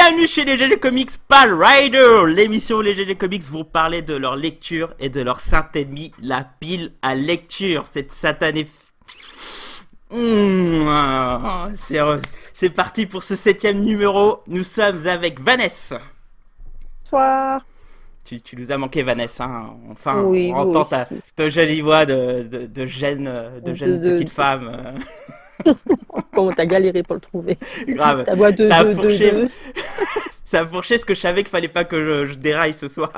Bienvenue chez les GG Comics Pal Rider, l'émission où les GG Comics vont parler de leur lecture et de leur saint ennemi, la pile à lecture. Cette satanée... C'est parti pour ce 7e numéro. Nous sommes avec Vanessa. Bonsoir. Tu nous as manqué, Vanessa. Hein. Enfin, oui, on entend oui, ta jolie voix de jeune petite femme. Comment t'as galéré pour le trouver. Grave. Ta voix Ça a fourché. Ça a fourché ce que je savais qu'il fallait pas que je déraille ce soir.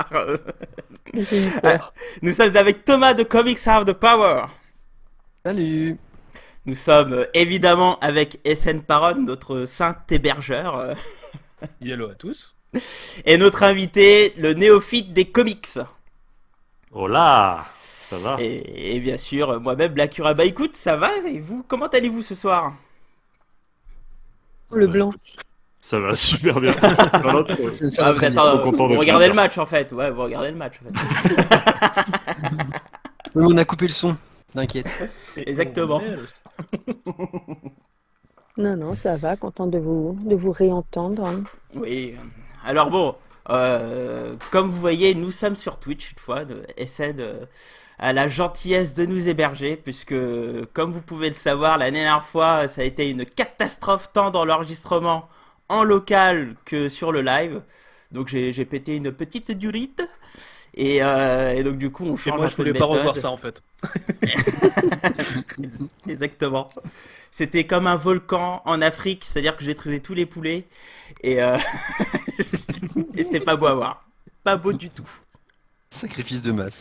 Nous sommes avec Thomas de Comics Have the Power. Salut. Nous sommes évidemment avec SN Paron, notre saint hébergeur. Hello à tous. Et notre invité, le néophyte des comics. Oh là, ça va. Et bien sûr, moi-même, Blackura. Bah écoute, ça va. Et vous, comment allez-vous ce soir? Le blanc. Ça va super bien. Vous regardez le match en fait. Ouais, vous regardez le match en fait. On a coupé le son, t'inquiète. Exactement. Non, ça va, content de vous réentendre. Oui. Alors bon, comme vous voyez, nous sommes sur Twitch une fois. SN a la gentillesse de nous héberger, puisque comme vous pouvez le savoir, la dernière fois, ça a été une catastrophe tant dans l'enregistrement en local que sur le live. Donc j'ai pété une petite durite. Et donc du coup on change. Et moi je voulais pas revoir ça en fait. Exactement. C'était comme un volcan en Afrique, c'est-à-dire que j'ai détruisé tous les poulets et et c'était pas beau à voir. Pas beau du tout. Sacrifice de masse.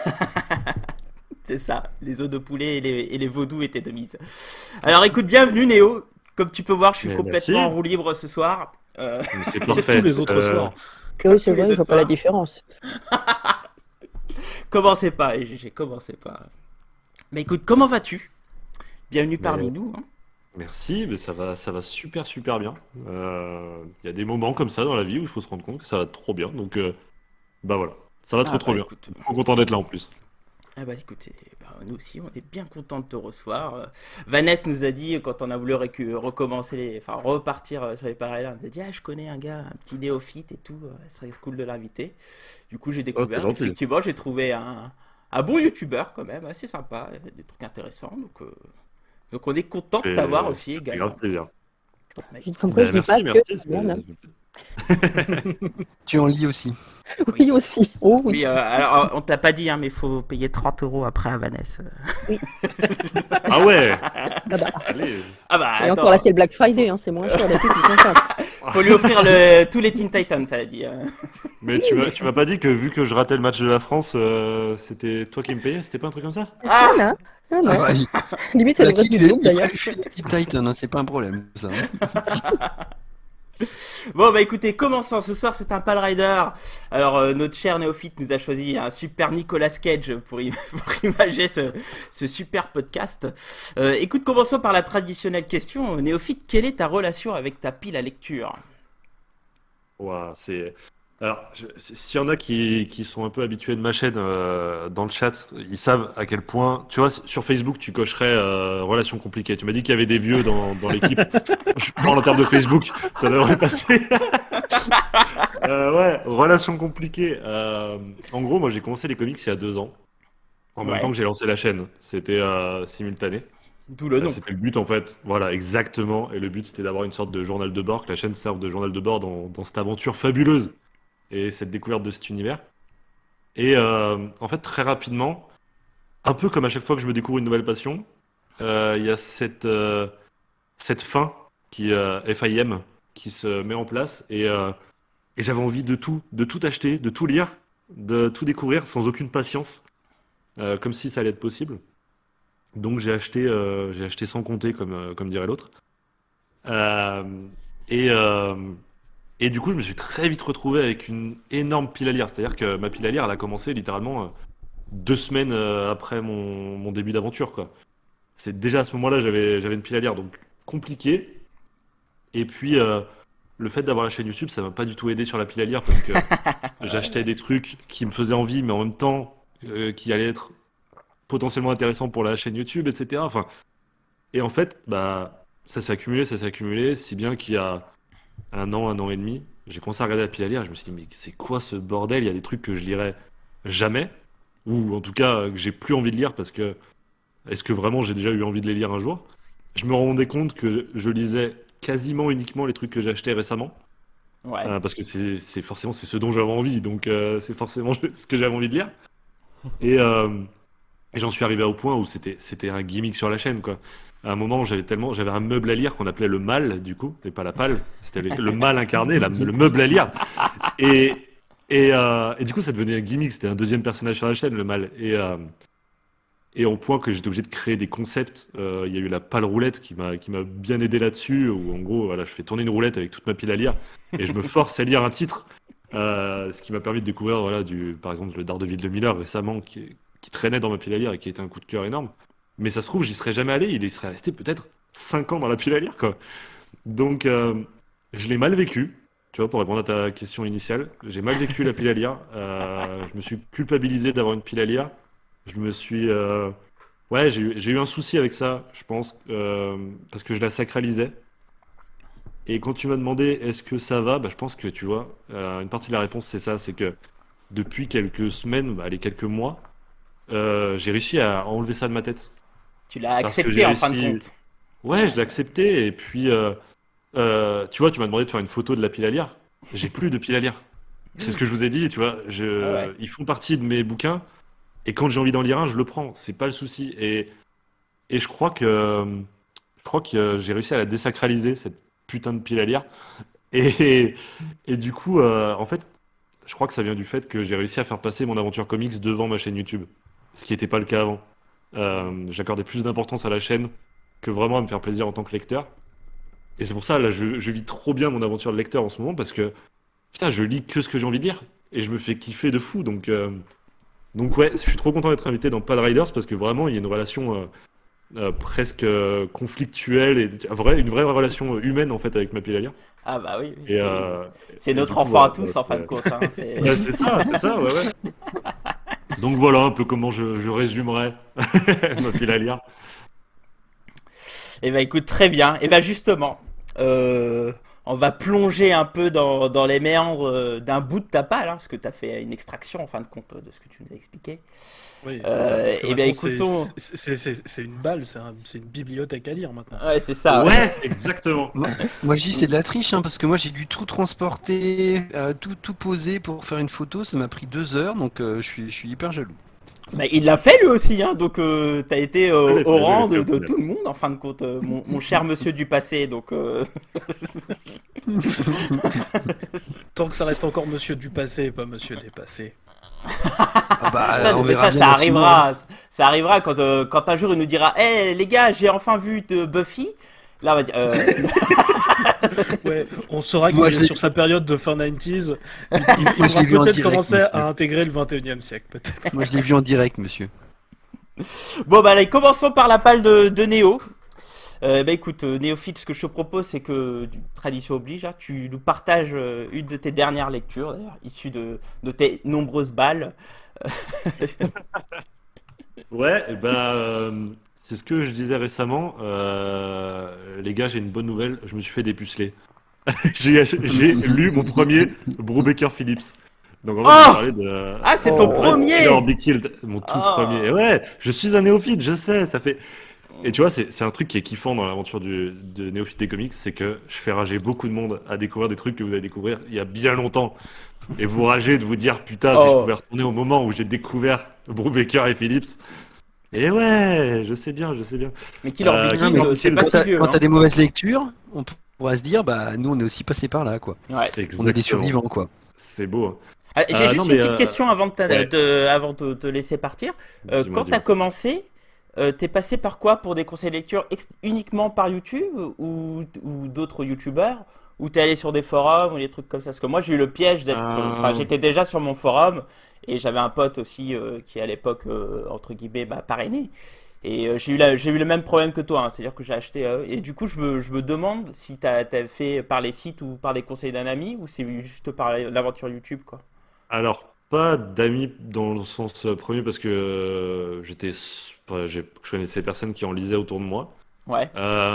C'est ça, les os de poulet et les vaudous étaient de mise. Alors écoute, bienvenue Néo. Comme tu peux voir, je suis complètement en roue libre ce soir. C'est parfait. Tous les autres soirs. Oui, c'est vrai, je vois pas la différence. Commencez pas, j'ai commencé pas. Mais écoute, comment vas-tu? Bienvenue parmi nous. Hein. Merci, mais ça va super bien. Il y a des moments comme ça dans la vie où il faut se rendre compte que ça va trop bien. Donc, bah voilà, ça va trop bien. Écoute, Trop content d'être là en plus. Ah bah écoutez, nous aussi on est bien content de te recevoir. Vanessa nous a dit quand on a voulu repartir sur les parallèles, elle nous a dit je connais un gars, un petit néophyte et tout, ce serait cool de l'inviter. Du coup j'ai découvert, effectivement j'ai trouvé un bon youtubeur quand même, assez sympa, des trucs intéressants, donc on est content de t'avoir aussi également. Grave plaisir. Merci. Tu en lis aussi. Oui, aussi. Oh, oui. Oui, alors on t'a pas dit, mais il faut payer 30 € après à Vanessa. Oui. Ah ouais. Allez. Et encore là, c'est le Black Friday, c'est moins cher. Faut lui offrir tous les Teen Titans, ça a dit. Mais tu m'as pas dit que vu que je ratais le match de la France, c'était toi qui me payais? C'était pas un truc comme ça? Ah non. Limite, ça devrait être du double d'ailleurs. Titan, c'est pas un problème ça. Bon bah écoutez, commençons. Ce soir c'est un Pal Rider. Alors notre cher néophyte nous a choisi un super Nicolas Cage pour imager ce super podcast. Écoute, commençons par la traditionnelle question. Néophyte, quelle est ta relation avec ta pile à lecture? Ouah, alors, s'il y en a qui sont un peu habitués de ma chaîne dans le chat, ils savent à quel point, tu vois, sur Facebook, tu cocherais relations compliquées. Tu m'as dit qu'il y avait des vieux dans l'équipe. Je parle en termes de Facebook, ça devrait passer. Ouais, relations compliquées. En gros, moi, j'ai commencé les comics il y a 2 ans, en même temps que j'ai lancé la chaîne. C'était simultané. D'où le nom. C'était le but en fait. Voilà, exactement. Et le but, c'était d'avoir une sorte de journal de bord, que la chaîne serve de journal de bord dans cette aventure fabuleuse. Et cette découverte de cet univers. Et en fait, très rapidement, un peu comme à chaque fois que je me découvre une nouvelle passion, il y a cette fin qui FIM qui se met en place. Et j'avais envie de tout acheter, de tout lire, de tout découvrir sans aucune patience, comme si ça allait être possible. Donc j'ai acheté sans compter, comme dirait l'autre. Et du coup, je me suis très vite retrouvé avec une énorme pile à lire. C'est-à-dire que ma pile à lire, elle a commencé littéralement 2 semaines après mon début d'aventure, quoi. C'est déjà à ce moment-là, j'avais une pile à lire, donc compliqué. Et puis, le fait d'avoir la chaîne YouTube, ça m'a pas du tout aidé sur la pile à lire parce que j'achetais des trucs qui me faisaient envie, mais en même temps, qui allaient être potentiellement intéressants pour la chaîne YouTube, etc. Enfin, et en fait, bah, ça s'est accumulé, si bien qu'il y a un an et demi, j'ai commencé à regarder la pile à lire. Et je me suis dit, mais c'est quoi ce bordel? Il y a des trucs que je lirai jamais, ou en tout cas que j'ai plus envie de lire parce que est-ce que vraiment j'ai déjà eu envie de les lire un jour? Je me rendais compte que je lisais quasiment uniquement les trucs que j'ai achetés récemment. Ouais. Parce que c'est forcément c'est ce dont j'avais envie, donc c'est forcément ce que j'avais envie de lire. Et, euh, et j'en suis arrivé au point où c'était un gimmick sur la chaîne, quoi. À un moment, j'avais un meuble à lire qu'on appelait le mal, du coup, et pas la palle. C'était le mal incarné, le meuble à lire. Et, et du coup, ça devenait un gimmick. C'était un deuxième personnage sur la chaîne, le mal. Et au point que j'étais obligé de créer des concepts. Il y a eu la pale roulette qui m'a bien aidé là-dessus, où en gros, voilà, je fais tourner une roulette avec toute ma pile à lire et je me force à lire un titre. Ce qui m'a permis de découvrir, voilà, par exemple, le Daredevil de Miller récemment, qui traînait dans ma pile à lire et qui a été un coup de cœur énorme. Mais ça se trouve, j'y serais jamais allé. Il y serait resté peut-être 5 ans dans la pile à lire, quoi. Donc, je l'ai mal vécu. Tu vois, pour répondre à ta question initiale, j'ai mal vécu la pile à lire. Je me suis culpabilisé d'avoir une pile à lire. Je me suis. Ouais, j'ai eu un souci avec ça, je pense, parce que je la sacralisais. Et quand tu m'as demandé est-ce que ça va, bah, je pense que tu vois, une partie de la réponse c'est ça, c'est que depuis quelques semaines, bah, allez, quelques mois, j'ai réussi à enlever ça de ma tête. Tu l'as Parce que accepté j'ai en fin de réussi. compte. Ouais, je l'ai accepté. Et puis, tu vois, tu m'as demandé de faire une photo de la pile à lire. J'ai plus de pile à lire. C'est ce que je vous ai dit, tu vois. Ah ouais. Ils font partie de mes bouquins. Et quand j'ai envie d'en lire un, je le prends. C'est pas le souci. Et je crois que j'ai réussi à la désacraliser, cette putain de pile à lire. Et, et du coup, en fait, je crois que ça vient du fait que j'ai réussi à faire passer mon aventure comics devant ma chaîne YouTube. Ce qui n'était pas le cas avant. J'accordais plus d'importance à la chaîne que vraiment à me faire plaisir en tant que lecteur. Et c'est pour ça, là, je vis trop bien mon aventure de lecteur en ce moment parce que, putain, je lis que ce que j'ai envie de lire. Et je me fais kiffer de fou. Donc ouais, je suis trop content d'être invité dans Pal Riders parce que vraiment, il y a une relation presque conflictuelle et une vraie relation humaine en fait avec ma pile à lire. Ah bah oui, Et, c'est et du notre coup, enfant à voilà, tous en fin de compte, hein. ouais, c'est ça, ouais, ouais. Donc voilà un peu comment je résumerais ma pile à lire. Eh ben écoute, très bien. Et ben justement, on va plonger un peu dans les méandres d'un bout de ta palle, hein, parce que tu as fait une extraction en fin de compte de ce que tu nous as expliqué. Oui, c'est ça. Parce que Eh bien maintenant, écoutons. c'est une balle, c'est une bibliothèque à lire maintenant. Ouais, c'est ça. Ouais. Ouais, exactement. Moi, je dis c'est de la triche, hein, parce que moi j'ai dû tout transporter, tout poser pour faire une photo. Ça m'a pris 2 heures, donc je suis hyper jaloux. Bah, il l'a fait lui aussi, hein, donc t'as été Ouais, au je rang l'ai fait au de final. tout le monde en fin de compte, mon cher monsieur du passé. Donc Tant que ça reste encore monsieur du passé et pas monsieur dépassé. Ah bah, ça, on mais verra ça, bien dans 6 mois. ça arrivera quand un jour il nous dira, hé les gars, j'ai enfin vu Buffy. Là on va dire, Ouais, on saura qu'il Moi, est je l'ai- sur sa période de fin 90s. Il Moi, je pourra l'ai vu en peut-être direct, commencer monsieur. à intégrer le 21e siècle, peut-être. Moi, je l'ai vu en direct, monsieur. Bon bah allez, commençons par la palle de Néo. Bah écoute, Néophyte, ce que je te propose, c'est que, tradition oblige, hein, tu nous partages une de tes dernières lectures, d'ailleurs, issue de tes nombreuses balles. Ouais, et ben c'est ce que je disais récemment. Les gars, j'ai une bonne nouvelle. Je me suis fait dépuceler. J'ai lu mon premier Brubaker Phillips. Donc en fait, je vais Oh, parler de ah, c'est ton ouais, premier! Killer Be Killed, mon tout Oh. premier. Et ouais, je suis un néophyte, je sais, ça fait. Et tu vois, c'est un truc qui est kiffant dans l'aventure de Néophyte des comics, c'est que je fais rager beaucoup de monde à découvrir des trucs que vous allez découvrir il y a bien longtemps. Et vous ragez de vous dire, putain, si je Oh. pouvais retourner au moment où j'ai découvert Brubaker et Phillips. Et ouais, je sais bien, je sais bien. Mais Killer Be Killer Killed, Be c'est Killed, pas Quand si t'as vieux, quand hein. t'as des mauvaises lectures, on pourra se dire, bah nous on est aussi passé par là, quoi. Ouais. On est des Exactement. survivants, quoi. C'est beau, hein. Ah, j'ai juste Non, une mais, petite question avant ouais. avant de te laisser partir. Dis-moi, Quand dis-moi. t'as commencé, t'es passé par quoi pour des conseils de lecture uniquement par YouTube ou d'autres YouTubeurs? Ou t'es allé sur des forums ou des trucs comme ça? Parce que moi j'ai eu le piège d'être. Enfin, j'étais déjà sur mon forum et j'avais un pote aussi qui à l'époque, entre guillemets, m'a parrainé. Et j'ai eu le même problème que toi, hein. C'est-à-dire que j'ai acheté. Et du coup, je me demande si t'as fait par les sites ou par les conseils d'un ami ou c'est juste par l'aventure YouTube, quoi. Alors, pas d'amis dans le sens premier parce que je connaissais personne qui en lisait autour de moi. Ouais.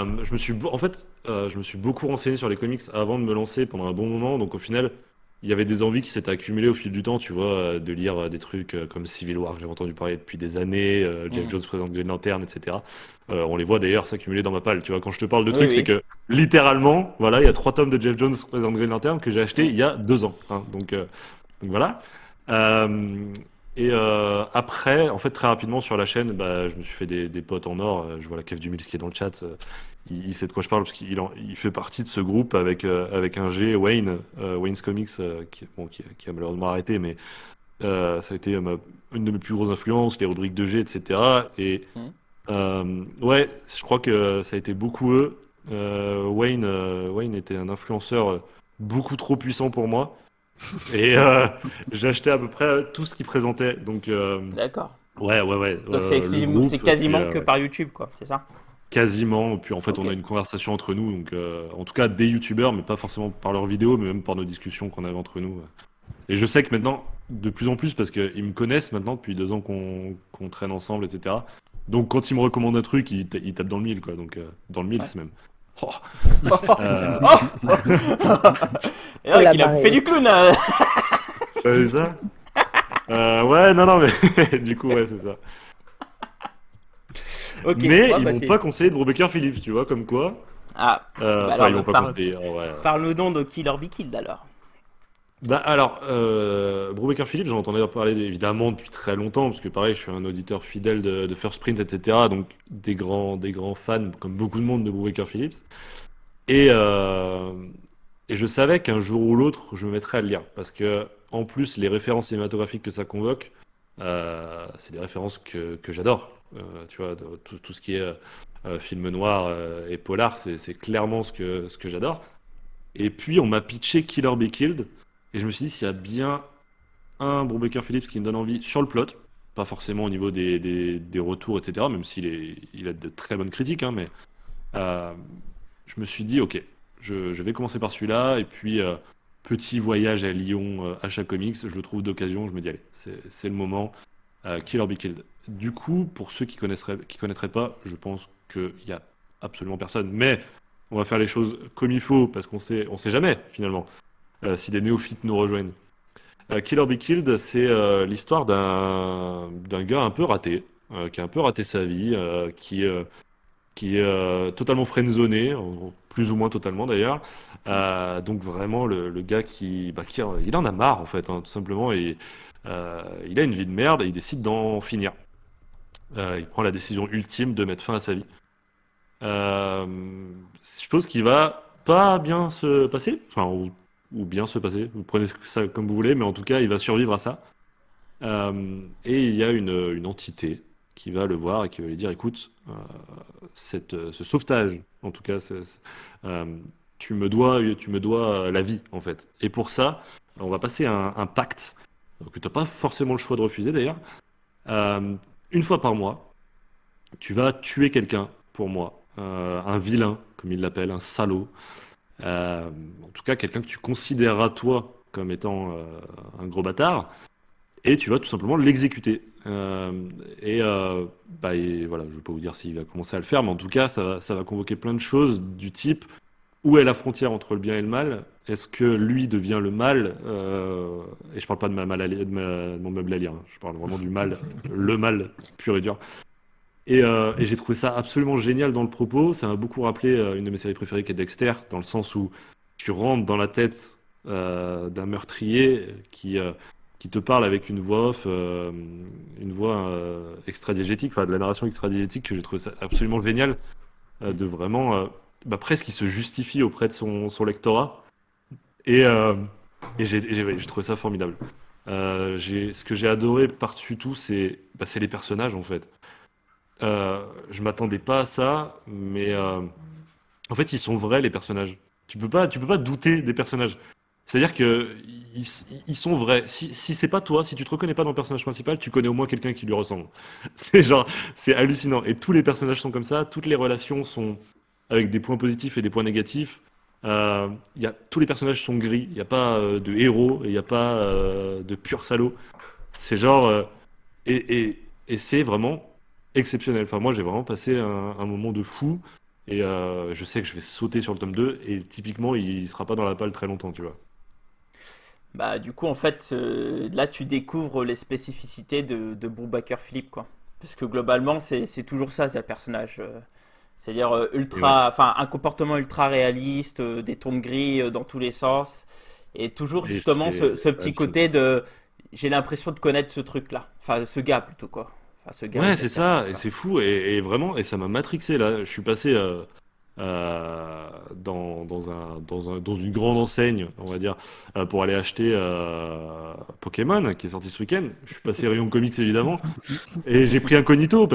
Je me suis beaucoup renseigné sur les comics avant de me lancer pendant un bon moment. Donc au final, il y avait des envies qui s'étaient accumulées au fil du temps, tu vois, de lire des trucs comme Civil War que j'avais entendu parler depuis des années, Jeff Mm. Jones présente Green Lantern, etc. On les voit d'ailleurs s'accumuler dans ma palle. Tu vois, quand je te parle de Oui, trucs, c'est oui. que littéralement, voilà, il y a 3 tomes de Jeff Jones présente Green Lantern que j'ai acheté il y a 2 ans, hein. Donc voilà. Euh, Après, en fait, très rapidement sur la chaîne, bah, je me suis fait des potes en or. Je vois la Kev Dumils qui est dans le chat. Il sait de quoi je parle parce il fait partie de ce groupe avec un G, Wayne, Wayne's Comics, qui a malheureusement arrêté, mais ça a été une de mes plus grosses influences, les rubriques de G, etc. Et Mm. ouais, je crois que ça a été beaucoup eux. Wayne était un influenceur beaucoup trop puissant pour moi. Et j'ai acheté à peu près tout ce qu'il présentait. Donc, D'accord. ouais, Donc le groupe, c'est puis quasiment que par YouTube, quoi, c'est ça? quasiment. Puis en fait, Ok. on a une conversation entre nous. Donc, en tout cas, des youtubeurs, mais pas forcément par leurs vidéos, mais même par nos discussions qu'on avait entre nous. Et je sais que maintenant, de plus en plus, parce qu'ils me connaissent maintenant depuis 2 ans qu'on traîne ensemble, etc. Donc, quand ils me recommandent un truc, ils tapent dans le mille, quoi. Donc, dans le mille, Ouais. c'est même. Oh, euh, Et Oh ouais, la qu'il a fait barrée. du clown. c'est ça? Ouais, non, mais du coup, ouais, c'est ça. Ok. Mais Ouais, ils bah, m'ont pas conseillé de Brubaker Phillips, tu vois, comme quoi. Ah. Bah Enfin, alors, ils m'ont pas conseillé. Ouais. parle-nous donc de Kill or Be Killed alors. Bah alors, Brubaker Phillips, j'en entendais parler évidemment depuis très longtemps, parce que pareil, je suis un auditeur fidèle de First Print, etc. Donc des grands fans, comme beaucoup de monde de Brubaker Phillips. Et, euh, et je savais qu'un jour ou l'autre, je me mettrais à le lire, parce que en plus, les références cinématographiques que ça convoque, c'est des références que j'adore. Tu vois, tout ce qui est film noir et polar, c'est clairement ce que j'adore. Et puis, on m'a pitché Killer Be Killed. Et je me suis dit, s'il y a bien un Brubaker Phillips qui me donne envie sur le plot, pas forcément au niveau des retours, etc., même il a de très bonnes critiques, hein, mais euh, je me suis dit, ok, je vais commencer par celui-là. Et puis, petit voyage à Lyon, achat comics, je le trouve d'occasion, je me dis, allez, c'est le moment. Killer Be Killed. Du coup, pour ceux qui connaîtraient pas, je pense qu'il y a absolument personne. Mais on va faire les choses comme il faut, parce on sait jamais, finalement, si des néophytes nous rejoignent. Killer Be Killed, c'est l'histoire d'un gars un peu raté, qui a un peu raté sa vie, qui est totalement friendzoné, plus ou moins totalement d'ailleurs. Donc vraiment le gars il en a marre en fait, hein, tout simplement, et il a une vie de merde et il décide d'en finir. Il prend la décision ultime de mettre fin à sa vie. Euh, Chose qui va pas bien se passer, enfin, ou bien se passer, vous prenez ça comme vous voulez, mais en tout cas, il va survivre à ça. Et il y a une entité qui va le voir et qui va lui dire, écoute, ce sauvetage, en tout cas, euh, tu me dois la vie, en fait. Et pour ça, on va passer un pacte que tu n'as pas forcément le choix de refuser d'ailleurs. Euh, une fois par mois, tu vas tuer quelqu'un pour moi, un vilain, comme il l'appelle, un salaud. Euh, En tout cas, quelqu'un que tu considéreras toi comme étant un gros bâtard, et tu vas tout simplement l'exécuter. Et voilà, je ne vais pas vous dire s'il va commencer à le faire, mais en tout cas, ça va convoquer plein de choses du type où est la frontière entre le bien et le mal? Est-ce que lui devient le mal? Et je parle pas de de mon meuble alien, hein. Je parle vraiment du mal, le mal pur et dur. Et j'ai trouvé ça absolument génial dans le propos. Ça m'a beaucoup rappelé une de mes séries préférées qui est Dexter, dans le sens où tu rentres dans la tête d'un meurtrier qui te parle avec une voix off, une voix extradiégétique, enfin de la narration extradiégétique, que j'ai trouvé ça absolument génial, de vraiment presque il se justifie auprès de son lectorat. Et, euh, j'ai trouvé ça formidable. Ce que j'ai adoré par-dessus tout, c'est les personnages en fait. Je m'attendais pas à ça, mais en fait, ils sont vrais, les personnages. Tu peux pas douter des personnages. C'est-à-dire que ils, ils sont vrais. Si c'est pas toi, si tu te reconnais pas dans le personnage principal, tu connais au moins quelqu'un qui lui ressemble. C'est hallucinant. Et tous les personnages sont comme ça, toutes les relations sont avec des points positifs et des points négatifs. Tous les personnages sont gris. Il n'y a pas de héros et il n'y a pas de pur salaud. C'est et c'est vraiment exceptionnel. Enfin, moi, j'ai vraiment passé un moment de fou. Et je sais que je vais sauter sur le tome 2 et typiquement il sera pas dans la palle très longtemps, tu vois. Bah, du coup, en fait, là, tu découvres les spécificités de Brubaker Philippe, quoi. Parce que globalement, c'est toujours ça, c'est un personnage. C'est-à-dire Et ouais. enfin, un comportement ultra réaliste, des tons de gris dans tous les sens, et toujours Et justement c'est ce la petit même chose. côté de, j'ai l'impression de connaître ce truc-là, enfin ce gars plutôt quoi, enfin ce gars ou Ouais, c'est cette ça, personne et quoi. c'est fou, et vraiment, et ça m'a matrixé là. Je suis passé dans une grande enseigne, on va dire, pour aller acheter Pokémon, qui est sorti ce week-end. Je suis passé rayon comics évidemment, et j'ai pris Incognito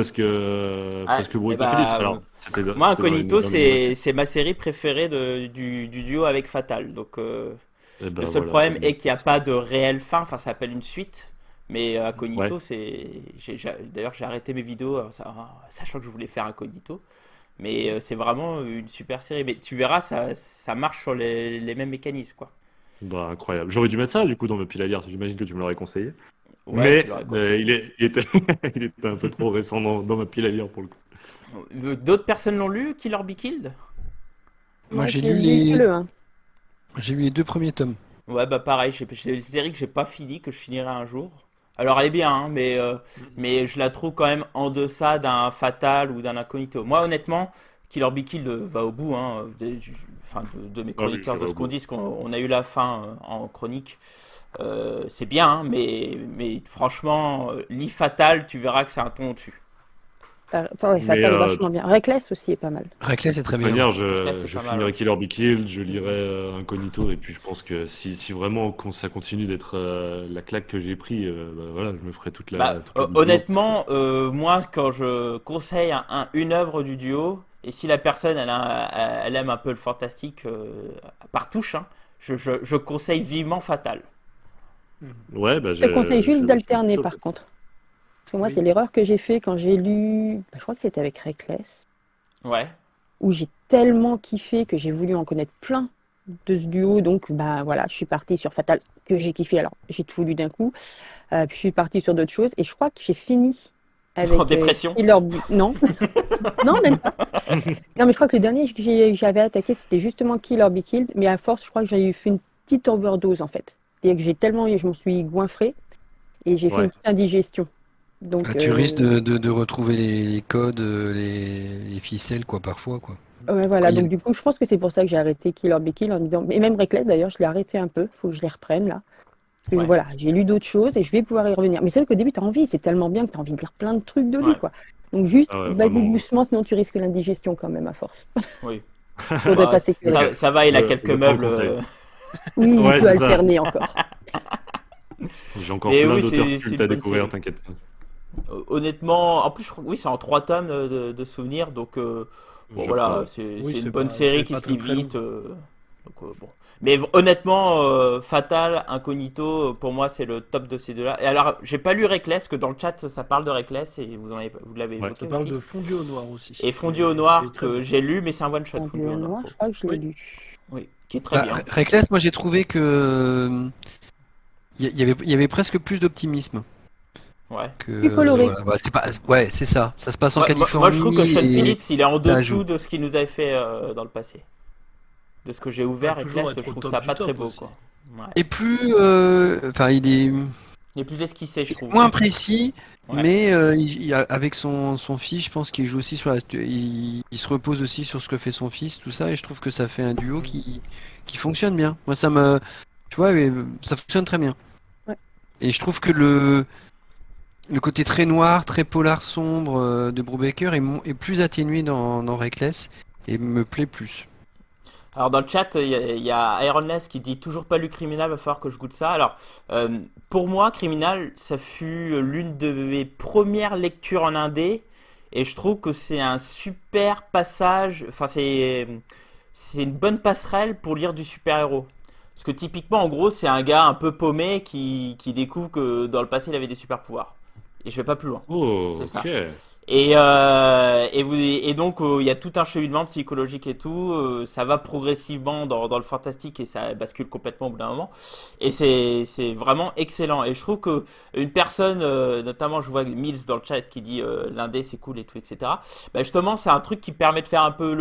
Ah, parce que et Brubaker Philippe. bah, Alors, moi c'était Incognito dans les mots maquettes. c'est ma série préférée du duo avec Fatal, donc Et le ben seul voilà, problème bonne est qu'il n'y a réponse. pas de réelle fin, enfin ça s'appelle une suite. Mais Ouais. Incognito, d'ailleurs j'ai arrêté mes vidéos sachant que je voulais faire Incognito. Mais c'est vraiment une super série. Mais tu verras, ça marche sur les mêmes mécanismes, quoi. Bah, incroyable. J'aurais dû mettre ça du coup dans mes piles à lire. J'imagine que tu me l'aurais conseillé. Ouais, je te Mais l'aurais conseillé. il était, il était un peu trop récent dans ma pile à lire pour le coup. D'autres personnes l'ont lu, Kill or Be Killed? Moi, Moi, je l'ai lu que le 1. j'ai lu les 2 premiers tomes. Ouais, bah pareil, c'est une série que j'ai pas fini, que je finirai un jour. Alors elle est bien, hein, mais je la trouve quand même en deçà d'un Fatal ou d'un Incognito. Moi, honnêtement, Kill or Be Killed va au bout, hein, enfin, de mes Ah oui, chroniqueurs, j'irai de ce au qu'on bout. dit, parce qu'on a eu la fin en chronique. C'est bien, hein, mais franchement, lit Fatal, tu verras que c'est un ton au-dessus. Enfin, ouais, Mais Fatal est vachement bien. Reckless aussi est pas mal. Reckless, c'est de très toute bien. manière, Là, c'est je pas mal, ouais. finirai Kill or Be Killed, je lirai Incognito, et puis je pense que si vraiment ça continue d'être la claque que j'ai pris, bah, voilà, je me ferai Bah, toute la vidéo. Parce que... honnêtement, moi, quand je conseille une œuvre du duo, et si la personne elle aime un peu le fantastique par touche, hein, je conseille vivement Fatal. Ouais, bah, Je te conseille juste je vais d'alterner plutôt par faire ça. contre. Parce que moi, c'est Oui. l'erreur que j'ai fait quand j'ai lu, je crois que c'était avec Reckless, Ouais. où j'ai tellement kiffé que j'ai voulu en connaître plein de ce duo. Donc, bah voilà, je suis partie sur Fatal, que j'ai kiffé. Alors, j'ai tout lu d'un coup. Puis je suis partie sur d'autres choses. Et je crois que j'ai fini En avec dépression. Non, non, même pas. Non, mais je crois que le dernier que j'avais attaqué, c'était justement Kill or Be Killed. Mais à force, je crois que j'avais fait une petite overdose en fait. C'est-à-dire que je m'en suis goinfrée et j'ai fait une Ouais. petite indigestion. Ah, Donc, tu risques de retrouver les codes, les ficelles, quoi, parfois, quoi. ouais, Quand voilà. il y a- Donc, du coup, je pense que c'est pour ça que j'ai arrêté Kill or Be Killed en me disant, et même Reckless d'ailleurs, je l'ai arrêté un peu. Il faut que je les reprenne là. Parce que Ouais. voilà, j'ai lu d'autres choses et je vais pouvoir y revenir. Mais c'est vrai qu'au début, tu as envie, c'est tellement bien que tu as envie de lire plein de trucs de lui, Ouais. quoi. Donc, juste, Ah ouais, vas-y vraiment. doucement, sinon tu risques l'indigestion quand même à force. Oui. Faudrait Bah, pas s'écœurer. Ok, ça va, il a quelques je prends le meubles. conseil. Oui, il Ouais, peut c'est ça. alterner encore. J'ai encore Mais plein oui, d'auteurs c'est cultes une à bonne découvrir, série. t'inquiète pas. Honnêtement, en plus, je crois que oui, c'est en 3 tomes de souvenirs, donc bon Je crois, voilà, ouais. Oui, c'est une bonne série c'est qui pas se très lit très long. vite. Donc, bon. Mais honnêtement, Fatal, Incognito, pour moi, c'est le top de ces deux-là. Et alors, j'ai pas lu Reckless, que dans le chat, ça parle de Reckless, et vous l'avez Ouais. Ça évoqué parle aussi. de Fondu au noir aussi, Et Fondu au qui Noir, est très que bien. j'ai lu, mais c'est un one-shot, En Fondu au vieux Noir, noir, pour je le coup. crois que je l'ai Oui. lu. Oui, qui est très Bah, bien. Reckless, moi j'ai trouvé que il y avait presque plus d'optimisme Ouais. que Plus coloré. voilà. Bah, c'est pas, ouais, c'est ça. Ça se passe en Moi, je trouve que Californie Sean et Phillips, il est en ça ajoute. dessous de ce qu'il nous avait fait dans le passé. De ce que j'ai Pas ouvert, toujours Reckless, je être au trouve top ça du pas très top beau, aussi. quoi. Ouais. Et plus, enfin, Il est plus esquissé, je il est trouve. moins précis, Ouais. mais avec son fils, je pense qu'il joue aussi sur il se repose aussi sur ce que fait son fils, tout ça, et je trouve que ça fait un duo qui fonctionne bien. Moi, tu vois, ça fonctionne très bien. Ouais. Et je trouve que le côté très noir, très polar sombre de Brubaker est plus atténué dans Reckless et me plaît plus. Alors dans le chat, il y a Ironless qui dit toujours pas lu Criminal, va falloir que je goûte ça. Alors pour moi, Criminal, ça fut l'une de mes premières lectures en indé, et je trouve que c'est un super passage. Enfin, c'est une bonne passerelle pour lire du super-héros. Parce que typiquement, en gros, c'est un gars un peu paumé qui découvre que dans le passé, il avait des super-pouvoirs. Et je vais pas plus loin. Oh, C'est ok. ça. Et donc il y a tout un cheminement psychologique et tout. Ça va progressivement dans le fantastique et ça bascule complètement au bout d'un moment. Et c'est vraiment excellent. Et je trouve que une personne, notamment je vois Mills dans le chat qui dit l'indé c'est cool et tout, etc. Bah justement c'est un truc qui permet de faire un peu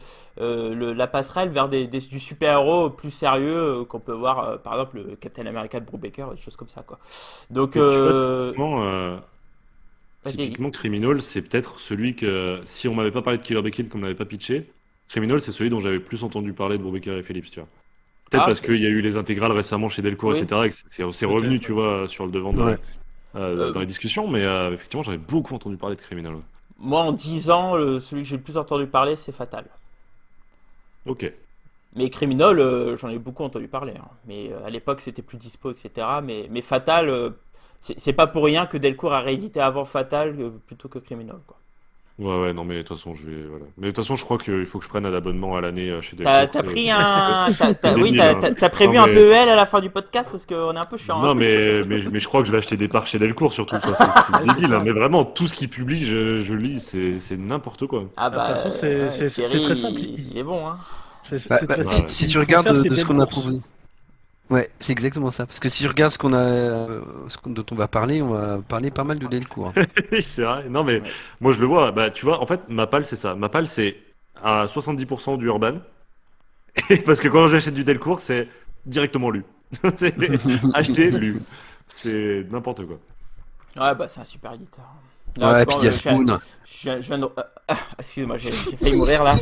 la passerelle vers du super-héros plus sérieux qu'on peut voir par exemple le Captain America de Brubaker, des choses comme ça quoi. Donc Et tu vois, typiquement, vas-y. Criminal, c'est peut-être celui que, si on m'avait pas parlé de Killer Be Killed, qu'on m'avait pas pitché, Criminal, c'est celui dont j'avais plus entendu parler de Brubaker et Phillips, tu vois. Peut-être Ah, parce ok. qu'il y a eu les intégrales récemment chez Delcourt, Oui. etc., et que c'est revenu, tu vois, sur le devant Ouais. dans les discussions, mais effectivement, j'avais beaucoup entendu parler de Criminal. Ouais. Moi, en 10 ans, celui que j'ai le plus entendu parler, c'est Fatal. Ok. Mais Criminal, j'en ai beaucoup entendu parler, hein. Mais à l'époque, c'était plus dispo, etc. Mais Fatal, c'est pas pour rien que Delcourt a réédité avant Fatal plutôt que Criminal, quoi. Ouais, non, mais de toute façon, je vais. Voilà. Mais de toute façon, je crois qu'il faut que je prenne un abonnement à l'année chez T'as Delcourt. pris un. Oui, débile, hein. t'as prévu Non, un mais- PEL à la fin du podcast parce qu'on est un peu chiant, Non, hein. mais je crois que je vais acheter des parts chez Delcourt, surtout. Ça, c'est c'est débile, ça. hein. Mais vraiment, tout ce qu'il publie, je lis, c'est n'importe quoi. Ah De toute façon, c'est Thierry, très simple. il est bon, hein. C'est très bah, simple. Si Il tu faut regardes faire, c'est de ce Del qu'on a Course. proposé. Ouais, c'est exactement ça. Parce que si tu regardes dont on va parler pas mal de Delcourt. Oui, c'est vrai. Non, mais Ouais. moi, je le vois. Bah, tu vois, en fait, ma palle, c'est ça. Ma palle, c'est à 70% du urban. Et parce que quand j'achète du Delcourt, c'est directement lu. C'est acheté, lu. C'est n'importe quoi. Ouais, bah c'est un super éditeur. Ouais, tu puis vois, il y a Spoon. je viens de... excuse-moi, j'ai failli mourir là.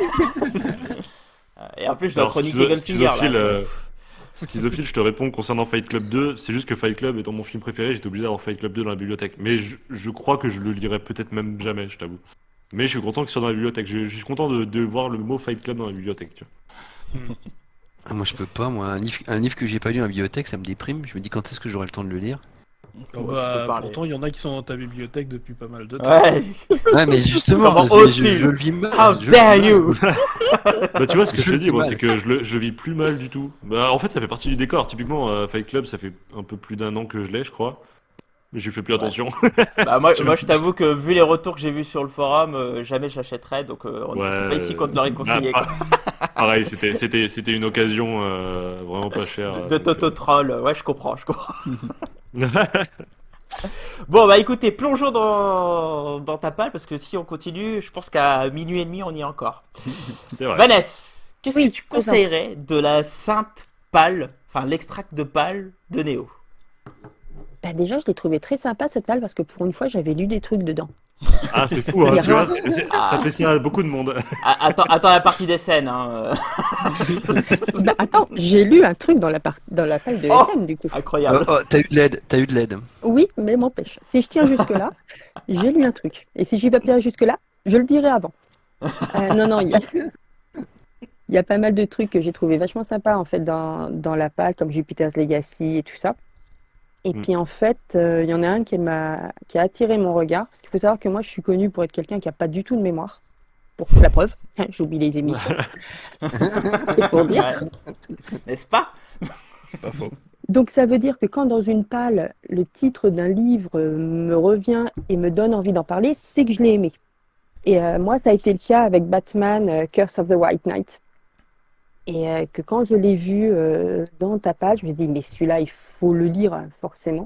Et en plus, je dois Alors, chroniquer Gunslinger là. Schizophile, je te réponds concernant Fight Club 2. C'est juste que Fight Club étant mon film préféré, j'étais obligé d'avoir Fight Club 2 dans la bibliothèque. Mais je crois que je le lirai peut-être même jamais, je t'avoue. Mais je suis content qu'il soit dans la bibliothèque. Je suis content de voir le mot Fight Club dans la bibliothèque, tu vois. Ah, moi, je peux pas. Moi, un livre que j'ai pas lu dans la bibliothèque, ça me déprime. Je me dis quand est-ce que j'aurai le temps de le lire. Oh, Ouais, tu bah, peux parler. pourtant, il y en a qui sont dans ta bibliothèque depuis pas mal de temps. Ouais, Ouais, mais justement, Comment je oses-tu? le vis mal. how je le dare vis mal. you! Bah, tu vois ce que je te Je dis, vis moi, mal. c'est que je vis plus mal du tout. Bah, en fait, ça fait partie du décor. Typiquement, Fight Club, ça fait un peu plus d'un an que je l'ai, je crois. Mais je fais plus attention. Bah moi je t'avoue que vu les retours que j'ai vus sur le forum, jamais j'achèterais, donc c'est pas ici qu'on te l'aurait conseillé, bah, quoi. pareil, c'était une occasion vraiment pas chère. De donc, Toto Troll, ouais je comprends. Bon bah écoutez, plongeons dans ta palle, parce que si on continue, je pense qu'à minuit et demi on y est encore. c'est vrai. Vanessa, qu'est-ce Oui, que tu conseillerais de la sainte palle, enfin l'extract de palle de Néo? Bah, déjà, je l'ai trouvé très sympa cette palle parce que pour une fois, j'avais lu des trucs dedans. Ah, c'est fou, hein, Il y a tu vois, rien. ça fait ça à beaucoup de monde. Attends la partie des scènes, hein. Bah, attends, j'ai lu un truc dans la palle de Oh SM du coup. Incroyable. T'as eu de l'aide. Oui, mais m'empêche. Si je tiens jusque-là, j'ai lu un truc. Et si j'y vais pas jusque-là, je le dirai avant. Non, il y a pas mal de trucs que j'ai trouvé vachement sympas en fait dans la palle, comme Jupiter's Legacy et tout ça. Et Mm. puis en fait, il y en a un qui a attiré mon regard. Parce qu'il faut savoir que moi, je suis connue pour être quelqu'un qui n'a pas du tout de mémoire. Pour la preuve, j'oublie les émissions. C'est pour dire. Ouais. N'est-ce pas? C'est pas faux. Donc ça veut dire que quand dans une palle, le titre d'un livre me revient et me donne envie d'en parler, c'est que je l'ai aimé. Et moi, ça a été le cas avec Batman, Curse of the White Knight. Et que quand je l'ai vu dans ta palle, je me dis, mais celui-là, il faut le lire forcément.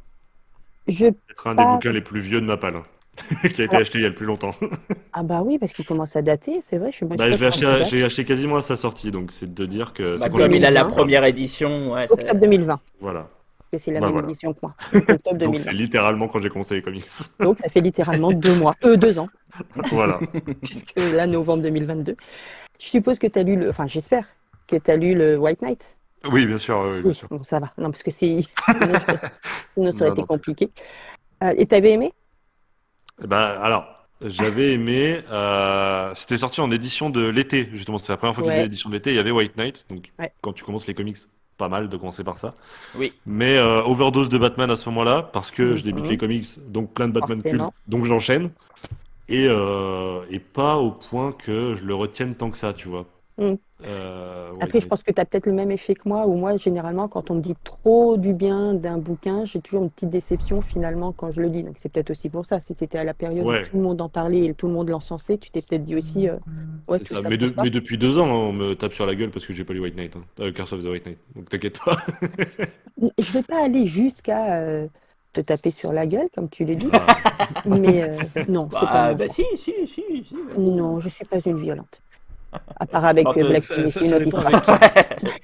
Je C'est un des pas... bouquins les plus vieux de ma palle, qui a été Alors- acheté il y a le plus longtemps. Ah bah oui, parce qu'il commence à dater, c'est vrai. Je suis Bah, je l'ai acheté quasiment à sa sortie, donc c'est de dire que Bah, c'est quand comme j'ai il a la commencé. première édition, ouais, ça- Octobre 2020, Voilà. parce que c'est la Bah, même voilà. édition que moi. Donc, octobre Donc 2020. c'est littéralement quand j'ai commencé les comics. Donc ça fait littéralement 2 ans, Voilà. puisque là, novembre 2022. Je suppose que tu as lu le... Enfin, j'espère que tu as lu le White Knight. Oui, bien sûr, oui, bien Oui, sûr. bon, ça va. Non, parce que sinon, sinon ça aurait Non, été non. compliqué. Et t'avais aimé? Bah, alors, j'avais aimé. C'était sorti en édition de l'été, justement. C'était la première fois qu'ils Ouais. faisaient l'édition de l'été. Il y avait White Knight. Donc, Ouais. quand tu commences les comics, pas mal de commencer par ça. Oui. Mais overdose de Batman à ce moment-là, parce que je débute Mhm. les comics, donc plein de Batman Forcément. cultes, donc j'enchaîne. Et pas au point que je le retienne tant que ça, tu vois. Mm. White Après, je Knight. pense que tu as peut-être le même effet que moi, où moi, généralement, quand on me dit trop du bien d'un bouquin, j'ai toujours une petite déception finalement quand je le lis. Donc c'est peut-être aussi pour ça. Si tu étais à la période où Ouais, tout le monde en parlait et tout le monde l'encensait, tu t'es peut-être dit aussi, ouais, c'est tout ça. ça pour ça. Mais depuis 2 ans, hein, on me tape sur la gueule parce que j'ai pas lu White Knight. Hein. Curse of the White Knight. Donc t'inquiète pas. Je vais pas aller jusqu'à te taper sur la gueule, comme tu le dis, Ah, mais non, c'est pas mon Bah genre. si, vas-y. Non, je suis pas une violente. À part avec Bon, Blackie, mais c'est une Ça autre dépend histoire. avec qui.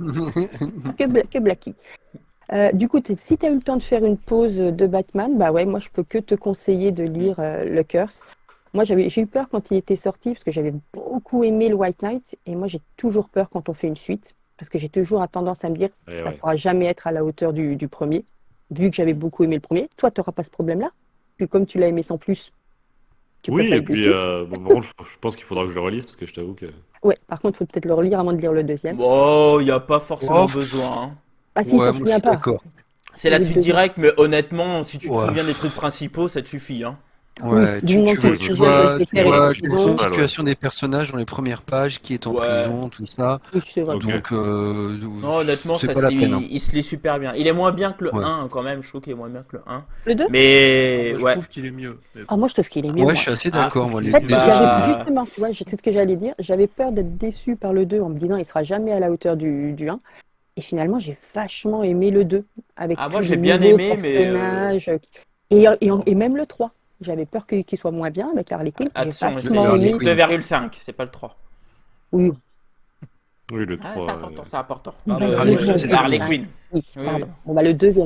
Que Blackie. Du coup, si tu as eu le temps de faire une pause de Batman, bah ouais, moi je peux que te conseiller de lire le Curse. Moi j'ai eu peur quand il était sorti parce que j'avais beaucoup aimé le White Knight et moi j'ai toujours peur quand on fait une suite parce que j'ai toujours tendance à me dire ouais, ça ne ouais. pourra jamais être à la hauteur du premier, vu que j'avais beaucoup aimé le premier. Toi, tu n'auras pas ce problème-là. Puis comme tu l'as aimé sans plus, tu peux Oui, pas et être puis déçu. bon, par contre, je pense qu'il faudra que je le relise parce que je t'avoue que. Ouais, par contre, il faut peut-être le relire avant de lire le deuxième. Bon, il n'y a pas forcément Oh, besoin, hein. Ah si, il ouais, s'en moi je souvient suis pas. d'accord. C'est J'ai la lu le suite deuxième. directe, mais honnêtement, si tu te Ouais, souviens des trucs principaux, ça te suffit, hein. Oui, ouais, du moment que Oui, tu je te me souviens de souviens, Joker je et me de rappelle tu plus vois prison, la principal, ouais. situation des personnages dans les premières pages, qui est en Ouais. prison, tout ça. oui, c'est vrai. Ok. Donc, Non, honnêtement, c'est ça pas se la peine. Hein. lit, il se lit super bien. Il est moins bien que le Ouais. 1, quand même. Je trouve qu'il est moins bien que le 1. Le 2? Mais Moi, je ouais. trouve qu'il est mieux. Mais Ah, bon. moi, je trouve qu'il est mieux, Ouais, je moi. suis assez Ah, Je d'accord, trouve moi, qu'il les, est En fait, mieux les deux j'avais sont bien. bah. justement, tu vois, c'est ce que j'allais dire. J'avais peur d'être déçue par le 2 en me disant il sera jamais à la hauteur du 1. Et finalement, j'ai vachement aimé le 2 avec Ah, moi tous les j'ai bien nouveaux aimé, mais personnages. Et même le 3. J'avais peur qu'il soit moins bien avec Harley Quinn. J'ai attention, Le, vachement le Harley c'est aimé. Quinn. 2,5, c'est pas le 3. Oui, Oui, le Ah, 3. c'est important. Ah, Le, bah, Harley moi, Quinn, c'est Harley 2,5. Quinn. Oui, Oui, oui. pardon. Bon, bah, le 2,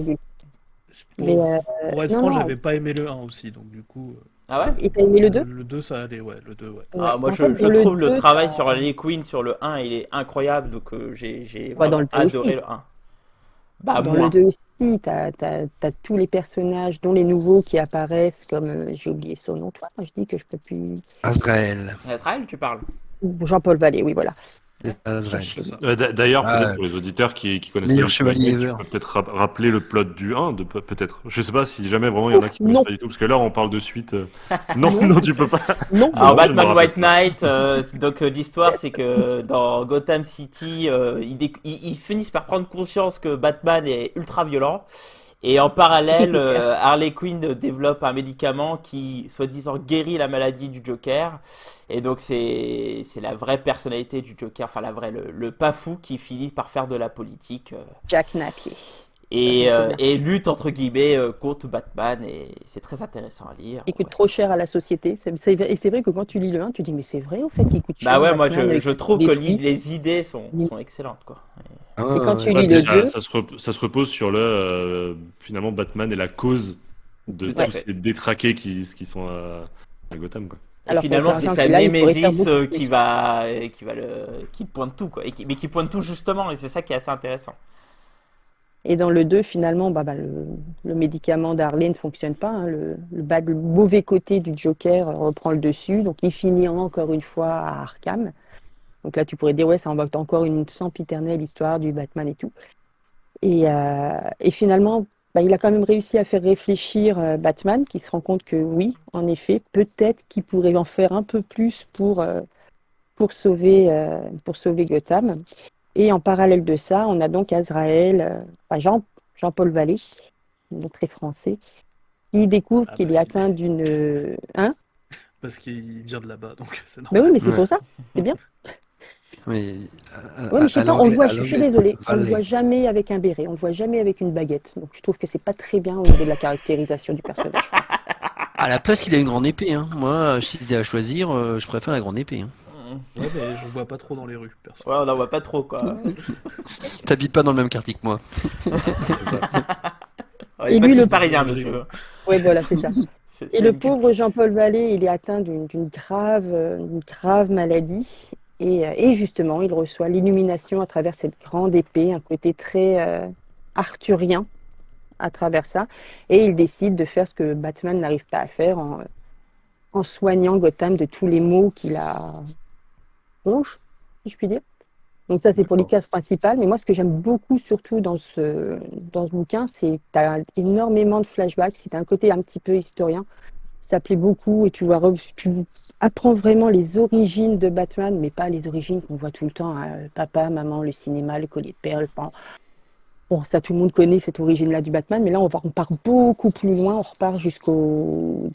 mais pour, pour être non, franc, non. j'avais pas aimé le 1 aussi. Donc, du coup, Ah ouais? Et t'as aimé le 2? le 2, ça allait. Ouais, le 2, ouais. Ouais. Ah, moi En fait, je dans le trouve le 2, travail sur Harley Quinn sur le 1, il est incroyable. Donc j'ai bah, dans le vraiment 2 adoré aussi. le 1. Bah, Dans le moins. 2 aussi, t'as tous les personnages, dont les nouveaux qui apparaissent, comme j'ai oublié son nom, toi, je dis que je peux plus. Azrael. Israël, tu parles? Jean-Paul Vallée, oui, voilà. C'est Azrael. Cherchez. C'est ça. D'ailleurs, peut-être Ah, pour les auditeurs qui connaissent pas meilleur du tout White chevalier Knight, tu ever. peux peut-être rappeler le plot du 1, peut-être. Je sais pas si jamais vraiment il y en a qui connaissent Non, pas du tout, parce que là on parle de suite. Non, non, non, tu peux pas. non. Alors Non, je ne me Batman rappelle White pas. Knight, donc l'histoire c'est que dans Gotham City, ils finissent par prendre conscience que Batman est ultra violent. Et en Et qui parallèle, coûte cher. Harley Quinn développe un médicament qui, soi-disant, guérit la maladie du Joker. Et donc c'est la vraie personnalité du Joker, enfin la vraie, le pas fou qui finit par faire de la politique Jack Napier. Ça, je me souviens. et lutte entre guillemets contre Batman. Et c'est très intéressant à lire. Il Bon, coûte trop cher à la société. Et c'est vrai que quand tu lis le 1, tu dis, mais c'est vrai au fait qu'il coûte bah cher, ouais, moi Batman, avec je tout trouve que détruit. les idées sont excellentes quoi. Ah, Et quand ouais, tu ouais. lis Ouais, le puis 2, ça se repose sur finalement Batman est la cause de Tout à tous fait. ces détraqués qui sont à Gotham, quoi. Et alors qu'on finalement, c'est pense sa que là, il pourrait faire némésis beaucoup qui pointe tout, quoi. Mais qui pointe tout justement, et c'est ça qui est assez intéressant. Et dans le 2, finalement, le médicament d'Harley ne fonctionne pas. Hein. Le mauvais côté du Joker reprend le dessus. Donc, il finit encore une fois à Arkham. Donc là, tu pourrais dire, ouais, ça invente encore une sempiternelle histoire du Batman et tout. Et finalement, il a quand même réussi à faire réfléchir Batman, qui se rend compte que oui, en effet, peut-être qu'il pourrait en faire un peu plus pour sauver Gotham. Et en parallèle de ça, on a donc Azrael, Jean-Paul Vallée, donc très français, qui découvre Ah, qu'il est atteint d'une. Hein? parce qu'il vient de là-bas, donc c'est Ben oui, normal. mais c'est Ouais. pour ça, c'est bien. Mais Oui, mais je sais à pas, on le l'anglais, voit, à je suis l'anglais, désolée, on le Valley. voit jamais avec un béret, on le voit jamais avec une baguette. Donc je trouve que c'est pas très bien au niveau de la caractérisation du personnage, je pense. À la place, il a une grande épée. Hein. Moi, si c'était à choisir, je préfère la grande épée. Hein. Ouais, mais je vois pas trop dans les rues, perso. Ouais, on n'en voit pas trop, quoi. T'habites pas dans le même quartier que moi. On est Et pas lui, tous le- parisiens, Je monsieur. rigole. Oui, voilà, c'est ça. C'est Et le une- pauvre Jean-Paul Vallée, il est atteint d'une grave maladie. Et justement, il reçoit l'illumination à travers cette grande épée, un côté très arthurien à travers ça. Et il décide de faire ce que Batman n'arrive pas à faire en soignant Gotham de tous les maux qu'il a ronge, si je puis dire. Donc ça, c'est pour les D'accord. cases principales. Mais moi, ce que j'aime beaucoup, surtout dans ce bouquin, c'est que tu as énormément de flashbacks. Si tu as un côté un petit peu historien, Ça plaît beaucoup et tu apprends vraiment les origines de Batman, mais pas les origines qu'on voit tout le temps, hein. Papa, maman, le cinéma, le collier de perles. Enfin, bon, ça, tout le monde connaît cette origine-là du Batman, mais là, on part beaucoup plus loin. On repart jusqu'au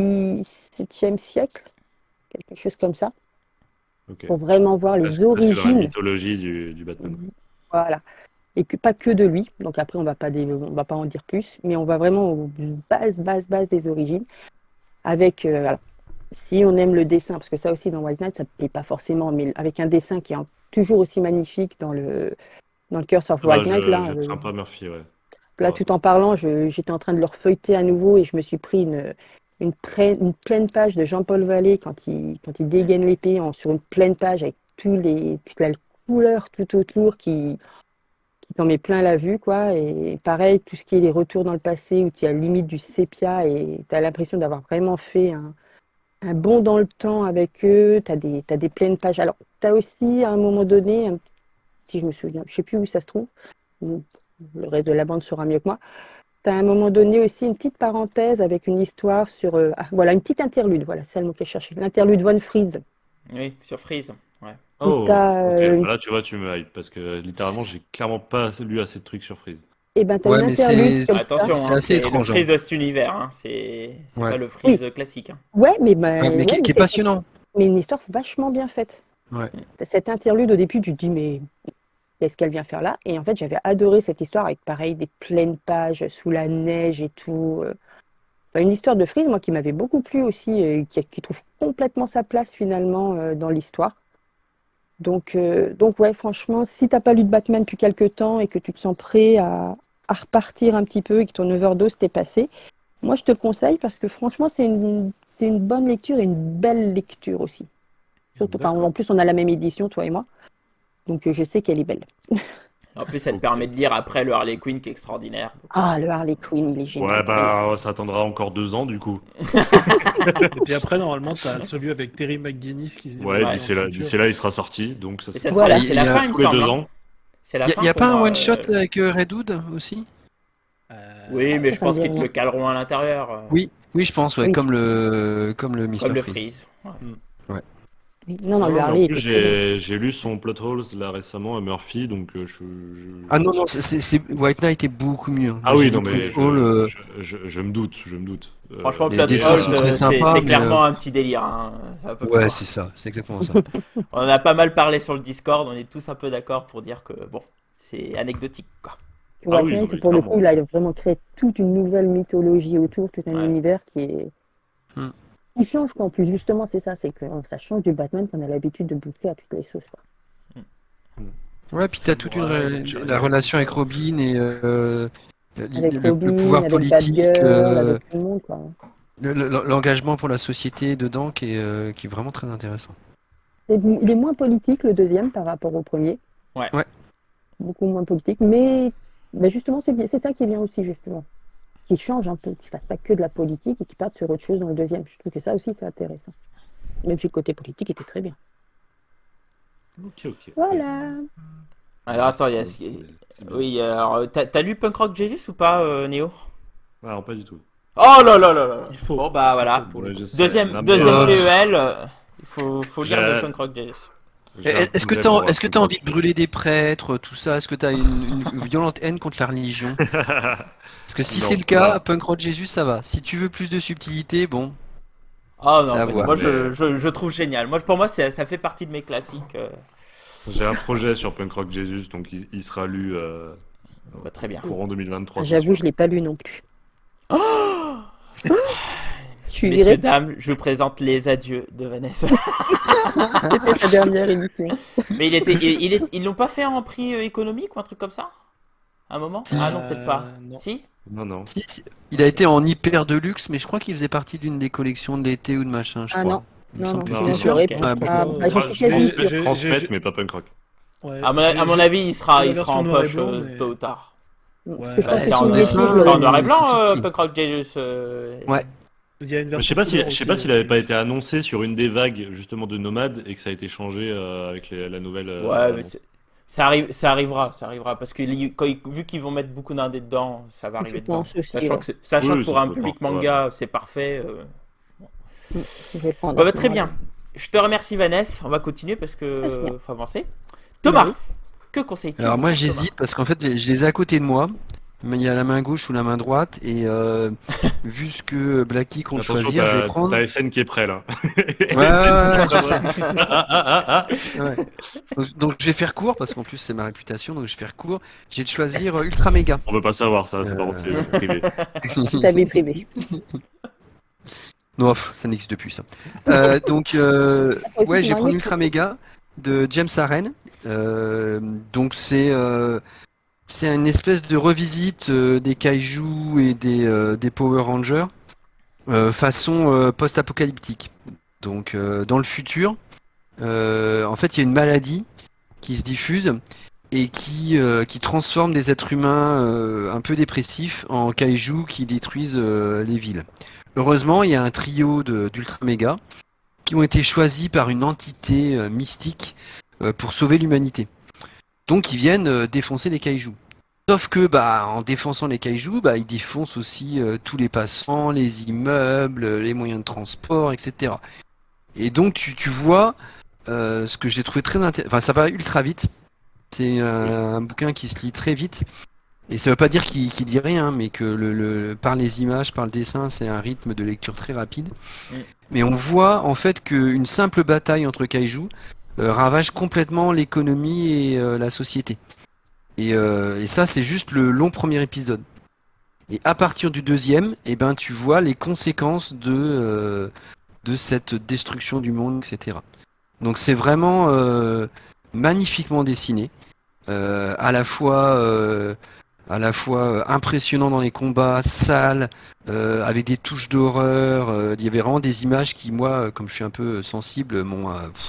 XVIIe siècle, quelque chose comme ça, Ok. pour vraiment voir les Parce que dans la origines. mythologie du Batman. Voilà. Et pas que de lui. Donc après, on va pas en dire plus, mais on va vraiment aux bases des origines. Avec, alors, si on aime le dessin, parce que ça aussi dans White Knight, ça ne plaît pas forcément, mais avec un dessin qui est toujours aussi magnifique dans le Curse of White Knight, là, Je ne crains pas Murphy, ouais. là, tout en parlant, j'étais en train de le refeuilleter à nouveau et je me suis pris une pleine page de Jean-Paul Vallée quand il dégaine l'épée sur une pleine page avec toute la couleur tout autour qui t'en met plein la vue, quoi. Et pareil, tout ce qui est les retours dans le passé où tu as limite du sépia et tu as l'impression d'avoir vraiment fait un bond dans le temps avec eux. Tu as des pleines pages. Alors, tu as aussi à un moment donné, si je me souviens, je ne sais plus où ça se trouve, le reste de la bande sera mieux que moi. Tu as à un moment donné aussi une petite parenthèse avec une histoire sur. Voilà, une petite interlude, voilà, c'est le mot que je cherchais. L'interlude Von Freeze. Oui, sur Freeze. Ouais. Oh, t'as, ok. Bah là, tu vois, tu me hype parce que littéralement, j'ai clairement pas lu assez de trucs sur Freeze. Et ben, tu as Ouais, une mais interlude comme Attention, c'est hein, assez c'est étrange, le Freeze de cet univers. Hein. C'est Ouais. pas le Freeze classique. Hein. Ouais, mais, mais qui est passionnant. mais une histoire vachement bien faite. Ouais. Cette interlude, au début, tu te dis, mais qu'est-ce qu'elle vient faire là? Et en fait, j'avais adoré cette histoire avec, pareil, des pleines pages sous la neige et tout. Enfin, une histoire de Freeze, moi, qui m'avait beaucoup plu aussi, et qui trouve complètement sa place, finalement, dans l'histoire. Donc, ouais, franchement, si t'as pas lu de Batman depuis quelques temps et que tu te sens prêt à repartir un petit peu et que ton overdose t'est passé, moi, je te le conseille parce que franchement, c'est une bonne lecture et une belle lecture aussi. Surtout, enfin, en plus, on a la même édition, toi et moi. Donc, je sais qu'elle est belle. En plus, elle te Ok. permet de lire après le Harley Quinn qui est extraordinaire. Ah, le Harley Quinn, il est génial. Ouais, bah, ça attendra encore 2 ans du coup. Et puis après, normalement, t'as celui avec Terry McGuinness qui se dit. Ouais, Ouais, d'ici là, il sera sorti. Donc ça Et sera ça Voilà. c'est la Il y a fin, il me tous les semble. 2 Hein. ans. C'est la Il fin. n'y a pour pas un moi, one-shot avec Red Hood aussi? Oui, mais ça je pense me dit qu'ils te le rien. caleront à l'intérieur. Oui, je pense, ouais, Oui. comme le Mr. Comme le Freeze. Freeze. Ouais. Non, Non, le mais Harley en était plus, très bien. j'ai lu son plot holes là récemment à Murphy, donc Ah non, White Knight est beaucoup mieux, hein. Ah Moi, oui, j'ai non, lu mais Plot Hole, je me doute, je me doute. Franchement, les Plot dessins Holes, sont très sympas, c'est mais, clairement un petit délire. Hein. Un peu ouais, fort. c'est ça, c'est exactement ça. On en a pas mal parlé sur le Discord, on est tous un peu d'accord pour dire que bon, c'est anecdotique quoi. Ah White oui, non, Knight, mais pour le clairement. coup, là, il a vraiment créé toute une nouvelle mythologie autour, tout un Ouais. univers qui est. Hmm. Qui change, quoi. En plus, justement, c'est ça, c'est que ça change du Batman qu'on a l'habitude de bouffer à toutes les sauces, quoi. Ouais, puis t'as toute Ouais, la relation avec Robin et Avec le Robin, pouvoir avec politique, Batgirl, avec tout le monde, quoi. l'engagement pour la société dedans qui est vraiment très intéressant. Il est moins politique, le deuxième, par rapport au premier. Ouais. Ouais. Beaucoup moins politique, mais justement, c'est ça qui est bien aussi, justement. Qui change un peu, qui ne fasse pas que de la politique et qui parte sur autre chose dans le deuxième. Je trouve que ça aussi, c'est intéressant. Même si le côté politique était très bien. Ok, ok. Voilà. Alors attends, il y a... C'est bien. Oui, alors t'as lu Punk Rock Jesus ou pas, Néo? Ah, non, pas du tout. Oh là là là là. Il faut. Bon bah voilà. Il faut pour le Ouais, coup. je sais. Deuxième Non, mais, deuxième PEL, il faut lire j'ai- le Punk Rock Jesus. j'ai un Est-ce que projet t'as pour est-ce que un t'as envie de truc. brûler des prêtres, tout ça? Est-ce que t'as une violente haine contre la religion? Parce que si Non, c'est le cas, bah. Punk Rock Jésus, ça va. Si tu veux plus de subtilité, bon, Oh c'est non, à mais voir. moi Mais- je trouve génial. Moi pour moi ça fait partie de mes classiques. J'ai un projet sur Punk Rock Jesus, donc il sera lu Bah, très bien. courant 2023. c'est J'avoue, sûr. je ne l'ai pas lu non plus. Je suis Messieurs, virée. dames, je vous présente les adieux de Vanessa. C'était sa dernière émission. Mais ils l'ont pas fait en prix économique ou un truc comme ça? Un moment? Ah non, peut-être pas. non. Si? Non, non. Si, il a été en hyper de luxe, mais je crois qu'il faisait partie d'une des collections de l'été ou de machin, je Ah crois. non. Il me Non, semble non, que non, t'es sûr? j'aurais ok. pas. Ah, bon. Ah, bah, Tra- j'en suis quasi j'ai- sûre. Transmettre, mais pas Punk Rock. Ouais, À j'ai- mon j'ai- avis, il sera la en version noir et poche blanc, mais- tôt ou tard. Ouais. Parce que je Bah, pense c'est que en si son le dessin, décide, c'est en il noir et est blanc, compliqué. Punk Rock Jesus. Ouais. Il y a une Je version sais pas couleur je sais aussi, pas s'il avait pas avec- été annoncé sur une des vagues justement de Nomade et que ça a été changé avec la nouvelle. Ouais, mais annonce. ça arrivera parce que vu qu'ils vont mettre beaucoup d'indés dedans, ça va Je arriver dedans. pense aussi, Sachant ouais. sachant Oui, que pour ça un peut public pas, ouais. manga, c'est parfait. Je vais le prendre Bah, à ce très moment-là. bien. Je te remercie Vanessa. On va continuer parce Très que bien. faut avancer. Thomas, Oui. que conseilles-tu Alors moi pour Thomas j'hésite parce qu'en fait je les ai à côté de moi, mais il y a la main gauche ou la main droite et vu ce que Blacky compte Attention, choisir, je vais prendre. t'as SN qui est prêt là. Ouais, je sais. sais. Ouais. Donc, je vais faire court parce qu'en plus c'est ma réputation, donc je vais faire court. J'ai de choisir Ultra Méga. On veut pas savoir ça, c'est par contre c'est privé. Ta vie privée. Non, ça n'existe plus ça. Donc aussi, ouais, c'est je vais marié, prendre Ultra Méga de James Aren. Donc c'est une espèce de revisite des kaijus et des Power Rangers façon post-apocalyptique. Donc dans le futur, en fait, il y a une maladie qui se diffuse et qui transforme des êtres humains un peu dépressifs en kaijus qui détruisent les villes. Heureusement, il y a un trio d'Ultra Méga qui ont été choisis par une entité mystique pour sauver l'humanité. Donc ils viennent défoncer les kaijus. Sauf que bah en défonçant les kaijus, bah ils défoncent aussi tous les passants, les immeubles, les moyens de transport, etc. Et donc tu vois ce que j'ai trouvé très intéressant. Enfin ça va ultra vite. C'est un bouquin qui se lit très vite. Et ça veut pas dire qu'il dit rien, mais que par les images, par le dessin, c'est un rythme de lecture très rapide. Mm. Mais on voit en fait qu'une simple bataille entre kaijus ravage complètement l'économie et la société. Et ça, c'est juste le long premier épisode. Et à partir du deuxième, eh ben, tu vois les conséquences de cette destruction du monde, etc. Donc c'est vraiment magnifiquement dessiné, à la fois impressionnant dans les combats, sale, avec des touches d'horreur. Il y avait vraiment des images qui, moi, comme je suis un peu sensible, m'ont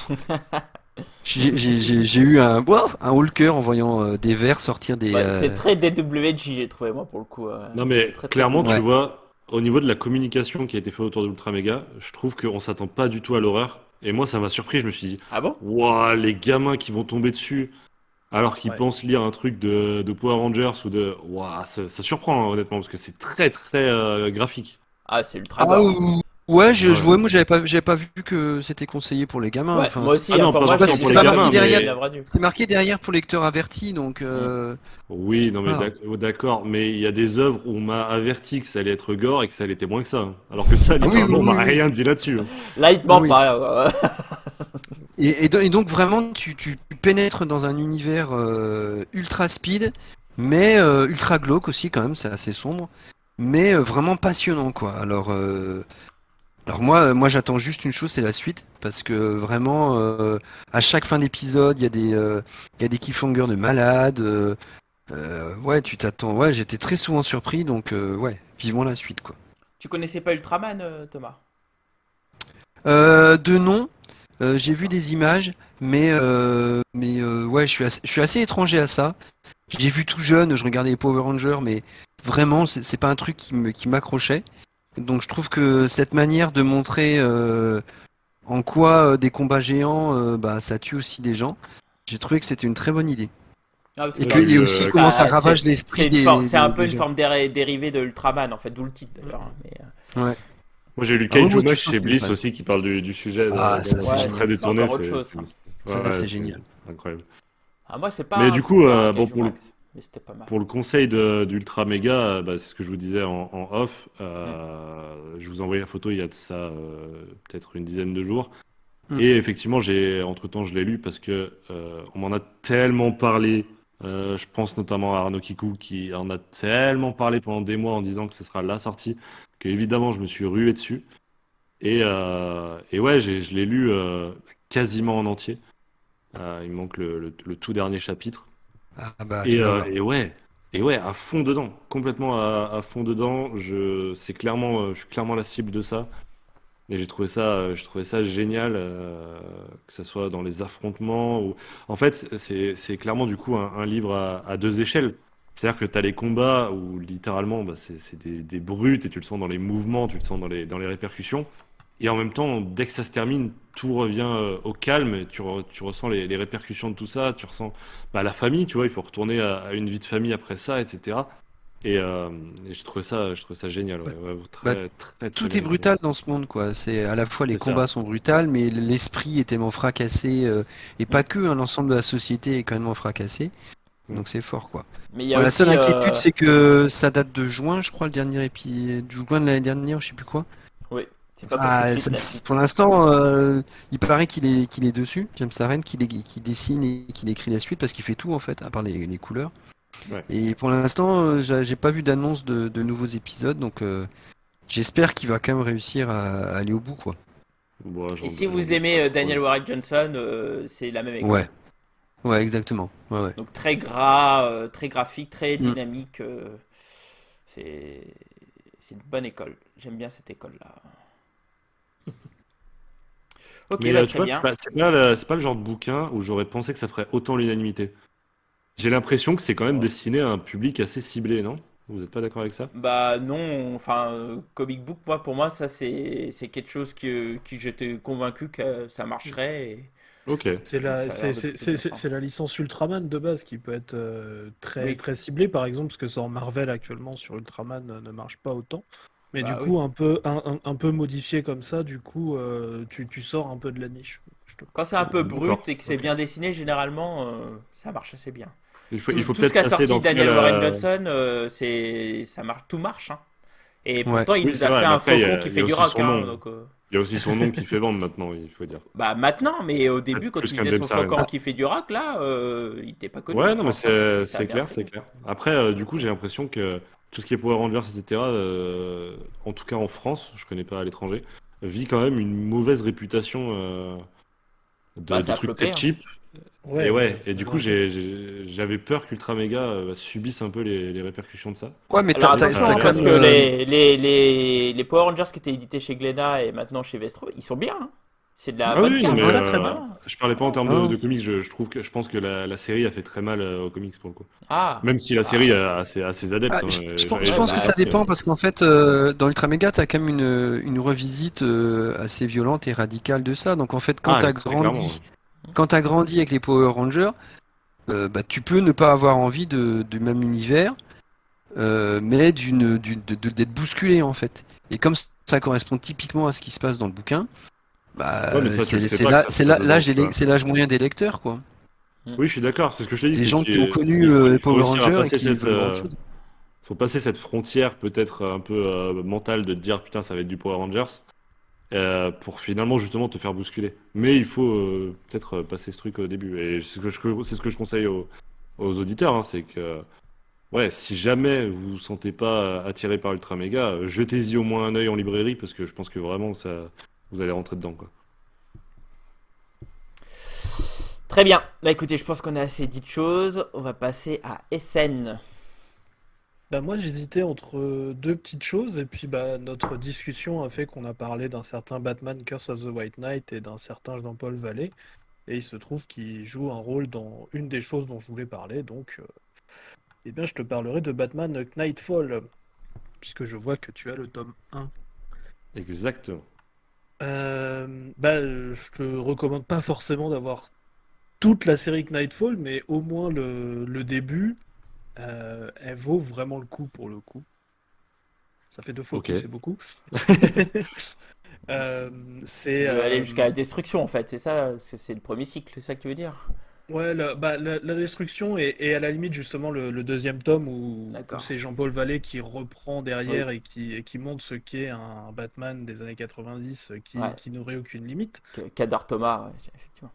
j'ai eu un haut le cœur en voyant des vers sortir des. Ouais, c'est très DWG, j'ai trouvé moi pour le coup. Non mais C'est très, très clairement, cool. Ouais. tu vois, au niveau de la communication qui a été faite autour d'Ultra Mega, je trouve qu'on s'attend pas du tout à l'horreur. Et moi, ça m'a surpris. Je me suis dit, Ah bon? waouh, les gamins qui vont tomber dessus alors qu'ils Ouais. pensent lire un truc de Power Rangers ou de. Waouh, ça surprend hein, honnêtement parce que c'est très très graphique. Ah, c'est ultra Ah gore. ouais, Ouais. moi j'avais pas vu que c'était conseillé pour les gamins. Ouais, Enfin, moi aussi, Ah non, hein, pour pas moi, forcément pour c'est les pas gamins, marqué mais- derrière la c'est marqué derrière pour lecteurs avertis, donc Oui, non mais Ah. d'accord, mais il y a des œuvres où on m'a averti que ça allait être gore et que ça l'était moins que ça, hein. Alors que ça, oui, littéralement, oui, on m'a oui. rien dit là-dessus, hein. Là, il te ment Oui. pas. et donc vraiment tu pénètres dans un univers ultra speed, mais ultra glauque aussi quand même, c'est assez sombre, mais vraiment passionnant quoi. Alors moi j'attends juste une chose, c'est la suite, parce que vraiment à chaque fin d'épisode il y a des cliffhangers de malade. Ouais, tu t'attends. Ouais, j'étais très souvent surpris, donc ouais, vivement la suite quoi. Tu connaissais pas Ultraman, Thomas? De nom, j'ai vu des images, mais ouais, je suis assez étranger à ça. J'ai vu tout jeune, je regardais les Power Rangers, mais vraiment, c'est pas un truc qui m'accrochait. Donc je trouve que cette manière de montrer en quoi des combats géants, bah, ça tue aussi des gens, j'ai trouvé que c'était une très bonne idée. Ah, parce Et, que que, et aussi comment ça c'est- ravage c'est l'esprit c'est un peu des une gens. forme dérivée de Ultraman, en fait, d'où le titre d'ailleurs. Hein, mais, Ouais. Moi, j'ai lu Ah ouais, Kaiju moi, tu Max sens chez qu'il Bliss fallait. aussi qui parle du sujet Ah, ça, c'est Ouais, génial. très détourné. c'est encore autre chose, ça. Ça, ouais, c'est génial. incroyable. Ah, moi, c'est pas Mais un du coup coup, de cœur, bon, Kaiju Max, mais c'était pas mal. pour le conseil d'Ultra Mega, bah, c'est ce que je vous disais en off. Je vous ai envoyé la photo il y a de ça peut-être une dizaine de jours. Mm. Et effectivement, entre-temps, je l'ai lu parce que on m'en a tellement parlé. Je pense notamment à Arnaud Kikou qui en a tellement parlé pendant des mois en disant que ce sera la sortie que évidemment je me suis rué dessus. Et ouais, je l'ai lu quasiment en entier. Il me manque le tout dernier chapitre. Ah bah, Et, tu vas voir. et ouais, à fond dedans, complètement à fond dedans. Je suis clairement la cible de ça. Et je trouvais ça génial, que ce soit dans les affrontements ou... En fait, c'est clairement du coup un livre à deux échelles. C'est-à-dire que tu as les combats où littéralement bah, c'est des brutes et tu le sens dans les mouvements, tu le sens dans les répercussions. Et en même temps, dès que ça se termine, tout revient au calme et tu ressens les répercussions de tout ça. Tu ressens bah, la famille, tu vois, il faut retourner à une vie de famille après ça, etc. Et je trouvais ça génial. Ouais, ouais, Bah, très tout bien est brutal dans ce monde, quoi. C'est à la fois les C'est ça. combats sont brutals, mais l'esprit est tellement fracassé, et pas que, hein, l'ensemble de la société est quand même fracassé. Mm. Donc c'est fort, quoi. Mais il y a Bon, la seule aussi. inquiétude, c'est que ça date de juin, je crois, le dernier épisode, juin de l'année dernière, je sais plus quoi. Oui, c'est pas pour tout de Ah, suite la suite. pour l'instant, il paraît qu'il est dessus, James Aaron, qui dessine et qu'il écrit la suite parce qu'il fait tout en fait, à part les couleurs. Ouais. Et pour l'instant, j'ai pas vu d'annonce de nouveaux épisodes, donc j'espère qu'il va quand même réussir à aller au bout, quoi. Bon, Et si j'en vous doute aimez pas. Daniel Warren Johnson, c'est la même école. Ouais, ouais, exactement. Ouais, ouais. Donc très gras, très graphique, très Mm. dynamique. C'est c'est une bonne école. J'aime bien cette école-là. Ok, Mais bah, tu très vois, bien. c'est pas le genre de bouquin où j'aurais pensé que ça ferait autant l'unanimité. J'ai l'impression que c'est quand même Ouais. destiné à un public assez ciblé, non? Vous êtes pas d'accord avec ça? Bah non, enfin, comic book, moi, pour moi, ça c'est quelque chose que j'étais convaincu que ça marcherait et Ok. C'est la, ça a l'air de plutôt bien c'est la licence Ultraman de base qui peut être très, Oui, très ciblée, par exemple, parce que sort Marvel actuellement sur Ultraman ne marche pas autant. Mais du bah oui. coup, un peu modifié comme ça, du coup, tu sors un peu de la niche, je trouve. Quand c'est un peu brut D'accord. et que c'est Ok. bien dessiné, généralement, ça marche assez bien. Il faut Tout ce peut-être qu'a passer sorti dans ce cas Daniel Warren la... Johnson, ça marche, tout marche, hein. Et Ouais. pourtant, il Oui, nous c'est a fait vrai, mais un après, faucon qui il y fait a du aussi rock, son hein, nom. donc, Il y a aussi son nom qui fait vendre maintenant, il faut dire. bah maintenant, mais au début, Peut-être quand plus il qu'un faisait James son Aaron. faucon qui fait du rock, là, il était pas connu en Ouais, non, mais France, hein. Et ça a c'est bien clair, pris. c'est clair. Après, du coup, j'ai l'impression que tout ce qui est Power Rangers, etc., en tout cas en France, je connais pas à l'étranger, vit quand même une mauvaise réputation Bah de ça a trucs très floppé, hein. cheap. Et Ouais, ouais, et du coup, malheureusement. j'avais peur qu'Ultra Mega subisse un peu les répercussions de ça. Ouais, mais Alors Et attention, ça a t'as hein, l'air quand parce même. que les Power Rangers qui étaient édités chez Glénat et maintenant chez Vestro, ils sont bien, hein. C'est de la Ah bonne oui, Ils non, cam, sont mais très hein. très Ah, bien. je parlais pas en termes Hein. de comics, je pense que la série a fait très mal aux comics pour le coup. ah, Même si la série bah, a ses adeptes, hein, Je ouais, pense que bah ça si, dépend ouais. parce qu'en fait, dans Ultra Mega, t'as quand même une revisite assez violente et radicale de ça. Donc en fait, Ah, très clairement. Ouais. quand t'as grandi avec les Power Rangers, bah, tu peux ne pas avoir envie du même univers, mais d'être bousculé en fait. Et comme ça correspond typiquement à ce qui se passe dans le bouquin, Ouais, mais bah, ça, tu le sais pas que ça se passe dedans, tu vois. c'est l'âge moyen des lecteurs, quoi. Hmm. Oui, je suis d'accord, c'est ce que je te dis, Les c'est gens qui ont connu qu'il les faut Power réussir à Rangers et passer qui veulent voir autre chose. faut passer cette frontière peut-être un peu mentale de te dire putain, ça va être du Power Rangers, pour finalement justement te faire bousculer. Mais il faut peut-être passer ce truc au début. Et c'est ce que je conseille aux auditeurs, hein, c'est que ouais, si jamais vous vous sentez pas attiré par Ultra Mega, jetez-y au moins un œil en librairie parce que je pense que vraiment ça, vous allez rentrer dedans, quoi. Très bien. Bah écoutez, je pense qu'on a assez dit de choses. On va passer à SN. Bah moi j'hésitais entre deux petites choses et puis bah notre discussion a fait qu'on a parlé d'un certain Batman Curse of the White Knight et d'un certain Jean-Paul Vallée et il se trouve qu'il joue un rôle dans une des choses dont je voulais parler donc eh bien je te parlerai de Batman Knightfall puisque je vois que tu as le tome 1. Exactement. Je te recommande pas forcément d'avoir toute la série Knightfall mais au moins le début elle vaut vraiment le coup pour le coup. Ça fait 2 fois Ok. coup, c'est beaucoup. Euh, Tu c'est veux aller jusqu'à la destruction en fait, c'est ça? Parce que c'est le premier cycle, c'est ça que tu veux dire? ouais, la destruction et à la limite justement le deuxième tome où D'accord. c'est Jean-Paul Vallée qui reprend Oui. derrière et qui montre ce qu'est un Batman des années 90 Ouais. qui n'aurait aucune limite. Qu'adore Thomas, ouais, effectivement.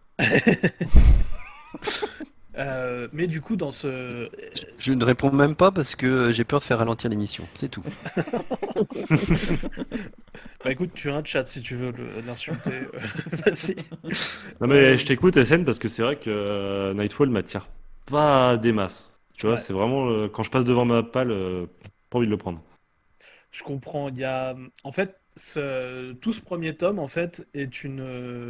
Mais du coup dans ce Je ne réponds même pas parce que j'ai peur de faire ralentir l'émission, c'est tout. bah écoute tu as un chat si tu veux l'insulter. Vas-y. Non mais je t'écoute SN parce que c'est vrai que Nightfall m'attire pas des masses. Tu vois, Ouais. c'est vraiment quand je passe devant ma palle, pas envie de le prendre. Je comprends. Il y a, en fait, tout ce premier tome, en fait, est une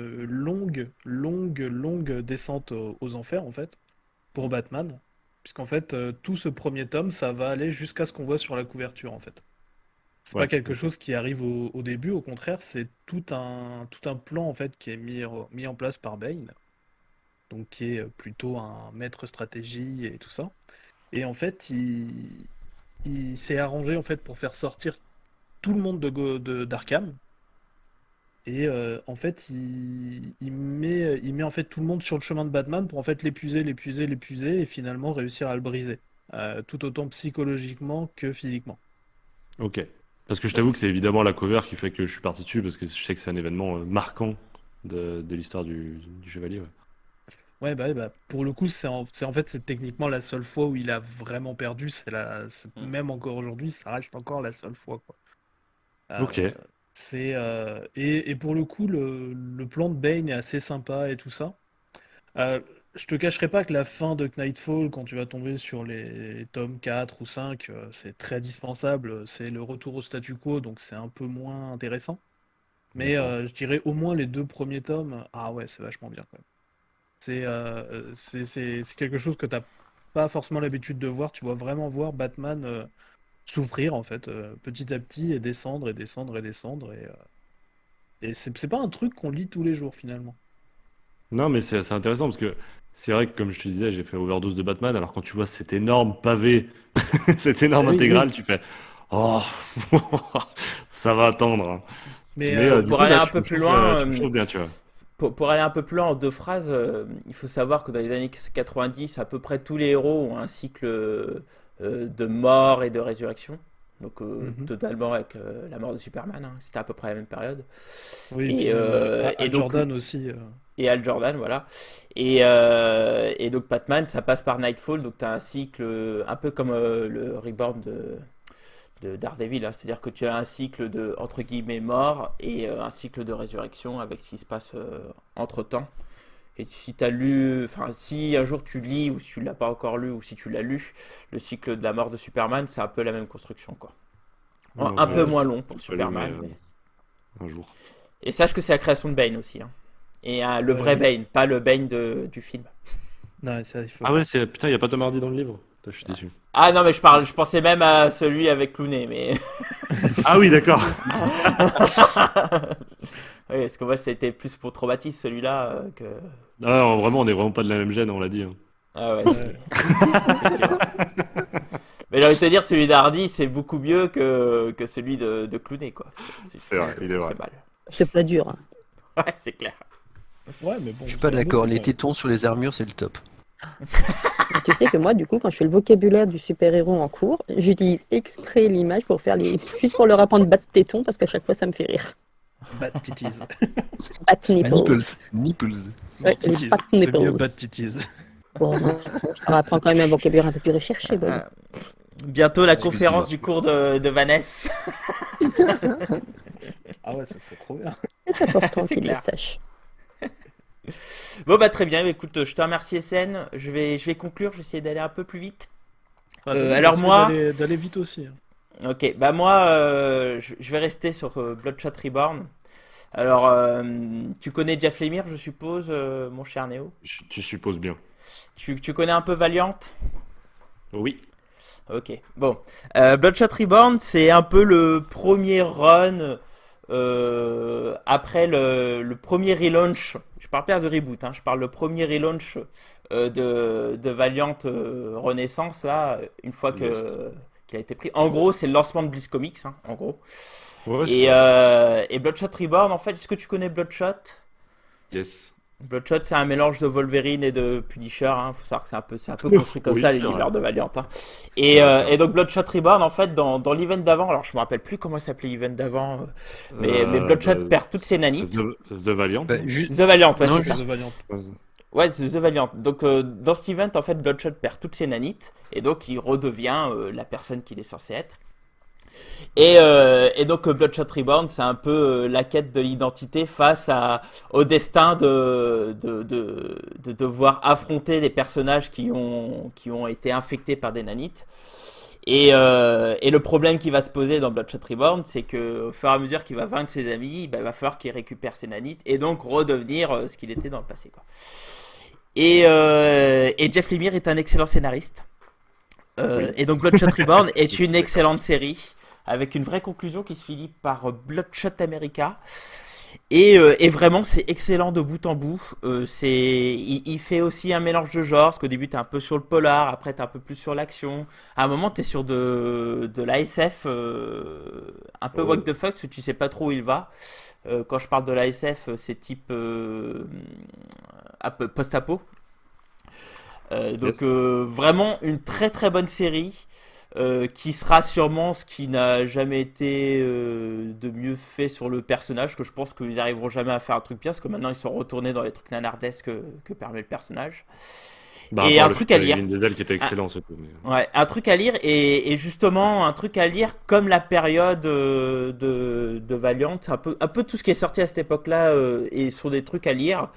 longue descente aux enfers, en fait, pour Batman. Puisqu'en fait, tout ce premier tome, ça va aller jusqu'à ce qu'on voit sur la couverture, en fait. C'est pas Ouais. quelque chose qui arrive au début, au contraire, c'est tout un plan, en fait, qui est mis en place par Bane, donc qui est plutôt un maître stratégie et tout ça. Et en fait, il s'est arrangé en fait pour faire sortir tout le monde d'Arkham. Et en fait, il met en fait tout le monde sur le chemin de Batman pour en fait l'épuiser et finalement réussir à le briser, tout autant psychologiquement que physiquement. Ok. Parce que je t'avoue que c'est évidemment la cover qui fait que je suis parti dessus, parce que je sais que c'est un événement marquant de l'histoire du Chevalier. Ouais. Ouais, bah, pour le coup, c'est techniquement la seule fois où il a vraiment perdu. Même encore aujourd'hui, ça reste encore la seule fois, quoi. Ok. Euh, et pour le coup, le plan de Bane est assez sympa et tout ça. Euh, je te cacherai pas que la fin de Knightfall, quand tu vas tomber sur les tomes 4 ou 5, c'est très dispensable. C'est le retour au statu quo, donc c'est un peu moins intéressant. Mais D'accord. je dirais au moins les 2 premiers tomes, ah ouais, c'est vachement bien quand même. C'est quelque chose que t'as pas forcément l'habitude de voir. Tu vois vraiment voir Batman souffrir en fait, petit à petit et descendre et descendre et descendre. Et c'est pas un truc qu'on lit tous les jours finalement. Non, mais c'est assez intéressant parce que c'est vrai que, comme je te disais, j'ai fait overdose de Batman. Alors, quand tu vois cet énorme pavé, cette énorme Oui, oui. intégrale, tu fais oh, ça va attendre. Hein. Mais Mais du Pour coup, aller là, un peu plus tu me loin, chauffes bien, tu vois. pour aller un peu plus loin en 2 phrases, il faut savoir que dans les années 90, à peu près tous les héros ont un cycle de mort et de résurrection. Donc mhm. totalement avec la mort de Superman, hein. C'était à peu près la même période. Oui, et puis Et, même et Al donc Jordan aussi. et Al Jordan, voilà. Et donc Batman, ça passe par Nightfall, donc tu as un cycle un peu comme le Reborn de Daredevil, hein. C'est-à-dire que tu as un cycle de, entre guillemets, mort et un cycle de résurrection avec ce qui se passe entre-temps. Et si tu as lu, enfin, si un jour tu lis, ou si tu l'as pas encore lu, ou si tu l'as lu, le cycle de la mort de Superman, c'est un peu la même construction, quoi. Non, Un je peu vais moins long pour pas lu, mais Superman. un jour. Et sache que c'est la création de Bane aussi, hein. Et le vrai Oui. Bane, pas le Bane du film. Non, ça, il faut Ah ouais, pas. putain, il n'y a pas Tom Hardy dans le livre. Putain, je suis déçu. Ah non, mais je pensais même à celui avec Clooney, mais. Ah oui, d'accord. Oui, parce que moi, c'était plus pour traumatisme celui-là que. Ah, non, vraiment, on est vraiment pas de la même gêne, on l'a dit. Hein. Ah ouais, Ouais. effectivement. Mais j'ai envie de te dire, celui d'Hardy, c'est beaucoup mieux que celui de Clooney, quoi. C'est vrai, il est ça vrai. fait mal. C'est pas dur, hein. Ouais, c'est clair. Ouais, mais bon, Je suis pas c'est un d'accord, autre, les tétons sur les armures, c'est le top. Et tu sais que moi, du coup, quand je fais le vocabulaire du super-héros en cours, j'utilise exprès l'image pour faire juste pour leur apprendre bat téton parce qu'à chaque fois, ça me fait rire. Bad titties. Bat nipples. Nipples. Ouais, les Titties. bat C'est mieux nipples. bad titties. Bon, ça apprend quand même un vocabulaire un peu plus recherché, Bob. Ah, bientôt la Excuse-moi. conférence du cours de Vanessa. Ah ouais, ça serait trop bien. C'est important C'est qu'ils le clair. sachent. Bon, bah très bien. Écoute, je te remercie, SN. Je vais conclure. Je vais essayer d'aller un peu plus vite. Alors J'essaie moi, d'aller vite aussi. Hein. ok, bah moi, je vais rester sur Bloodshot Reborn. Alors, tu connais Jeff Lemire, je suppose, mon cher Néo. Tu supposes bien. Tu connais un peu Valiant? Oui. Ok, bon. Bloodshot Reborn, c'est un peu le premier run après le premier relaunch. Je parle pas de reboot, hein, je parle le premier relaunch de Valiant Renaissance, là, une fois Yes. qu'il a été pris. En gros, c'est le lancement de Bliss Comics, hein, en gros. Ouais, c'est Et, ça. et Bloodshot Reborn, en fait, est-ce que tu connais Bloodshot? Yes. Bloodshot, c'est un mélange de Wolverine et de Punisher, hein. Faut savoir que c'est un peu construit comme Oui, ça, c'est l'univers vrai. de Valiant, hein. C'est vrai, c'est vrai. Et donc Bloodshot Reborn, en fait, dans l'event d'avant, alors je me rappelle plus comment s'appelait l'event d'avant, mais Bloodshot Bah, perd toutes ses nanites. The Valiant. Bah, The Valiant, ouais, Non, c'est ça. The Valiant. Ouais, c'est The Valiant. Donc dans cet event, en fait, Bloodshot perd toutes ses nanites, et donc il redevient la personne qu'il est censé être. Et donc Bloodshot Reborn, c'est un peu la quête de l'identité face au destin de devoir affronter des personnages qui ont été infectés par des nanites. Et le problème qui va se poser dans Bloodshot Reborn, c'est que au fur et à mesure qu'il va vaincre ses amis, bah, il va falloir qu'il récupère ses nanites et donc redevenir ce qu'il était dans le passé, quoi. Et Jeff Lemire est un excellent scénariste. Oui. Et donc Bloodshot Reborn est une excellente série avec une vraie conclusion qui se finit par Bloodshot America. Et vraiment, c'est excellent de bout en bout. Il fait aussi un mélange de genres, parce qu'au début, t'es un peu sur le polar, après, t'es un peu plus sur l'action. À un moment, t'es sur de la SF, un peu Oh. what the fuck, parce que tu sais pas trop où il va. Quand je parle de la SF, c'est type un peu post-apo. Yes. Vraiment une très très bonne série qui sera sûrement ce qui n'a jamais été de mieux fait sur le personnage, que je pense qu'ils n'arriveront jamais à faire un truc bien, parce que maintenant ils sont retournés dans les trucs nanardesques que permet le personnage. Bah, à Et part un le truc fait à qu'il y lire. avait Vin Diesel qui était Ah, excellent, c'est tout. Mais... ouais, un truc à lire, et justement un truc à lire comme la période de Valiant, un peu tout ce qui est sorti à cette époque-là et sur des trucs à lire.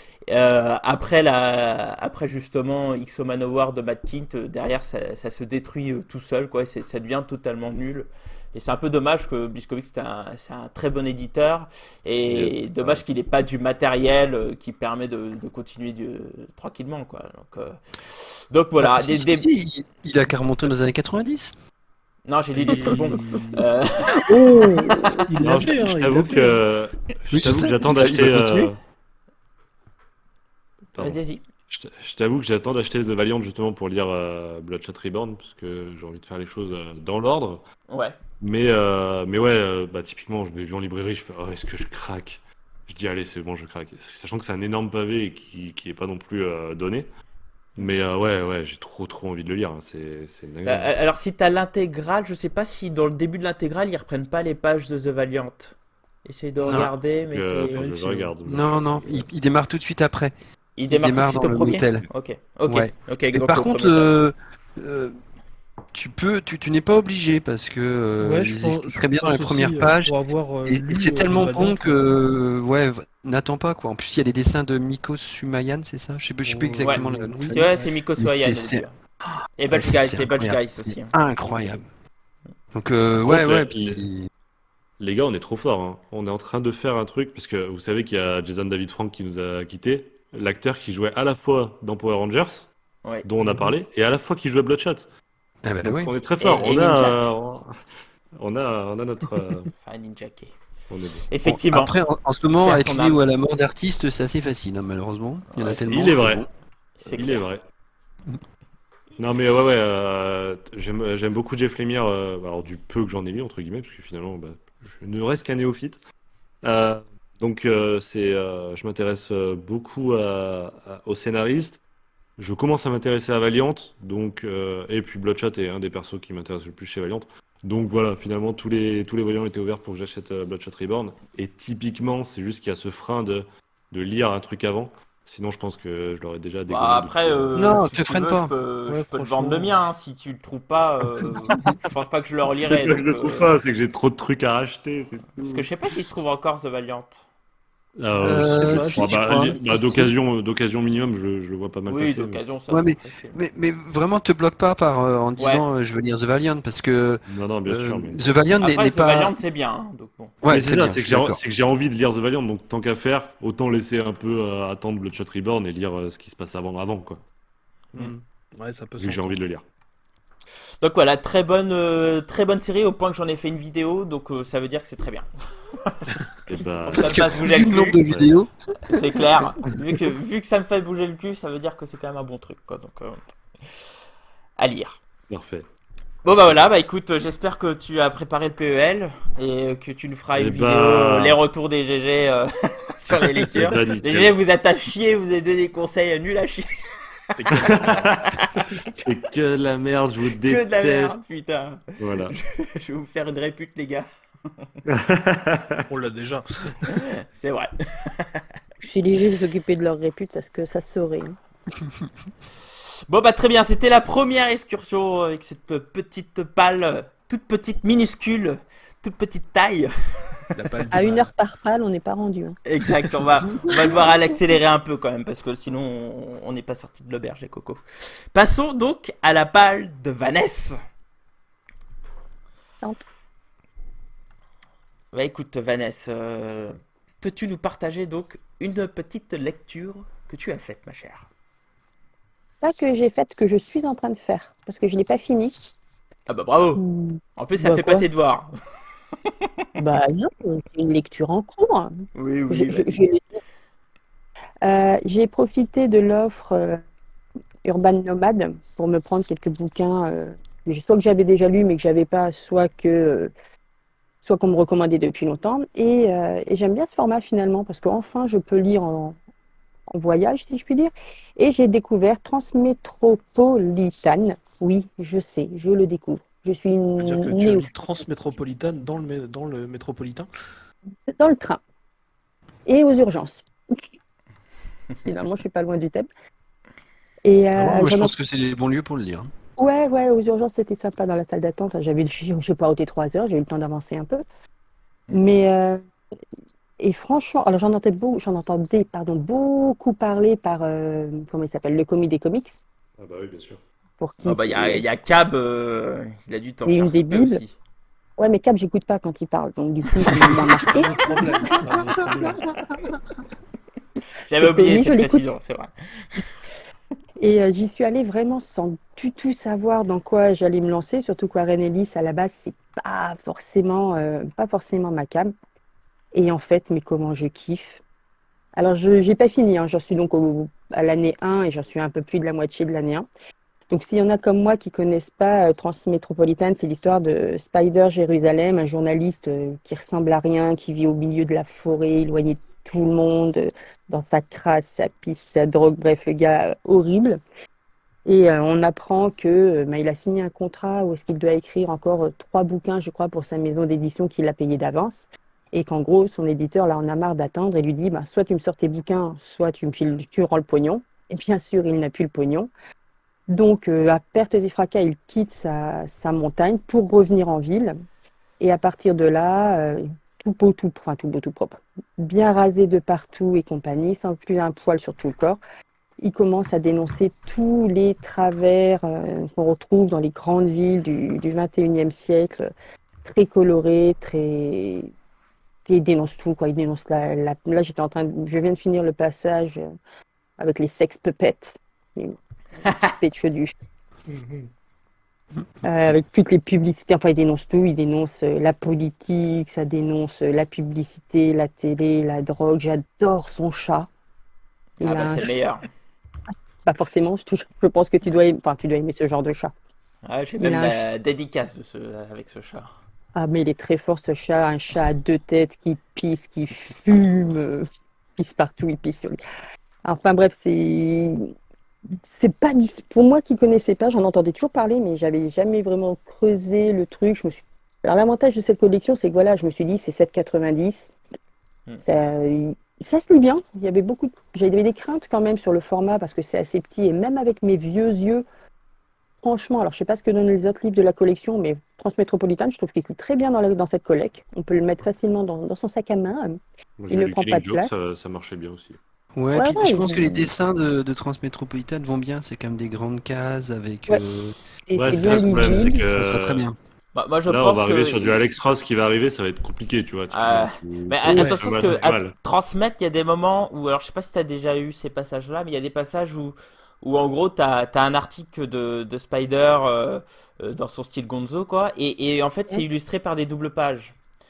Après justement X-O Manowar de Matt Kindt, derrière ça se détruit tout seul, quoi, ça devient totalement nul. Et c'est un peu dommage que Bliskovic c'est un très bon éditeur, Yes. et dommage qu'il n'ait pas du matériel qui permet de continuer tranquillement, quoi. Donc voilà, Ah, il a qu'à remonter dans les années 90. non, j'ai dit des trucs bons. Il Euh, Oh, il Non, l'a je fait, hein, je il t'avoue l'a fait. que Oui, je sais. j'attends Il va d'acheter. continuer. Pardon. Vas-y. Je t'avoue que j'attends d'acheter The Valiant justement pour lire Bloodshot Reborn parce que j'ai envie de faire les choses dans l'ordre. Ouais. Mais ouais, bah, typiquement, je l'ai vu en librairie, je fais oh, est-ce que je craque? Je dis allez, c'est bon, je craque. Sachant que c'est un énorme pavé et qui est pas non plus donné. Mais ouais, j'ai trop envie de le lire, hein. C'est une dinguerie. Alors si t'as l'intégrale, je sais pas si dans le début de l'intégrale ils reprennent pas les pages de The Valiant. Essaye de Non. regarder, mais Faut que je vérifie. regarde. Non, il démarre tout de suite après. il démarre tout de démarre suite dans au le premier. motel. Ok, Ouais. Mais donc par au contre, premier tome. tu n'es pas obligé parce que Ouais, ils expliquent très bien dans pense les premières aussi, pages. pour avoir Et lu c'est tellement Valiant, bon que ouais, n'attends pas quoi. En plus, il y a les dessins de Miko Sumayan, c'est ça? Je sais plus Ouais, exactement le nom de oui, famille. ouais, c'est Miko Mais Soyan. c'est- Et Ouais, Butch Guy, c'est Butch incroyable. Guy aussi. C'est incroyable. Donc contre, ouais, les- puis Les gars, on est trop forts, hein. On est en train de faire un truc, parce que vous savez qu'il y a Jason David Frank qui nous a quittés, l'acteur qui jouait à la fois dans Power Rangers, Ouais. dont on a parlé, et à la fois qui jouait Bloodshot. ah bah Donc ouais. on est très fort. Et On Ninjak. a notre. Enfin, Ninja Key. On est bon. Effectivement. Après, en ce moment, Perd être son lié âme. ou à la mort d'artiste, c'est assez facile, hein, malheureusement. Il y en a Ouais. tellement. Il est vrai. Bon. C'est Il clair. est vrai. Non mais ouais, j'aime beaucoup Jeff Lemire, alors du peu que j'en ai lu entre guillemets, parce que finalement bah, je ne reste qu'un néophyte. Je m'intéresse beaucoup aux scénaristes. Je commence à m'intéresser à Valiant, et puis Bloodshot est un des persos qui m'intéresse le plus chez Valiant. Donc voilà, finalement tous les voyants étaient ouverts pour que j'achète Bloodshot Reborn. Et typiquement, c'est juste qu'il y a ce frein de lire un truc avant. Sinon, je pense que je l'aurais déjà dégommé. Bah, après, Non, si te tu freine veux, pas. je peux Ouais, te vendre franchement. le mien, hein. Si tu le trouves pas, je pense pas que je le relirai. Je Donc, le trouve pas, c'est que j'ai trop de trucs à racheter, c'est Parce tout. que je sais pas s'il se trouve encore The Valiant. Si, je crois. D'occasion minimum, je le vois pas mal Oui, passer. d'occasion, ça Ouais, c'est facile. Mais vraiment, te bloque pas en disant je veux lire The Valiant parce que Non, bien sûr. Mais... The Valiant Après, n'est The pas. Valiant, c'est bien, hein, donc bon. Ouais, Mais c'est c'est bien. ça, je suis d'accord. c'est que j'ai envie de lire The Valiant, donc tant qu'à faire, autant laisser un peu attendre Bloodshot Reborn et lire ce qui se passe avant, quoi. Ouais, ça peut Vu que j'ai s'entendre. envie de le lire. Donc voilà, très bonne série au point que j'en ai fait une vidéo, donc ça veut dire que c'est très bien. Et bah, Parce Ça me fasse que bouger vu le le nombre cul. de vidéos, C'est clair. Vu que ça me fait bouger le cul, ça veut dire que c'est quand même un bon truc, quoi. Donc à lire. parfait. Bon bah voilà, bah écoute, j'espère que tu as préparé le PEL et que tu nous feras une Eh vidéo, bah. les retours des GG sur les lectures. Eh bah, Les nickel. GG vous êtes à chier, vous avez donné des conseils nuls à chier. C'est que de la merde, je vous Que de la déteste. merde, putain. Voilà. Je vais vous faire une répute, les gars. On l'a déjà. C'est vrai. Je suis léger de s'occuper de leur répute parce que ça se saurait, hein. Bon bah très bien, c'était la première excursion avec cette petite palle, toute petite, minuscule, toute petite taille. La palle du À mal. 1 heure par pal, on n'est pas rendu, hein. Exact, on va devoir l'accélérer un peu quand même, parce que sinon on n'est pas sorti de l'auberge, les cocos. Passons donc à la palle de Vanessa. Tente. Bah écoute Vanessa, peux-tu nous partager donc une petite lecture que tu as faite, ma chère? Pas que j'ai fait, que je suis en train de faire, parce que je l'ai pas fini. Ah bah bravo. En plus ça Bah, fait quoi. passer devoir. Bah non, c'est une lecture en cours. Oui, Je- oui, je- vas-y. j'ai profité de l'offre Urban Nomad pour me prendre quelques bouquins, soit que j'avais déjà lus mais que j'avais pas, soit qu'on me recommandait depuis longtemps. Et j'aime bien ce format finalement parce qu'enfin je peux lire en voyage, si je puis dire. Et j'ai découvert Transmétropolitane. Oui, je sais, je le découvre. Je suis C'est-à-dire que une tu as lu néophyte Transmétropolitane dans le métropolitain? dans le train et aux urgences. Finalement, je suis pas loin du thème. Et Ah ouais, moi je j'en ai... pense que c'est les bons lieux pour le lire. Ouais, ouais, aux urgences, c'était sympa dans la salle d'attente. J'ai pas ôté 3 heures, j'ai eu le temps d'avancer un peu. Mais et franchement, alors pardon, beaucoup parler par comment il s'appelle, le commis des comics, Ah bah oui, bien sûr. pour Ah qui bah, il y a Cab, il a dû t'en c'est faire une des souper bibles. aussi. Ouais, mais Cap, j'écoute pas quand il parle, donc du coup, ça m'a moins C'est marqué. pas mon problème. C'est pas mon problème. J'avais oublié Oui, je cette l'écoute. précision, c'est vrai. Et j'y suis allée vraiment sans du tout savoir dans quoi j'allais me lancer, surtout qu'Warren Ellis, à la base, c'est pas forcément ma came. Et en fait, mais comment je kiffe. Alors, je j'ai pas fini, hein, j'en suis donc à l'année 1 et j'en suis un peu plus de la moitié de l'année 1. Donc, s'il y en a comme moi qui connaissent pas Transmétropolitane, c'est l'histoire de Spider Jérusalem, un journaliste qui ressemble à rien, qui vit au milieu de la forêt, éloigné de tout le monde, dans sa crasse, sa pisse, sa drogue, bref, le gars horrible. Et on apprend que il a signé un contrat où est-ce qu'il doit écrire encore 3 bouquins, je crois, pour sa maison d'édition qu'il a payé d'avance. Et qu'en gros, son éditeur, là, en a marre d'attendre et lui dit, bah, soit tu me sors tes bouquins, soit tu rends le pognon. Et bien sûr, il n'a plus le pognon. Donc, à pertes et fracas, il quitte sa montagne pour revenir en ville. Et à partir de là, tout beau, tout propre, bien rasé de partout et compagnie, sans plus un poil sur tout le corps, il commence à dénoncer tous les travers qu'on retrouve dans les grandes villes du 21e siècle, très colorées, très... Il dénonce tout, quoi. Il dénonce là, je viens de finir le passage avec les sex puppets, les pêcheux Mhm. avec toutes les publicités. Enfin, il dénonce tout. Il dénonce la politique, ça dénonce la publicité, la télé, la drogue. J'adore son chat. Il Ah a bah, un c'est le chat. meilleur. Pas forcément. Je pense que tu dois aimer ce genre de chat. Ah, j'ai Il même a un ch- la dédicace avec ce chat. Ah, mais il est très fort ce chat. Un chat à 2 têtes qui pisse, qui Qui pisse partout. fume, pisse partout, il pisse sur lui. Enfin bref, c'est pas du... Pour moi qui connaissais pas, j'en entendais toujours parler, mais j'avais jamais vraiment creusé le truc. Alors l'avantage de cette collection, c'est que voilà, je me suis dit c'est 7,90. Hmm. Ça se lit bien. J'avais des craintes quand même sur le format parce que c'est assez petit et même avec mes vieux yeux, franchement, alors je sais pas ce que donnent les autres livres de la collection, mais Transmétropolitane, je trouve qu'il se lit très bien dans cette collecte. On peut le mettre facilement dans son sac à main. Moi, Il j'ai ne lu prend pas Killing de Joke, place. ça marchait bien aussi. Ouais, Ouais, puis ouais, je pense que les dessins de Transmétropolitane vont bien. C'est comme des grandes cases avec. ouais. Et Ouais, c'est c'est bien ça le problème, c'est lisible. Ça se voit très que bien. Bah, moi, je là, on pense va arriver que. sur du Alex Ross qui va arriver, ça va être compliqué, tu vois. Euh, Typiquement. Mais Ouais. attention, parce Ça que fait à mal. transmettre, il y a des moments où, alors je sais pas si t'as déjà eu ces passages-là, mais il y a des passages où en gros t'as un article de Spider dans son style Gonzo, quoi, et en fait c'est illustré par des doubles pages.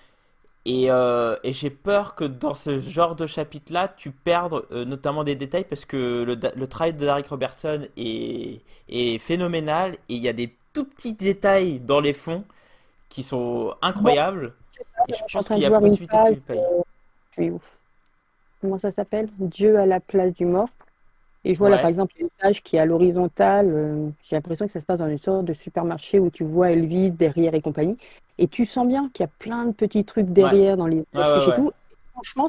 Et j'ai peur que dans ce genre de chapitre-là, tu perdes notamment des détails parce que le travail de Derek Robertson est phénoménal et il y a des tout petits détails dans les fonds qui sont Bon, incroyables. Et je je suis en pense train qu'il y de a voir une possibilité que tu page. le payes. Je suis ouf. Comment ça s'appelle? Dieu à la place du mort. Et je vois là, par Ouais. exemple, une page qui est à l'horizontale. J'ai l'impression que ça se passe dans une sorte de supermarché où tu vois Elvis derrière et compagnie. Et tu sens bien qu'il y a plein de petits trucs Ouais. derrière dans les Ouais, affiches ouais, et ouais. tout. Franchement,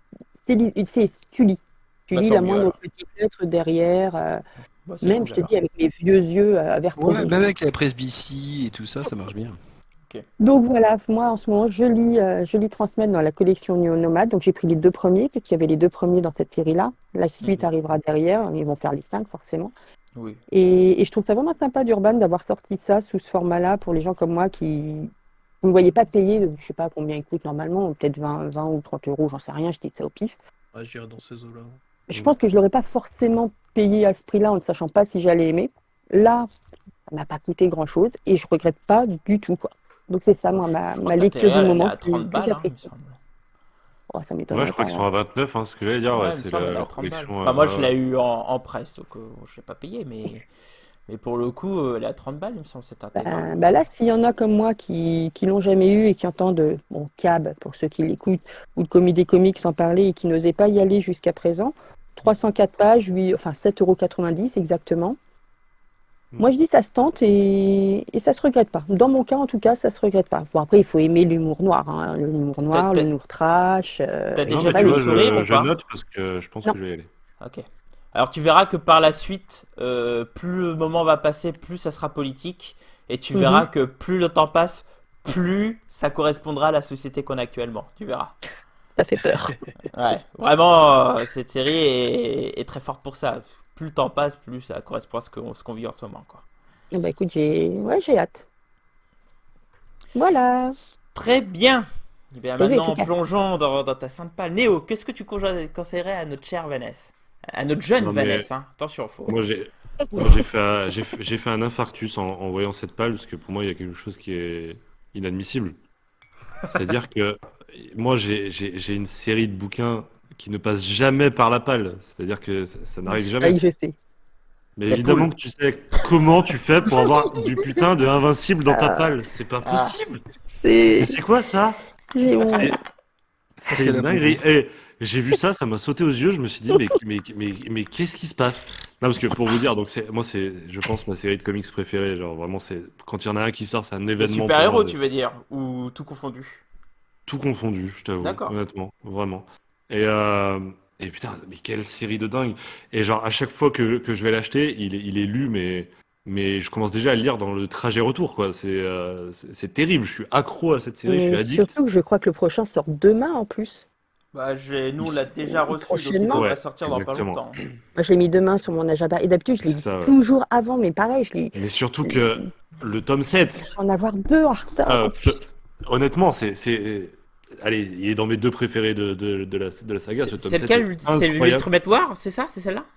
tu lis. Tu Bah lis tant la mieux moindre alors. petite lettre derrière. Bah c'est Même, cool je te alors. dis, avec mes vieux yeux à verre trop Ouais, rouge. même avec la presbytie et tout ça, ça marche bien. Ok. Donc voilà, moi en ce moment, je lis Transmettre dans la collection Néo Nomade. Donc j'ai pris les 2 premiers, puisqu'il y avait les 2 premiers dans cette série-là. La suite Mhm. arrivera derrière, ils vont faire les 5 forcément. Oui. Et je trouve ça vraiment sympa d'Urban d'avoir sorti ça sous ce format-là pour les gens comme moi qui ne me voyaient pas payer, je sais pas combien il coûte normalement, peut-être 20 ou 30 euros, j'en sais rien, je dis ça au pif. Ouais, j'irai dans ces eaux-là. Je pense que je l'aurais pas forcément payé à ce prix-là en ne sachant pas si j'allais aimer. Là, ça m'a pas coûté grand-chose et je regrette pas du tout, quoi. Donc c'est ça, moi, Je crois ma que lecture du l'intérêt, elle est moment à 30 que balles, hein, il me j'apprécie. semble. Oh, ça Ouais, m'étonnerait je crois pas. qu'ils sont à 29, hein, ce que j'allais dire, ouais, Ouais, il me c'est semble, elle est à leur 30 balles. collection. Enfin, moi, je Ouais. l'ai eu en presse, donc je l'ai pas payé, mais pour le coup, elle est à 30 balles, il me semble, c'est intégral. Bah là, s'il y en a comme moi qui l'ont jamais eu et qui entendent bon, Cab, pour ceux qui l'écoutent, ou le Comité des comics en parler et qui n'osaient pas y aller jusqu'à présent, 304 pages, enfin 7,90 € exactement. Moi, je dis ça se tente et ça se regrette pas. Dans mon cas, en tout cas, ça se regrette pas. Bon, après, il faut aimer l'humour noir, hein. L'humour T'as noir, t'as- l'humour trash. t'as Non, déjà mais vu tu le vois, sourire ou je pas? note parce que je pense Non, que je vais y aller. Ok. Alors tu verras que par la suite, plus le moment va passer, plus ça sera politique, et tu mhm, verras que plus le temps passe, plus ça correspondra à la société qu'on a actuellement. Tu verras. ça fait peur. Ouais, vraiment, cette série est très forte pour ça. Plus le temps passe, plus ça correspond à ce qu'on vit en ce moment, quoi. Bah écoute, j'ai hâte. Voilà. Très bien. Et bien T'as vu, maintenant, efficace. plongeons dans ta sainte palle. Néo, qu'est-ce que tu conseillerais à notre chère Vanessa? À notre jeune Non, mais Vanessa, hein. Attention, faut. moi, j'ai fait un infarctus en voyant cette palle parce que pour moi, il y a quelque chose qui est inadmissible. C'est-à-dire que moi, j'ai une série de bouquins qui ne passent jamais par la palle. C'est-à-dire que ça n'arrive Ah jamais. oui, je sais. Mais La évidemment poule. que tu sais comment tu fais pour avoir du putain de invincible dans ta Ah, palle. C'est pas Ah, possible. c'est. Mais c'est quoi ça? J'ai honte. C'est Parce c'est qu'elle une a dinguerie. beaucoup. Et j'ai vu ça, ça m'a sauté aux yeux. Je me suis dit, mais qu'est-ce qui se passe? Non, parce que pour vous dire, donc moi, je pense, ma série de comics préférée. Genre, vraiment, quand il y en a un qui sort, c'est un les événement pour moi, super-héros, tu veux dire? Ou tout confondu? tout confondu, je t'avoue, D'accord. honnêtement, vraiment. Et, euh, et putain, mais quelle série de dingue. Et genre, à chaque fois que je vais l'acheter, il est lu, mais je commence déjà à le lire dans le trajet retour, quoi. C'est terrible. Je suis accro à cette série, je suis Mais addict. surtout que je crois que le prochain sort demain en plus. Bah, nous, on Il- l'a déjà Ou reçu, donc il prochainement. devrait Ouais, sortir dans pas exactement. longtemps. Moi, je l'ai mis demain sur mon agenda. Et d'habitude, je l'ai C'est mis ça, ouais. toujours avant, mais pareil, Mais surtout que le tome 7, je vais en avoir 2 en retard. euh, pe- honnêtement, allez, il est dans mes deux préférés de la saga, ce tome C'est 7 lequel? est C'est incroyable. l'Ultimate War, c'est ça? C'est celle-là?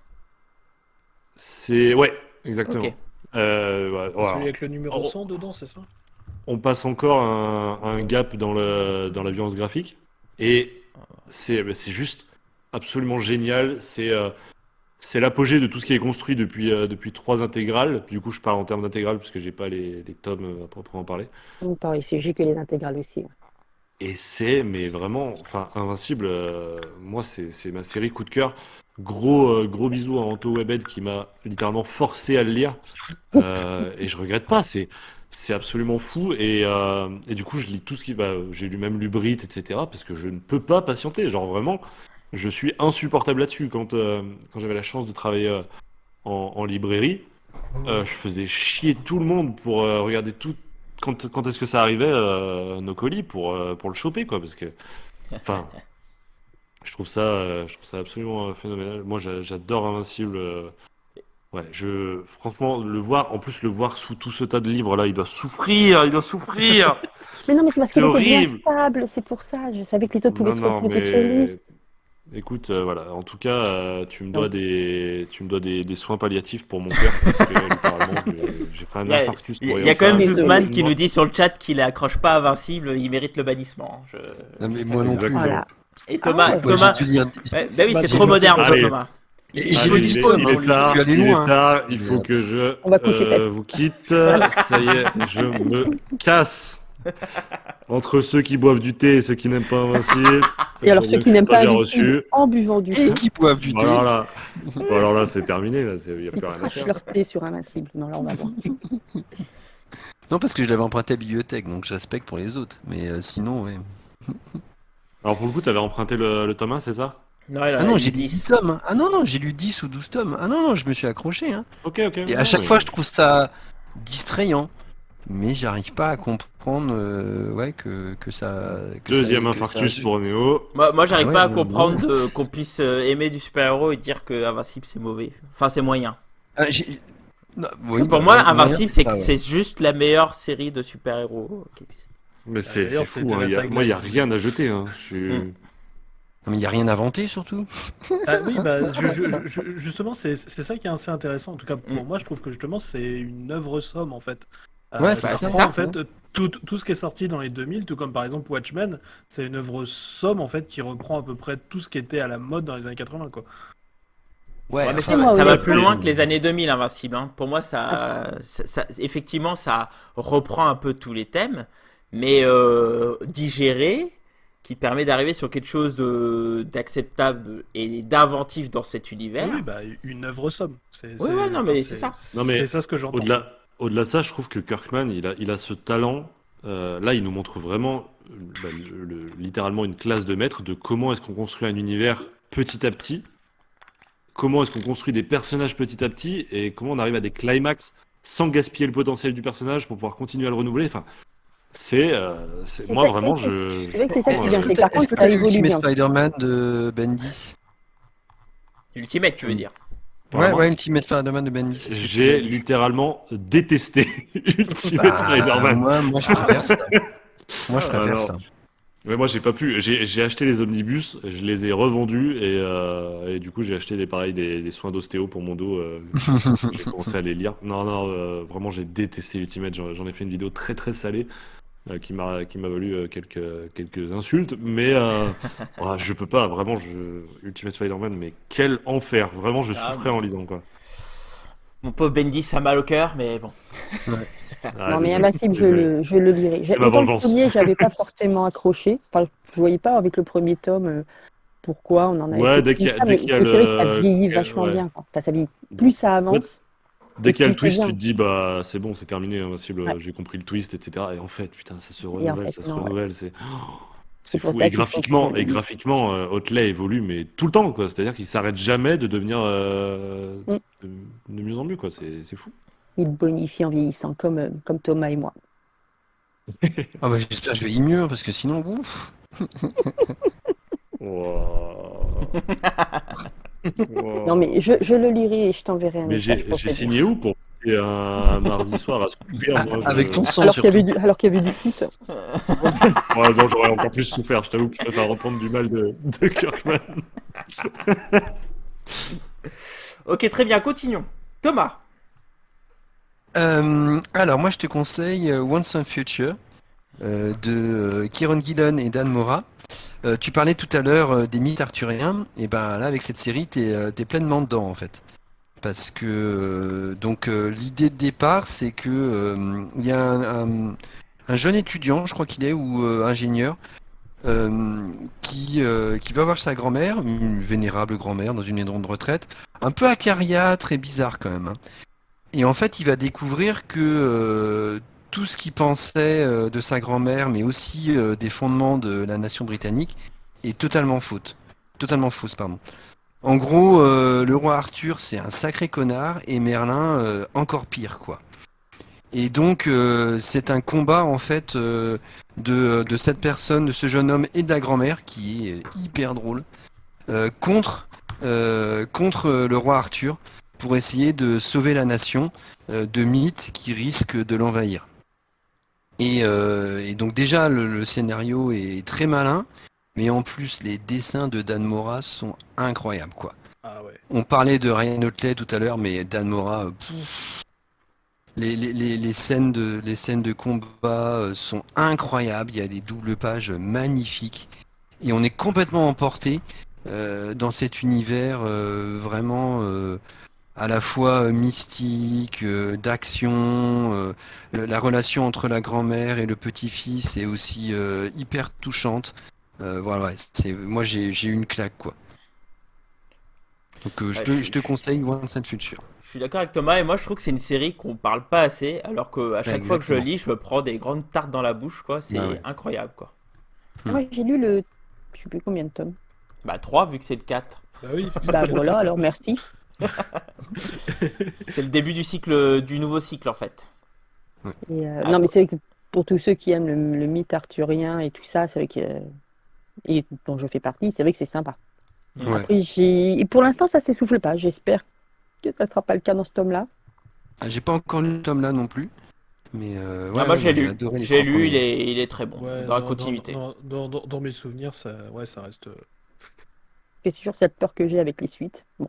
Ouais, exactement. Ok. Ouais, voilà. Celui avec le numéro On, 100 dedans, c'est ça? on passe encore un gap dans la violence graphique, et c'est juste absolument génial. C'est l'apogée de tout ce qui est construit depuis 3 intégrales. Du coup, je parle en termes d'intégrales parce que j'ai pas les tomes à proprement parler. Pareil, j'ai que les intégrales aussi. Et mais vraiment, enfin, Invincible, moi, c'est ma série coup de cœur. Gros bisous à Anto Webed qui m'a littéralement forcé à le lire. Et je regrette pas, c'est absolument fou. Et du coup, je lis tout ce qui va. J'ai même lu Brit, etc. Parce que je ne peux pas patienter. Genre vraiment, je suis insupportable là-dessus. Quand j'avais la chance de travailler en librairie, je faisais chier tout le monde pour regarder tout. Quand est-ce que ça arrivait, nos colis, pour le choper, quoi. Parce que, enfin, je trouve ça absolument phénoménal. Moi, j'adore Invincible. Ouais, franchement, en plus, le voir sous tout ce tas de livres là, il doit souffrir, il doit souffrir. Mais non, mais c'est parce C'est qu'il était bien horrible. stable, c'est pour ça. Je savais que les autres pouvaient Non, se non, reposer sur lui. mais écoute, voilà. En tout cas, tu me dois Donc, des soins palliatifs pour mon cœur parce que littéralement, j'ai fait un Il y a, infarctus il pour y a voyant quand même ça. Zuzman qui nous dit sur le chat qu'il accroche pas Invincible, il mérite le bannissement. Non, mais moi non plus. Exactement. voilà. Et Ah Thomas, ouais. Moi, Thomas, j'ai dû lire. ouais, bah oui, Bah, c'est j'ai trop lu- moderne, toi, Allez. Thomas. Et Il j'ai faut lu du du temps, tome, Il hein. est tard, Je suis allé il est loin. tard, il faut Merde. que je On va coucher, Pep. vous quitte. Ça y est, je me casse. Entre ceux qui boivent du thé et ceux qui n'aiment pas Invincible. Et alors, je ceux ne qui suis n'aiment pas bien Invincible reçu. en buvant du Et thé, qui boivent du Bon, thé. alors là, c'est terminé. Là, il n'y a ils plus rien à crachent faire. leur thé sur Invincible. Non, là, on va voir. Non, parce que je l'avais emprunté à la bibliothèque, donc je respecte pour les autres. Mais sinon, ouais. Alors pour le coup, tu avais emprunté le tome 1, c'est ça? Non, il en Ah a non, lu j'ai lu 10 10. tomes. Hein. Ah non, non, j'ai lu 10 ou 12 tomes. Ah non, non, je me suis accroché. Hein. Ok, ok. Et non, à chaque mais- fois, je trouve ça distrayant. Mais j'arrive pas à comprendre ouais, que ça. Deuxième que ça- infarctus pour Néo. Moi, j'arrive Ah ouais, pas à non, comprendre qu'on puisse aimer du super-héros et dire que Invincible c'est mauvais. Enfin, c'est moyen. Ah, non, oui, Pour bah, moi, ouais, Invincible, ah, ouais. c'est juste la meilleure série de super-héros qui existe. Mais d'ailleurs, c'est c'était fou. la Hein. tagline. Moi, il n'y a rien à jeter. Hein. Non, mais il n'y a rien inventé surtout. Ah oui, bah, justement, c'est ça qui est assez intéressant. En tout cas, pour moi, je trouve que justement, c'est une œuvre somme, en fait. Ouais, c'est ça. Parfois, C'est ça. en fait, tout ce qui est sorti dans les 2000, tout comme par exemple Watchmen, c'est une œuvre somme en fait qui reprend à peu près tout ce qui était à la mode dans les années 80, quoi. Ouais, Ouais, mais enfin, moi, ça va honnêtement, plus loin que les années 2000, Invincible. Hein. Pour moi, effectivement, ça reprend un peu tous les thèmes, mais digéré, qui permet d'arriver sur quelque chose d'acceptable et d'inventif dans cet univers. Oui, bah une œuvre somme. Oui, ouais, non, mais c'est ça. Non, mais C'est ça ce que j'entends. Au-delà de ça, je trouve que Kirkman, il a ce talent. Là, il nous montre vraiment, bah, littéralement une classe de maître de comment est-ce qu'on construit un univers petit à petit, comment est-ce qu'on construit des personnages petit à petit, et comment on arrive à des climax sans gaspiller le potentiel du personnage pour pouvoir continuer à le renouveler. Enfin, moi ça, vraiment, c'est vrai que c'est ça qui est Est-ce bien. que C'est que par est-ce contre, que ça t'as lu évolue Ultimate bien. Spider-Man de Bendis? Ultimate, tu veux dire. Ouais, ouais, Ultimate Spider-Man de Bendis. Est-ce que tu l'as j'ai lu? littéralement détesté Ultimate Bah, Spider-Man. moi, je préfère ça. Moi, je préfère Alors, ça. mais moi, j'ai pas pu. J'ai acheté les omnibus, je les ai revendus et du coup, j'ai acheté des soins d'ostéo pour mon dos. J'ai commencé à les lire. Non, non, vraiment, j'ai détesté Ultimate. J'en ai fait une vidéo très très salée qui m'a valu quelques insultes. Mais ouais, je peux pas, vraiment, Ultimate Spider-Man, mais quel enfer. Vraiment, je Ah, souffrais en lisant, quoi. Mon pauvre Bendy, ça a mal au cœur, mais bon. Ah, Non, mais désolé, Invincible, désolé. je le lirai. C'est ma Autant le vengeance. premier, j'avais pas forcément accroché. Enfin, je voyais pas avec le premier tome pourquoi on en avait Ouais, fait dès tout qu'il y a, ça, dès mais qu'il y a c'est vrai que ça le. vieillit vachement Ouais. bien, quoi. Enfin, ça vieillit. Plus ça avance, Dès et qu'il y a plus le c'est twist, bien. tu te dis, bah, c'est bon, c'est terminé, Invincible, Ouais. j'ai compris le twist, etc. Et en fait, putain, ça se Et en renouvelle, fait, ça se non, ouais. renouvelle, c'est C'est pour fou. ça Et qu'il faut qu'on le lise. graphiquement, Otley évolue, mais tout le temps, quoi. C'est-à-dire qu'il s'arrête jamais de devenir Mm. de mieux en mieux, quoi. C'est fou. Il bonifie en vieillissant, comme Thomas et moi. Ah bah, j'espère que je vais y mieux, parce que sinon, ouf. Wow. Non, mais je le lirai et je t'enverrai un Mais message pour j'ai te signé dire. où pour passer un mardi soir à souffrir, moi, Avec ton sang, Alors qu'il y avait surtout. alors qu'il y avait du foot. Ouais, non, j'aurais encore plus souffert. Je t'avoue que je préfère entendre du mal de Kirkman. Ok, très bien, continuons. Thomas. Alors, moi, je te conseille Once and Future de Kieron Gillen et Dan Mora. Tu parlais tout à l'heure des mythes arthuriens, et ben là, avec cette série, t'es pleinement dedans, en fait. Parce que l'idée de départ, c'est que il y a un jeune étudiant, je crois qu'il est, ou ingénieur, qui va voir sa grand-mère, une vénérable grand-mère dans une maison de retraite, un peu acariâtre et bizarre quand même, hein. Et en fait, il va découvrir que tout ce qu'il pensait de sa grand-mère, mais aussi des fondements de la nation britannique, est totalement fausse, pardon. En gros, le roi Arthur, c'est un sacré connard, et Merlin, encore pire, quoi. Et donc, c'est un combat, en fait, de cette personne, de ce jeune homme et de la grand-mère, qui est hyper drôle, contre le roi Arthur, pour essayer de sauver la nation de mythes qui risquent de l'envahir. Et donc déjà, le scénario est très malin, mais en plus, les dessins de Dan Mora sont incroyables, quoi. Ah ouais. On parlait de Ryan Otley tout à l'heure, mais Dan Mora, les scènes de combat sont incroyables. Il y a des doubles pages magnifiques. Et on est complètement emporté dans cet univers vraiment à la fois mystique, d'action. La relation entre la grand-mère et le petit-fils est aussi hyper touchante. Voilà, ouais, moi j'ai eu une claque, quoi. Donc je te conseille Once and Future. Je suis d'accord avec Thomas et moi je trouve que c'est une série qu'on parle pas assez alors que à chaque fois que je Exactement. lis je me prends des grandes tartes dans la bouche quoi, c'est Bah ouais. incroyable quoi. Moi, j'ai lu je sais plus combien de tomes. Bah 3 vu que c'est le 4. Bah oui. Bah voilà, alors merci. C'est le début du nouveau cycle en fait. Et, non, mais c'est vrai que pour tous ceux qui aiment le mythe arthurien et tout ça, c'est vrai que et dont je fais partie, c'est vrai que c'est sympa. Ouais. Après, et pour l'instant, ça s'essouffle pas. J'espère que ça sera pas le cas dans ce tome-là. Ah, j'ai pas encore lu le tome là non plus, mais ouais, Moi j'ai j'ai lu, adoré les j'ai trois lu, premiers. il est très bon Ouais, dans la continuité. dans mes souvenirs, ça reste. C'est toujours cette peur que j'ai avec les suites. Bon,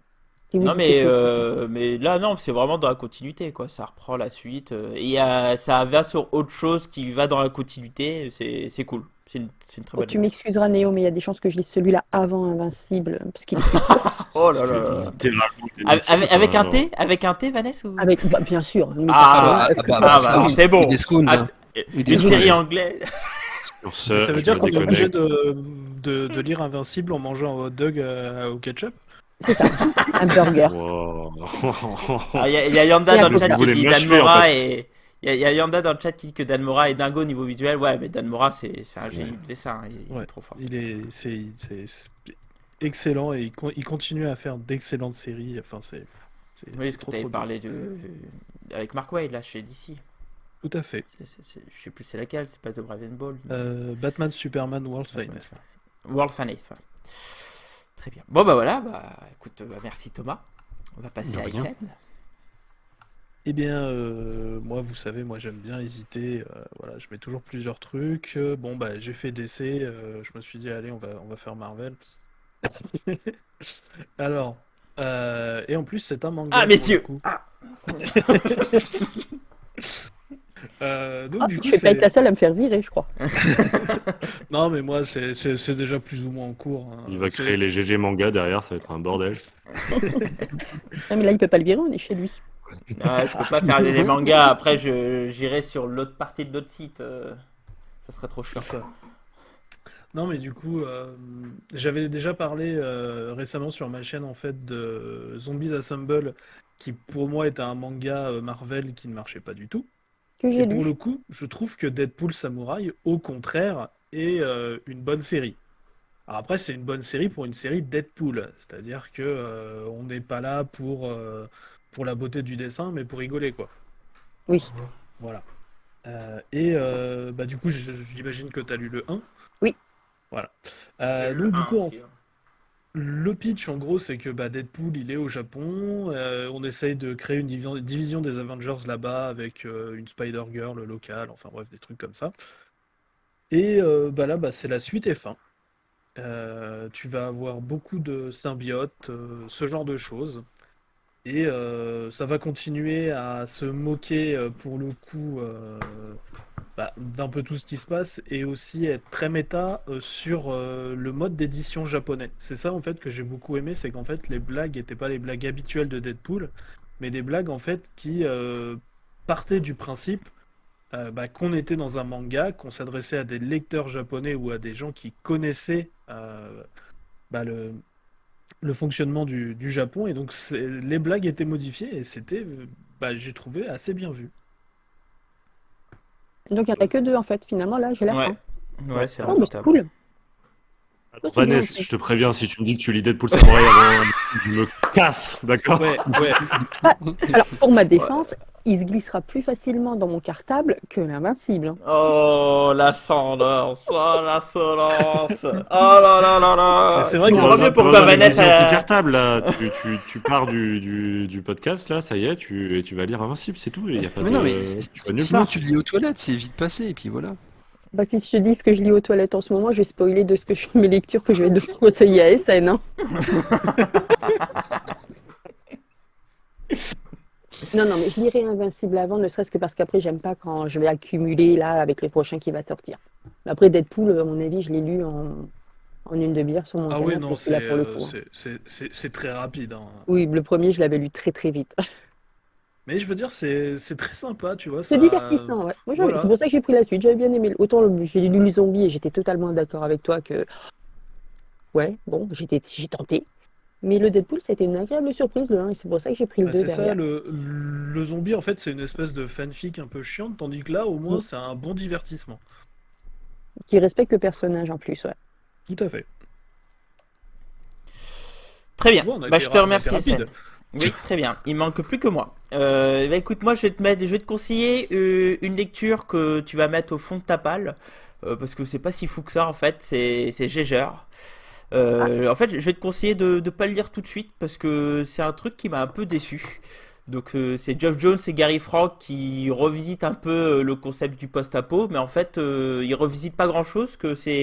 Si vous Non, dites quelque chose. mais là, non, c'est vraiment dans la continuité, quoi. Ça reprend la suite. Et ça va sur autre chose qui va dans la continuité. C'est cool. C'est une très Oh, bonne tu lecture. m'excuseras, Néo, mais il y a des chances que je lise celui-là avant Invincible, parce qu'il est plus court. Oh là là C'est là là. littéralement des Avec, lectures, avec un non. T? Avec un T, Vanessa ou... Avec, bah, bien sûr, limite Ah, à bah, ce Ah bah, ah, bah, ça, alors oui. c'est bon. Et des scones, Ah, hein. Et une des scones. série anglaise. Sur ce, Ça veut je dire me qu'on est obligé déconnecte. de lire Invincible en mangeant un hot dog au ketchup? C'est ça, un burger. Wow. Ah, il y a Yanda Et dans un le chat coca. qui Vous dit les Dan mâchez, en Mora fait. et. Il y a Yanda dans le chat qui dit que Dan Mora est dingo au niveau visuel. Ouais, mais Dan Mora, c'est un génie de dessin. Il est Ouais. trop fort. C'est excellent et il continue à faire d'excellentes séries. Enfin, c'est Oui, ce que trop tu avais trop bien. parlé avec Mark Waid, là, chez DC. Tout à fait. Je sais plus c'est laquelle, c'est pas The Raven Ball. mais- Batman, Superman, World's Ouais, Finest. World Finest, ouais. Très bien. Bon, bah voilà, écoute, merci Thomas. On va passer De à rien. Isen. Eh bien, moi, vous savez, moi j'aime bien hésiter. Voilà, je mets toujours plusieurs trucs. Bon, bah, j'ai fait DC. Je me suis dit, allez, on va faire Marvel. Alors, et en plus, c'est un manga Ah, pour le messieurs! coup. Ah. Donc, Ah, du je coup, vais pas être la c'est. seule à me faire virer, je crois. Non, mais moi, c'est déjà plus ou moins en cours, hein. Il va C'est- créer les GG manga derrière, ça va être un bordel. Non, mais là, il peut pas le virer, on est chez lui. Ah, je peux pas faire les mangas. Après, j'irai sur l'autre partie de notre site. Ça serait trop C'est chiant. ça. Non, mais du coup, j'avais déjà parlé récemment sur ma chaîne en fait de Zombies Assemble, qui pour moi était un manga Marvel qui ne marchait pas du tout. Que Et j'ai pour lu. le coup, je trouve que Deadpool Samurai, au contraire, est une bonne série. Alors après, c'est une bonne série pour une série Deadpool, c'est-à-dire que on n'est pas là pour la beauté du dessin, mais pour rigoler, quoi. Oui. Voilà. Bah, du coup, j'imagine que tu as lu le 1. Oui. Voilà. Donc du coup, le pitch en gros, c'est que bah, Deadpool, il est au Japon. On essaye de créer une division des Avengers là-bas avec une Spider-Girl locale, enfin bref, des trucs comme ça. Et bah, là, bah, c'est la suite et fin. Tu vas avoir beaucoup de symbiotes, ce genre de choses. Et ça va continuer à se moquer pour le coup bah, d'un peu tout ce qui se passe et aussi être très méta sur le mode d'édition japonais. C'est ça en fait que j'ai beaucoup aimé, c'est qu'en fait les blagues n'étaient pas les blagues habituelles de Deadpool, mais des blagues en fait qui partaient du principe bah, qu'on était dans un manga, qu'on s'adressait à des lecteurs japonais ou à des gens qui connaissaient bah, le fonctionnement du Japon, et donc les blagues étaient modifiées et c'était, bah, j'ai trouvé assez bien vu. Donc, il n'y en a que deux, en fait. Finalement, là, j'ai la Ouais. fin. Ouais, c'est Oh, mais c'est rentable. cool. Oh, c'est bien Vanessa, aussi. je te préviens, si tu me dis que tu lis Deadpool Samurai avant, je me casse, d'accord? Ouais, ouais. Alors, pour ma défense, il se glissera plus facilement dans mon cartable que l'Invincible, hein. Oh, l'ascendance, oh, l'insolence. Oh là là là là. Mais c'est vrai que Je ça comprends va mieux pourquoi Reviens à Vanessa. l'édition plus cartable, là. Tu pars du podcast, là, ça y est, tu vas lire Invincible, c'est tout. Il y a pas Mais de... non, mais tu vas nulle sinon part. tu le lis aux toilettes, c'est vite passé, et puis voilà. Bah, si je te dis ce que je lis aux toilettes en ce moment, je vais spoiler de ce que mes lectures que je vais devoir conseiller à SN, hein. Non, non, mais je lirai Invincible avant, ne serait-ce que parce qu'après, j'aime pas quand je vais accumuler là avec le prochain qui va sortir. Après, Deadpool, à mon avis, je l'ai lu en une demi-heure sur mon Ah oui, canapé, non, celui-là, pour le coup, hein. c'est très rapide, hein. Oui, le premier, je l'avais lu très très vite. Mais je veux dire, c'est très sympa, tu vois, C'est ça... divertissant, ouais. Moi, Voilà. c'est pour ça que j'ai pris la suite. J'avais bien aimé. Autant j'ai lu les zombies et j'étais totalement d'accord avec toi que, ouais, bon, j'ai tenté. Mais le Deadpool, c'était une agréable surprise, le 1, et c'est pour ça que j'ai pris le Bah, 2 c'est ça, derrière. le zombie, en fait, c'est une espèce de fanfic un peu chiante, tandis que là, au moins, Mm. c'est un bon divertissement. Qui respecte le personnage en plus, ouais. Tout à fait. Très bien. Tu vois, on a Bah, été je te remercie, rapide. SN. Oui, très bien. Il manque plus que moi. Bah, écoute, moi, je vais te conseiller une lecture que tu vas mettre au fond de ta palle. Parce que c'est pas si fou que ça, en fait. C'est Gégeur. En fait, je vais te conseiller de ne pas le lire tout de suite parce que c'est un truc qui m'a un peu déçu. Donc, c'est Geoff Jones et Gary Frank qui revisitent un peu le concept du post-apo, mais en fait, ils revisitent pas grand-chose. Que c'est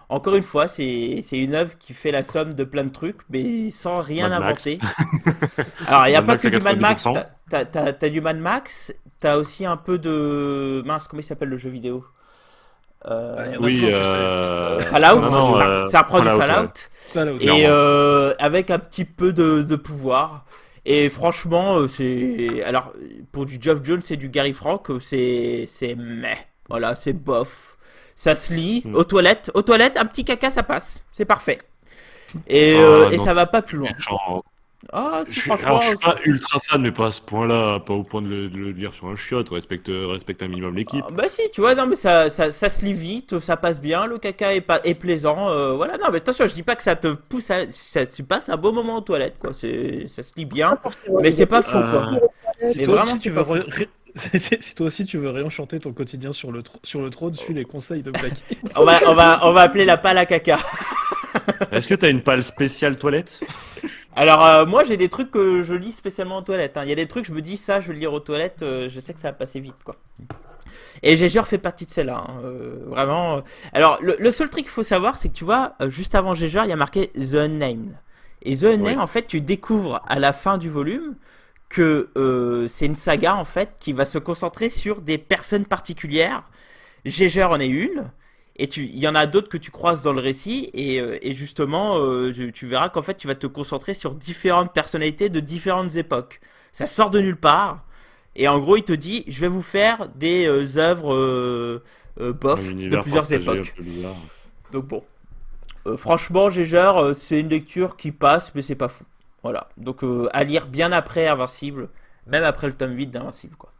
encore une fois, c'est une œuvre qui fait la somme de plein de trucs, mais sans rien Mad Max. inventer. Alors, il n'y a Mad pas Max que à du Mad Max, 90%. t'as du Mad Max, t'as aussi un peu de... Mince, comment il s'appelle le jeu vidéo? Ah, il y en a Oui, plein, tu sais. Fallout, non, non, ça reprend du Fallout, ouais. Fallout, Fallout. et avec un petit peu de pouvoir. Et franchement, c'est... Alors, pour du Geoff Jones et du Gary Frank, c'est meh. Voilà, c'est bof. Ça se lit. Mm. Aux toilettes, un petit caca, ça passe. C'est parfait. Et, Ah, et non. ça va pas plus loin. Genre, Ah, je si, suis, franchement... alors, je suis pas ultra fan, mais pas à ce point-là, pas au point de le lire sur un chiotte. Respecte un minimum l'équipe. Ah, bah si, tu vois, non mais ça se lit vite, ça passe bien, le caca est plaisant, voilà, non mais attention, je dis pas que ça te pousse tu passes un beau moment aux toilettes, quoi, ça se lit bien, mais c'est pas faux, quoi. Si Mais toi vraiment, aussi tu c'est veux pas fou. si toi aussi tu veux réenchanter ton quotidien sur le trône, suis les conseils de Blacky. On va appeler la pale à caca. Est-ce que t'as une palle spéciale toilette? Alors, moi j'ai des trucs que je lis spécialement aux toilettes, hein. Il y a des trucs, je me dis ça, je vais le lire aux toilettes, je sais que ça va passer vite, quoi. Et Gégeur fait partie de celle-là, hein, vraiment. Alors, le seul truc qu'il faut savoir, c'est que tu vois, juste avant Gégeur, il y a marqué The Unnamed. Et The Unnamed, Oui. en fait, tu découvres à la fin du volume que c'est une saga, en fait, qui va se concentrer sur des personnes particulières. Gégeur en est une. Et il y en a d'autres que tu croises dans le récit. Et justement, tu verras qu'en fait, tu vas te concentrer sur différentes personnalités de différentes époques. Ça sort de nulle part. Et en gros, il te dit, je vais vous faire des œuvres Un bof de univers plusieurs partagé un époques. peu bizarre. Donc bon, franchement, Gégeur, c'est une lecture qui passe, mais c'est pas fou. Voilà. Donc à lire bien après Invincible, même après le tome 8 d'Invincible, quoi.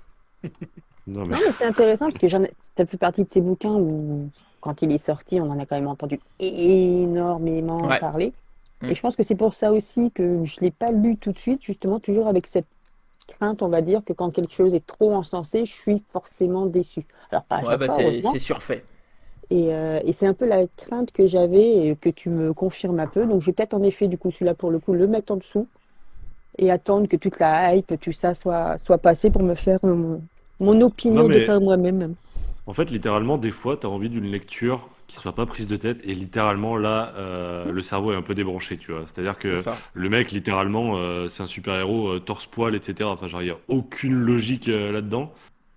Non, mais Non, mais c'est intéressant parce que ça fait partie de ces bouquins où, quand il est sorti, on en a quand même entendu énormément Ouais. parler. Mm. Et je pense que c'est pour ça aussi que je ne l'ai pas lu tout de suite, justement, toujours avec cette crainte, on va dire, que quand quelque chose est trop encensé, je suis forcément déçue. Alors, pas à Ouais, chaque bah fois, c'est heureusement. surfait. Et c'est un peu la crainte que j'avais et que tu me confirmes un peu. Donc, je vais peut-être en effet, du coup, celui-là, pour le coup, le mettre en dessous et attendre que toute la hype, tout ça soit passé pour me faire mon opinion Non, de mais- par moi-même. en fait, littéralement, des fois, t'as envie d'une lecture qui soit pas prise de tête, et littéralement, là, le cerveau est un peu débranché, tu vois. C'est-à-dire que C'est ça. le mec, littéralement, c'est un super-héros, torse-poil, etc. Enfin, genre, il y a aucune logique là-dedans.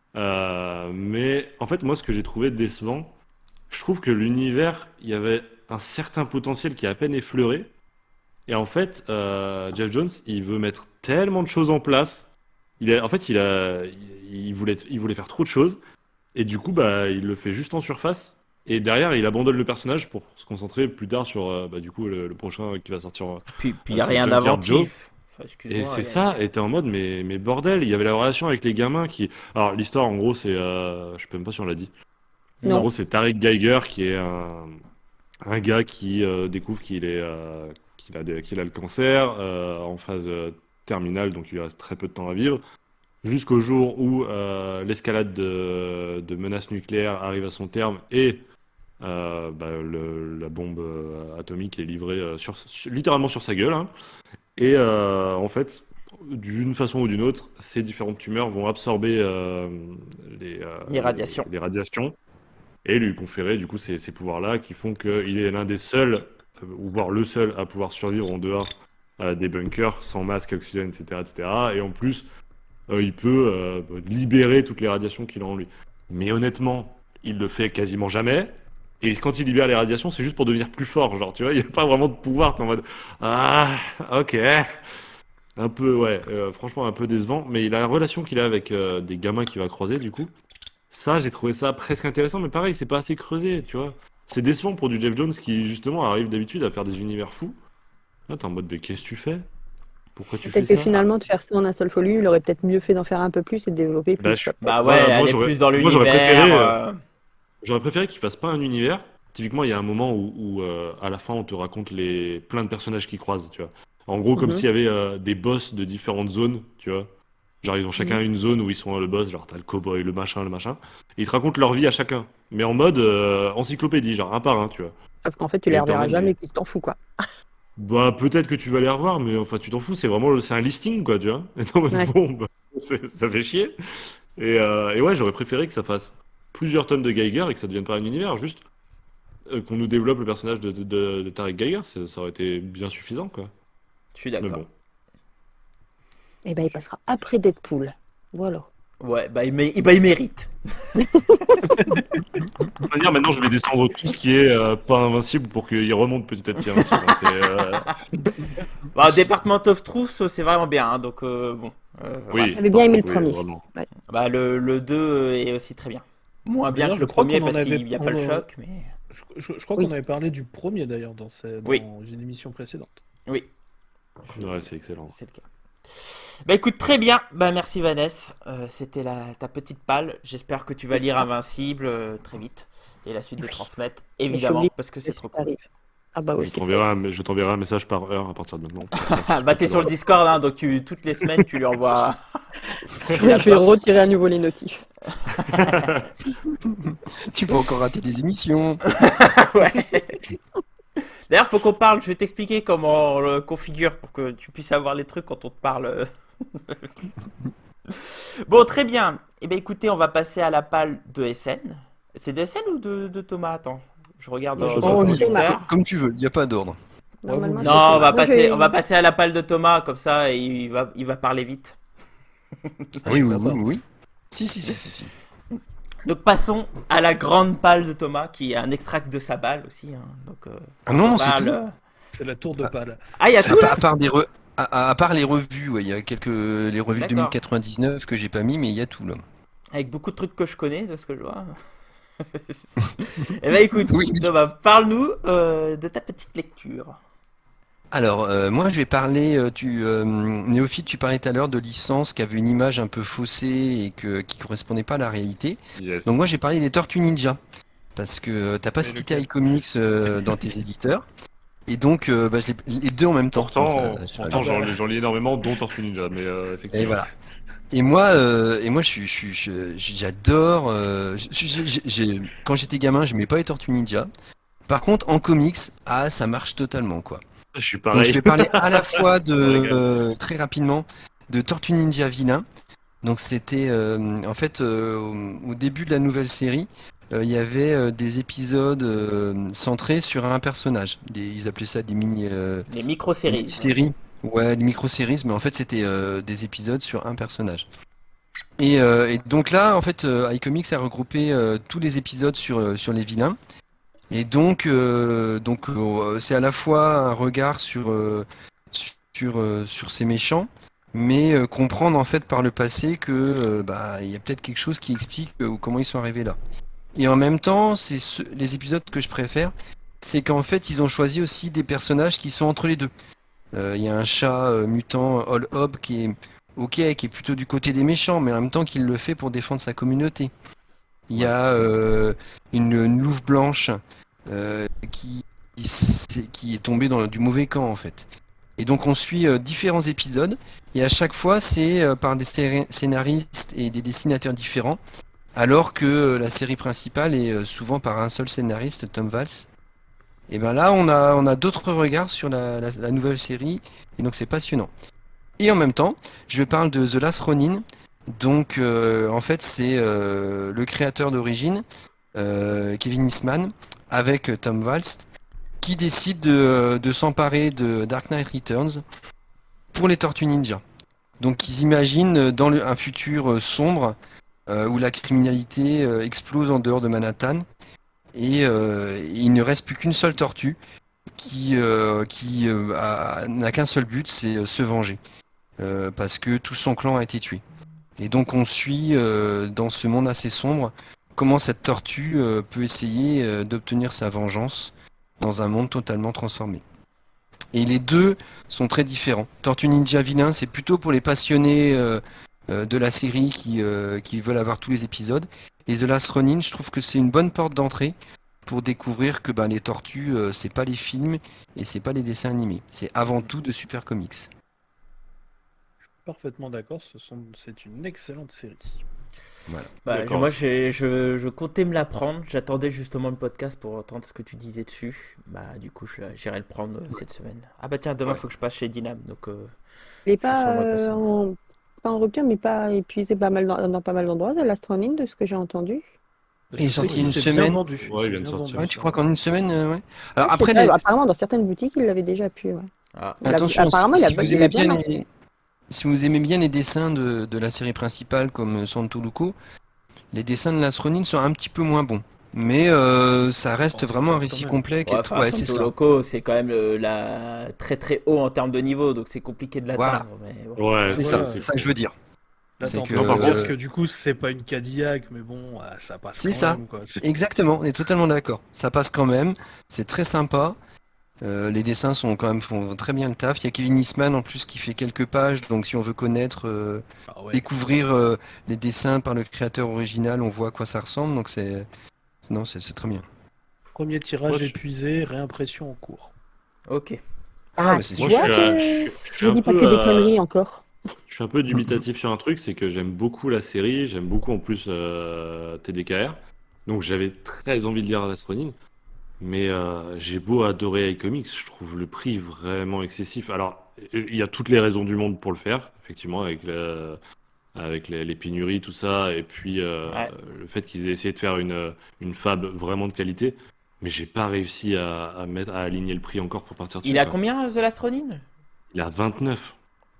Mais en fait, moi, ce que j'ai trouvé décevant, je trouve que l'univers, il y avait un certain potentiel qui est à peine effleuré. Et en fait, Jeff Jones, il veut mettre tellement de choses en place. En fait, il voulait faire trop de choses. Et du coup, bah, il le fait juste en surface. Et derrière, il abandonne le personnage pour se concentrer plus tard sur bah, du coup, le prochain qui va sortir. Puis il n'y a c'est rien Junkyard d'inventif. Enfin, Et excuse-moi, c'est il y a- ça, et t'es en mode, mais bordel, il y avait la relation avec les gamins qui. Alors, l'histoire, en gros, c'est. Je sais même pas si on l'a dit. En Non. gros, c'est Tariq Geiger qui est un gars qui découvre qu'il a le cancer en phase terminale, donc il lui reste très peu de temps à vivre. Jusqu'au jour où l'escalade de menaces nucléaires arrive à son terme et bah, la bombe atomique est livrée littéralement sur sa gueule, hein. Et en fait, d'une façon ou d'une autre, ces différentes tumeurs vont absorber Les radiations. les radiations et lui conférer du coup ces pouvoirs-là qui font qu'il est l'un des seuls, ou voire le seul, à pouvoir survivre en dehors des bunkers sans masque, oxygène, etc., etc. Et en plus, il peut libérer toutes les radiations qu'il a en lui. Mais honnêtement, il le fait quasiment jamais. Et quand il libère les radiations, c'est juste pour devenir plus fort. Genre, tu vois, il n'y a pas vraiment de pouvoir. T'es en mode, ah, ok. Un peu, ouais, franchement, un peu décevant. Mais la relation qu'il a avec des gamins qu'il va croiser, du coup, ça, j'ai trouvé ça presque intéressant. Mais pareil, c'est pas assez creusé, tu vois. C'est décevant pour du Jeff Jones qui, justement, arrive d'habitude à faire des univers fous. Là, t'es en mode, mais qu'est-ce que tu fais? Pourquoi tu fais Peut-être que ça? finalement, de faire ça en un seul volume, il aurait peut-être mieux fait d'en faire un peu plus et de développer Bah, plus. je- Bah Ouais, ouais, moi, aller j'aurais- plus dans moi, j'aurais préféré, l'univers. J'aurais préféré qu'il fasse pas un univers. Typiquement, il y a un moment où, à la fin, on te raconte plein de personnages qui croisent, tu vois. En gros, comme Mhm. s'il y avait des boss de différentes zones, tu vois. Genre, ils ont chacun une zone où ils sont le boss, genre, t'as le cowboy, le machin, le machin. Et ils te racontent leur vie à chacun. Mais en mode encyclopédie, genre, un par un, tu vois. Sauf qu'en fait, tu Et les t'en reverras as jamais des- et que tu t'en fous, quoi. Bah, peut-être que tu vas les revoir, mais enfin, tu t'en fous, c'est un listing, quoi, tu vois. Et t'es en mode, Ouais. bon, bah, ça fait chier. Et ouais, j'aurais préféré que ça fasse plusieurs tonnes de Geiger et que ça devienne pas un univers, juste qu'on nous développe le personnage de Tarek Geiger, ça aurait été bien suffisant, quoi. Je suis Mais d'accord. bon. Et ben il passera après Deadpool. Voilà. Ouais, bah il mérite. De toute manière, maintenant, je vais descendre tout ce qui est pas invincible pour qu'il remonte petit à petit invincible. Bah, Department of Truth, c'est vraiment bien, hein, donc bon. Oui. J'avais bien aimé le Oui, premier. vraiment. Bah, le 2 est aussi très bien. Moins bien D'ailleurs, que je le crois premier qu'on en parce qu'il avait- n'y a pas le on- choc, mais Je crois Oui. qu'on avait parlé du premier d'ailleurs dans Oui. une émission précédente. oui, Ouais, c'est excellent. c'est le cas. Bah écoute, très bien. Bah merci Vanessa. C'était ta petite palle. J'espère que tu vas lire Invincible très vite et la suite de Oui. transmettre, Mais évidemment, je lis parce que c'est ce trop qui cool. arrive. Ah bah ouais. Je t'enverrai un message par heure à partir de maintenant. Bah t'es sur le Discord, hein, donc toutes les semaines tu lui envoies. Je vais retirer à nouveau les notifs. Tu peux encore rater des émissions. Ouais. D'ailleurs, faut qu'on parle. Je vais t'expliquer comment on le configure pour que tu puisses avoir les trucs quand on te parle. Bon, très bien. Eh bien, écoutez, on va passer à la palle de SN. C'est de SN ou de Thomas? Attends, je regarde Moi, je dans sais Oh, le pas. Nico, Twitter. comme tu veux, il n'y a pas d'ordre. Normalement, Non, c'est on va Moi, passer, on va passer à la palle de Thomas, comme ça, et il va parler vite. Ah oui, oui, D'accord. oui, oui. Si. Donc, passons à la grande palle de Thomas, qui est un extract de sa balle aussi. Hein. Donc, Ah non, c'est balle, tout. C'est la tour de Pâle. Ah, il y a tout là? À part à part les revues, ouais, il y a les revues de D'accord. 2099 que j'ai pas mis, mais il y a tout là. Avec beaucoup de trucs que je connais, de ce que je vois. Eh ben écoute, Oui. Thomas, parle-nous de ta petite lecture. Alors, moi, je vais parler, Néophyte, tu parlais tout à l'heure de licence qui avait une image un peu faussée et qui correspondait pas à la réalité. Yes. Donc moi, j'ai parlé des Tortues Ninja parce que t'as pas Et cité lequel iComics dans tes éditeurs. Et donc, bah, les deux en même temps. Pourtant, Comme ça, pourtant, j'en lis énormément, dont Tortue Ninja, mais Et effectivement. voilà. Et moi, j'adore. Quand j'étais gamin, je mets pas les Tortues Ninja. Par contre, en comics, ça marche totalement, quoi. Je suis Donc, pareil. je vais parler à la fois Je me régale. très rapidement, de Tortue Ninja Vilain. Donc, c'était, en fait, au début de la nouvelle série, il y avait des épisodes centrés sur un personnage. Ils appelaient ça des Les micro-séries. séries. Ouais, des micro-séries, mais en fait, c'était des épisodes sur un personnage. Et donc là, en fait, iComics a regroupé tous les épisodes sur les vilains. Et donc, c'est à la fois un regard sur ces méchants, mais comprendre en fait par le passé que il y a peut-être quelque chose qui explique comment ils sont arrivés là. Et en même temps, les épisodes que je préfère, c'est qu'en fait, ils ont choisi aussi des personnages qui sont entre les deux. Il y a un chat mutant, All Hob, qui est plutôt du côté des méchants, mais en même temps qu'il le fait pour défendre sa communauté. Il y a une louve blanche qui est tombée dans du mauvais camp en fait. Et donc on suit différents épisodes, et à chaque fois c'est par des scénaristes et des dessinateurs différents, alors que la série principale est souvent par un seul scénariste, Tom Valls. Et ben là on a d'autres regards sur la nouvelle série, et donc c'est passionnant. Et en même temps, je parle de The Last Ronin. Donc, en fait, c'est le créateur d'origine, Kevin Eastman, avec Tom Valls, qui décide de s'emparer de Dark Knight Returns pour les Tortues Ninja. Donc, ils imaginent dans un futur sombre où la criminalité explose en dehors de Manhattan, et il ne reste plus qu'une seule tortue qui n'a qu'un seul but, c'est se venger, parce que tout son clan a été tué. Et donc on suit dans ce monde assez sombre comment cette tortue peut essayer d'obtenir sa vengeance dans un monde totalement transformé. Et les deux sont très différents. Tortue Ninja Vilain, c'est plutôt pour les passionnés de la série qui veulent avoir tous les épisodes. Et The Last Ronin, je trouve que c'est une bonne porte d'entrée pour découvrir que les tortues, c'est pas les films et c'est pas les dessins animés. C'est avant tout de super comics. Parfaitement d'accord, c'est une excellente série. Voilà. Bah, D'accord. moi, je comptais me la prendre. J'attendais justement le podcast pour entendre ce que tu disais dessus. Bah, du coup, j'irai le prendre cette semaine. Ah bah tiens, demain, Ouais. faut que je passe chez Dynam. Donc, Il n'est Je suis pas, sûr, on va passer. pas en rupture, mais pas épuisé pas mal dans pas mal d'endroits, de l'Astronin, de ce que j'ai entendu. Et il est Je sais sorti qu'il une s'est bien semaine. vendu. Ouais, il s'est vient de bien sortir. vendu, Ouais, tu ça. crois qu'en une semaine, ouais. Alors Je sais après, pas, apparemment, dans certaines boutiques, il l'avait déjà pu. Ouais. Ah. attention, Apparemment, si vous il aimez a bien bien marché. si vous aimez bien les dessins de la série principale comme Santo Luco, les dessins de Last Ronin sont un petit peu moins bons. Mais ça reste Bon, ça vraiment un passe quand récit même. complet qui Ouais, est... enfin, Ouais, c'est Santo ça. Loco, c'est quand même très très haut en termes de niveau, donc c'est compliqué de Voilà. l'atteindre. Mais bon. Ouais, C'est Voilà. ça, c'est ça que je veux dire. Là, t'es C'est en que... train par de dire contre- que du coup, c'est pas une Cadillac, mais bon, ça passe C'est quand ça. même, quoi. Exactement, on est totalement d'accord. Ça passe quand même, c'est très sympa. Les dessins font très bien le taf. Il y a Kevin Eastman en plus qui fait quelques pages, donc si on veut connaître, Ah ouais. découvrir les dessins par le créateur original, on voit à quoi ça ressemble, donc c'est très bien. Premier tirage Moi, je- épuisé, réimpression en cours. Ok. Ah, Ah, bah, c'est tu Moi, super. vois je que suis je un dis pas peu, que des conneries encore. je suis un peu dubitatif sur un truc, c'est que j'aime beaucoup la série, j'aime beaucoup en plus TDKR, donc j'avais très envie de lire Last Ronin, mais j'ai beau adorer iComics, je trouve le prix vraiment excessif. Alors, il y a toutes les raisons du monde pour le faire, effectivement, avec les pénuries, tout ça, et puis Ouais. le fait qu'ils aient essayé de faire une fab vraiment de qualité, mais j'ai pas réussi à aligner le prix encore pour partir dessus, Il a quoi. combien, The Last Ronin? Il a 29.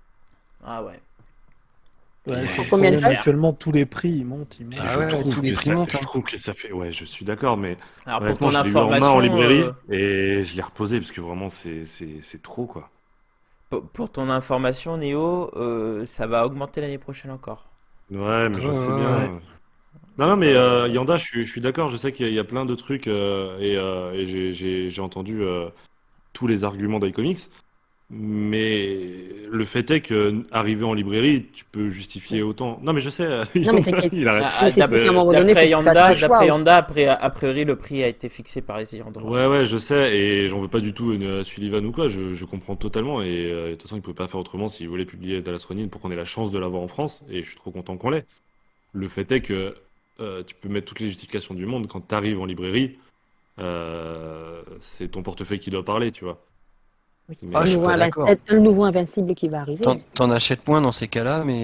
Ah ouais. Ouais, Et c'est le combien de problème pages actuellement, tous les prix ils montent, ils montent. Ah je ouais, trouve tous les que prix ça, montent, je hein. trouve que ça fait. Ouais, je suis d'accord, mais Alors pour honnêtement, ton je l'ai eu en main en information, librairie et je l'ai reposé parce que vraiment, c'est trop, quoi. pour ton information, Néo, ça va augmenter l'année prochaine encore. Ouais, mais Ouais, je sais ouais, bien. ouais. Non, non, Donc, mais Yanda, je suis d'accord, je sais qu'il y a plein de trucs et j'ai entendu tous les arguments d'iComics, mais le fait est que arrivé en librairie, tu peux justifier autant. Non, mais je sais, Non, mais Yanda, t'inquiète. il arrête. Ah, Mais c'est Mais- qu'à un moment donné, faut d'après que tu fasses un choix D'après aussi. Yanda, a priori, le prix a été fixé par les ayants droit. Ouais, ouais, je sais, et j'en veux pas du tout à Sullivan ou quoi, je comprends totalement, et de toute façon, il pouvait pas faire autrement s'il voulait publier Dallas Ronin pour qu'on ait la chance de l'avoir en France, et je suis trop content qu'on l'ait. Le fait est que tu peux mettre toutes les justifications du monde, quand t'arrives en librairie, c'est ton portefeuille qui doit parler, tu vois. Mais, Ah, je suis pas d'accord. C'est le nouveau Invincible qui va arriver. T'en achètes moins dans ces cas-là, mais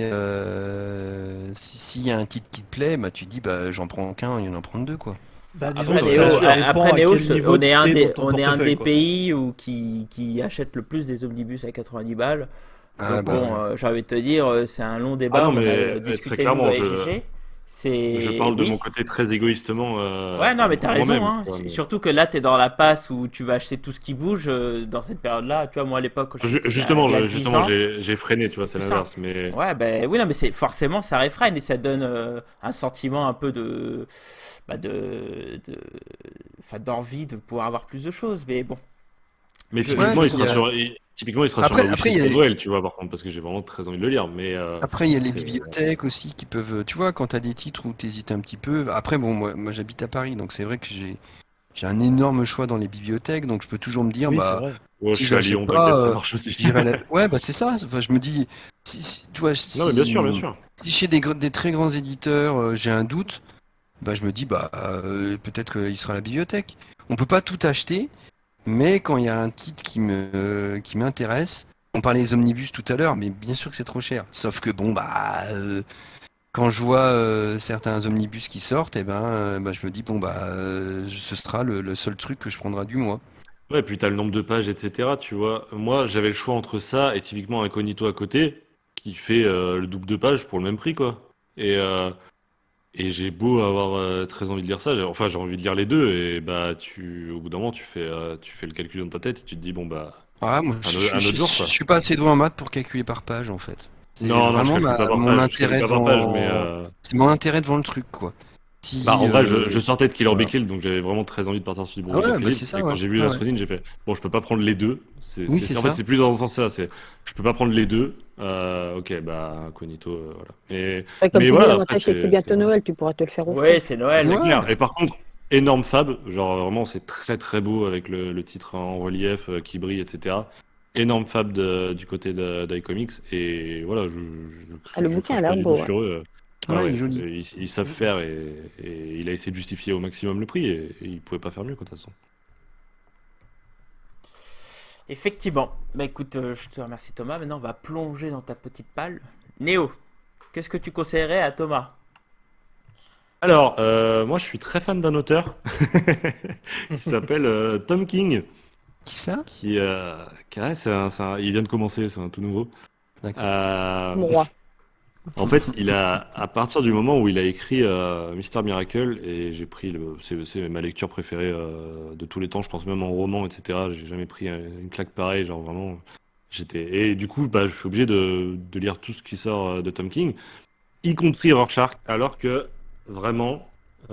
s'il y a un titre qui te plaît, bah tu dis bah j'en prends qu'un, il y en prendre deux, quoi. Bah, disons Après, que Néo, ça dépend après, à Néo, quel niveau on est un t'es des, dans ton on est un portefeuille, des quoi. pays qui achète le plus des omnibus à 90 balles. Ah Donc bah bon, ouais. j'ai envie de te dire, c'est un long débat. Ah non, On en mais, a très discuté clairement, nous, je- AGG. C'est je parle de oui. mon côté très égoïstement Ouais, non, mais t'as moi-même, raison, hein. tu vois, mais- Surtout que là, t'es dans la passe où tu vas acheter tout ce qui bouge dans cette période-là. Tu vois, moi à l'époque, quand j'étais Justement, il y a 10 justement, ans, j'ai freiné, tu vois, c'est c'était plus l'inverse, simple. mais... Ouais, ben oui, non, mais c'est forcément ça réfrène et ça donne un sentiment un peu bah, enfin, d'envie de pouvoir avoir plus de choses. Mais bon, Mais Je- typiquement, Ouais, il sera typiquement, il sera sur Après- ma après, wishlist il y de a- Noël, tu vois, par contre, parce que j'ai vraiment très envie de le lire. Mais Après, il y a les c'est- bibliothèques aussi qui peuvent. Tu vois, quand t'as des titres où t'hésites un petit peu. Après, bon, moi j'habite à Paris, donc c'est vrai que j'ai un énorme choix dans les bibliothèques, donc je peux toujours me dire, Oui, c'est bah, vrai. ouais, si je suis à j'achète Lyon, pas, t'inquiète, ça marche aussi. j'irai là. Ouais, bah c'est ça. Enfin, je me dis, tu vois, Non, mais bien sûr, bien sûr. si chez des très grands éditeurs, j'ai un doute, bah je me dis, bah peut-être qu'il sera à la bibliothèque. On peut pas tout acheter, mais quand il y a un titre qui m'intéresse, on parlait des omnibus tout à l'heure, mais bien sûr que c'est trop cher. Sauf que bon, bah quand je vois certains omnibus qui sortent, et bah, je me dis, bon, bah ce sera le seul truc que je prendrai du mois. Ouais, puis t'as le nombre de pages, etc. Tu vois, moi, j'avais le choix entre ça et typiquement Incognito à côté, qui fait le double de pages pour le même prix, quoi. Et j'ai beau avoir très envie de lire ça, enfin, j'ai envie de lire les deux, et bah, au bout d'un moment, tu fais le calcul dans ta tête et tu te dis, bon, bah, Ah, moi, un autre jour, je quoi. suis pas assez doué en maths pour calculer par page, en fait. C'est Non, non, je vraiment calcule pas par mon page, je intérêt calcule pas par page, devant, mais c'est mon intérêt devant le truc, quoi. Si, bah, en vrai, je sortais de Killer Be voilà. Killed, donc j'avais vraiment très envie de partir sur du Ah Brûle ouais, Votre bah Livre. c'est ça, Et quand ouais. j'ai vu Ouais, la ouais. Ronin, j'ai fait, bon, je peux pas prendre les deux. Oui, c'est En fait, ça. c'est plus dans ce sens-là. Je peux pas prendre les deux. Ok, bah, Incognito, voilà. Ouais, comme Mais tu dis, voilà, l'avantage, après, c'est que c'est bientôt Noël, tu pourras te le faire ouais, offrir. c'est Noël. c'est Ouais. clair. Et par contre, énorme fab. Genre, vraiment, c'est très très beau avec le titre en relief qui brille, etc. Énorme fab du côté d'iComics. Et voilà, Ah, le je bouquin a crache l'air pas du beau, tout ouais. sur eux. Ouais, il est Ouais, joli. ils savent faire et il a essayé de justifier au maximum le prix et il pouvait pas faire mieux, quoi, de toute façon. Effectivement. Bah écoute, je te remercie Thomas. Maintenant, on va plonger dans ta petite palle. Néo, qu'est-ce que tu conseillerais à Thomas? Alors, moi, je suis très fan d'un auteur qui s'appelle Tom King, Qui ça? ouais, il vient de commencer, c'est un tout nouveau. D'accord. Mon Euh, roi. En fait, à partir du moment où il a écrit Mister Miracle, et c'est ma lecture préférée de tous les temps, je pense même en roman, etc. J'ai jamais pris une claque pareille, genre vraiment, et du coup, bah, je suis obligé de lire tout ce qui sort de Tom King, y compris Rorschach, alors que vraiment,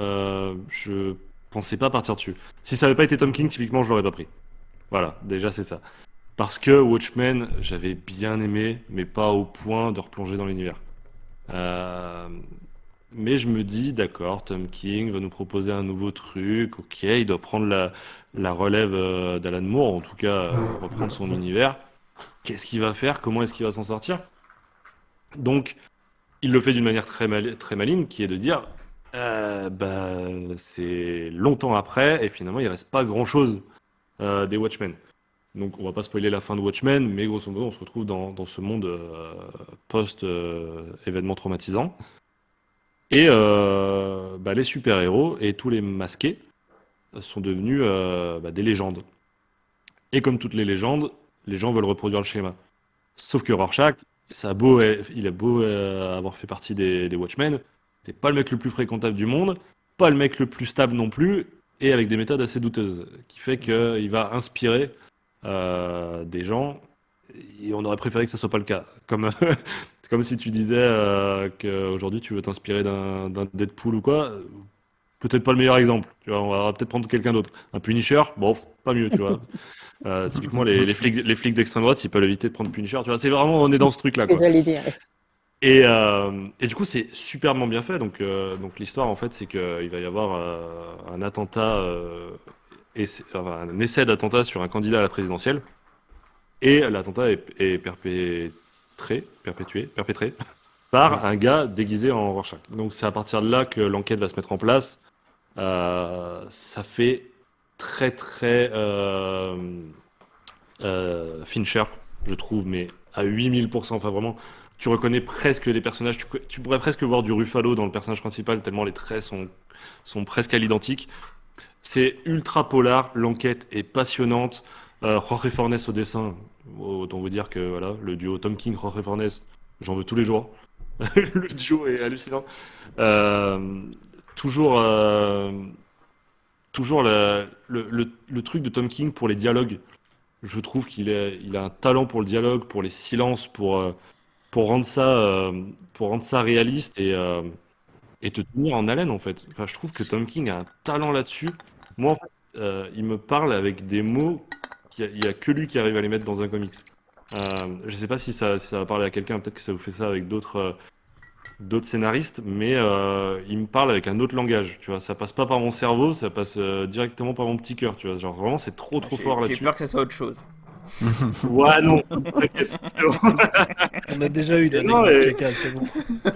je pensais pas partir dessus. Si ça avait pas été Tom King, typiquement, je l'aurais pas pris. Voilà, déjà c'est ça. Parce que Watchmen, j'avais bien aimé, mais pas au point de replonger dans l'univers. Euh, mais je me dis, d'accord, Tom King va nous proposer un nouveau truc, ok, il doit prendre la relève d'Alan Moore, en tout cas reprendre son univers. Qu'est-ce qu'il va faire? Comment est-ce qu'il va s'en sortir? Donc, il le fait d'une manière très maligne, qui est de dire, bah, c'est longtemps après, et finalement, il reste pas grand-chose des Watchmen. Donc, on va pas spoiler la fin de Watchmen, mais grosso modo, on se retrouve dans ce monde post-événement traumatisant. Et bah, les super-héros et tous les masqués sont devenus bah, des légendes. Et comme toutes les légendes, les gens veulent reproduire le schéma. Sauf que Rorschach, il a beau avoir fait partie des Watchmen, c'est pas le mec le plus fréquentable du monde, pas le mec le plus stable non plus, et avec des méthodes assez douteuses, qui fait qu'il va inspirer des gens, et on aurait préféré que ce soit pas le cas. C'est comme si tu disais qu'aujourd'hui tu veux t'inspirer d'un Deadpool ou quoi. Peut-être pas le meilleur exemple. Tu vois, on va peut-être prendre quelqu'un d'autre. Un Punisher, bon, pas mieux, tu vois. Typiquement, les flics d'extrême droite, ils peuvent éviter de prendre Punisher. Tu vois, c'est vraiment, on est dans ce truc-là, Que quoi. j'allais dire. Et du coup, c'est superbement bien fait. Donc l'histoire, en fait, c'est qu'il va y avoir un attentat, enfin, un essai d'attentat sur un candidat à la présidentielle. Et l'attentat est perpétré par un gars déguisé en Rorschach. Donc c'est à partir de là que l'enquête va se mettre en place. Ça fait très très Fincher, je trouve, mais à 8000%. Enfin vraiment, tu reconnais presque les personnages. Tu pourrais presque voir du Ruffalo dans le personnage principal, tellement les traits sont presque à l'identique. C'est ultra polar, l'enquête est passionnante. Jorge Fornes au dessin, autant vous dire que voilà, le duo Tom King-Jorge Fornes, j'en veux tous les jours. Le duo est hallucinant. Euh, toujours toujours le truc de Tom King pour les dialogues. Je trouve il a un talent pour le dialogue, pour les silences, pour rendre ça réaliste et te tenir en haleine en fait. Enfin, je trouve que Tom King a un talent là-dessus. Moi, en fait, il me parle avec des mots il y a que lui qui arrive à les mettre dans un comics. Je sais pas si ça va parler à quelqu'un, peut-être que ça vous fait ça avec d'autres scénaristes, mais il me parle avec un autre langage, tu vois. Ça passe pas par mon cerveau, ça passe directement par mon petit cœur, tu vois. Genre vraiment, c'est trop fort J'ai là-dessus. peur que ça soit autre chose. Ouais, non, t'inquiète, c'est bon. On a déjà eu Et non, l'anecdote et- caca, c'est bon.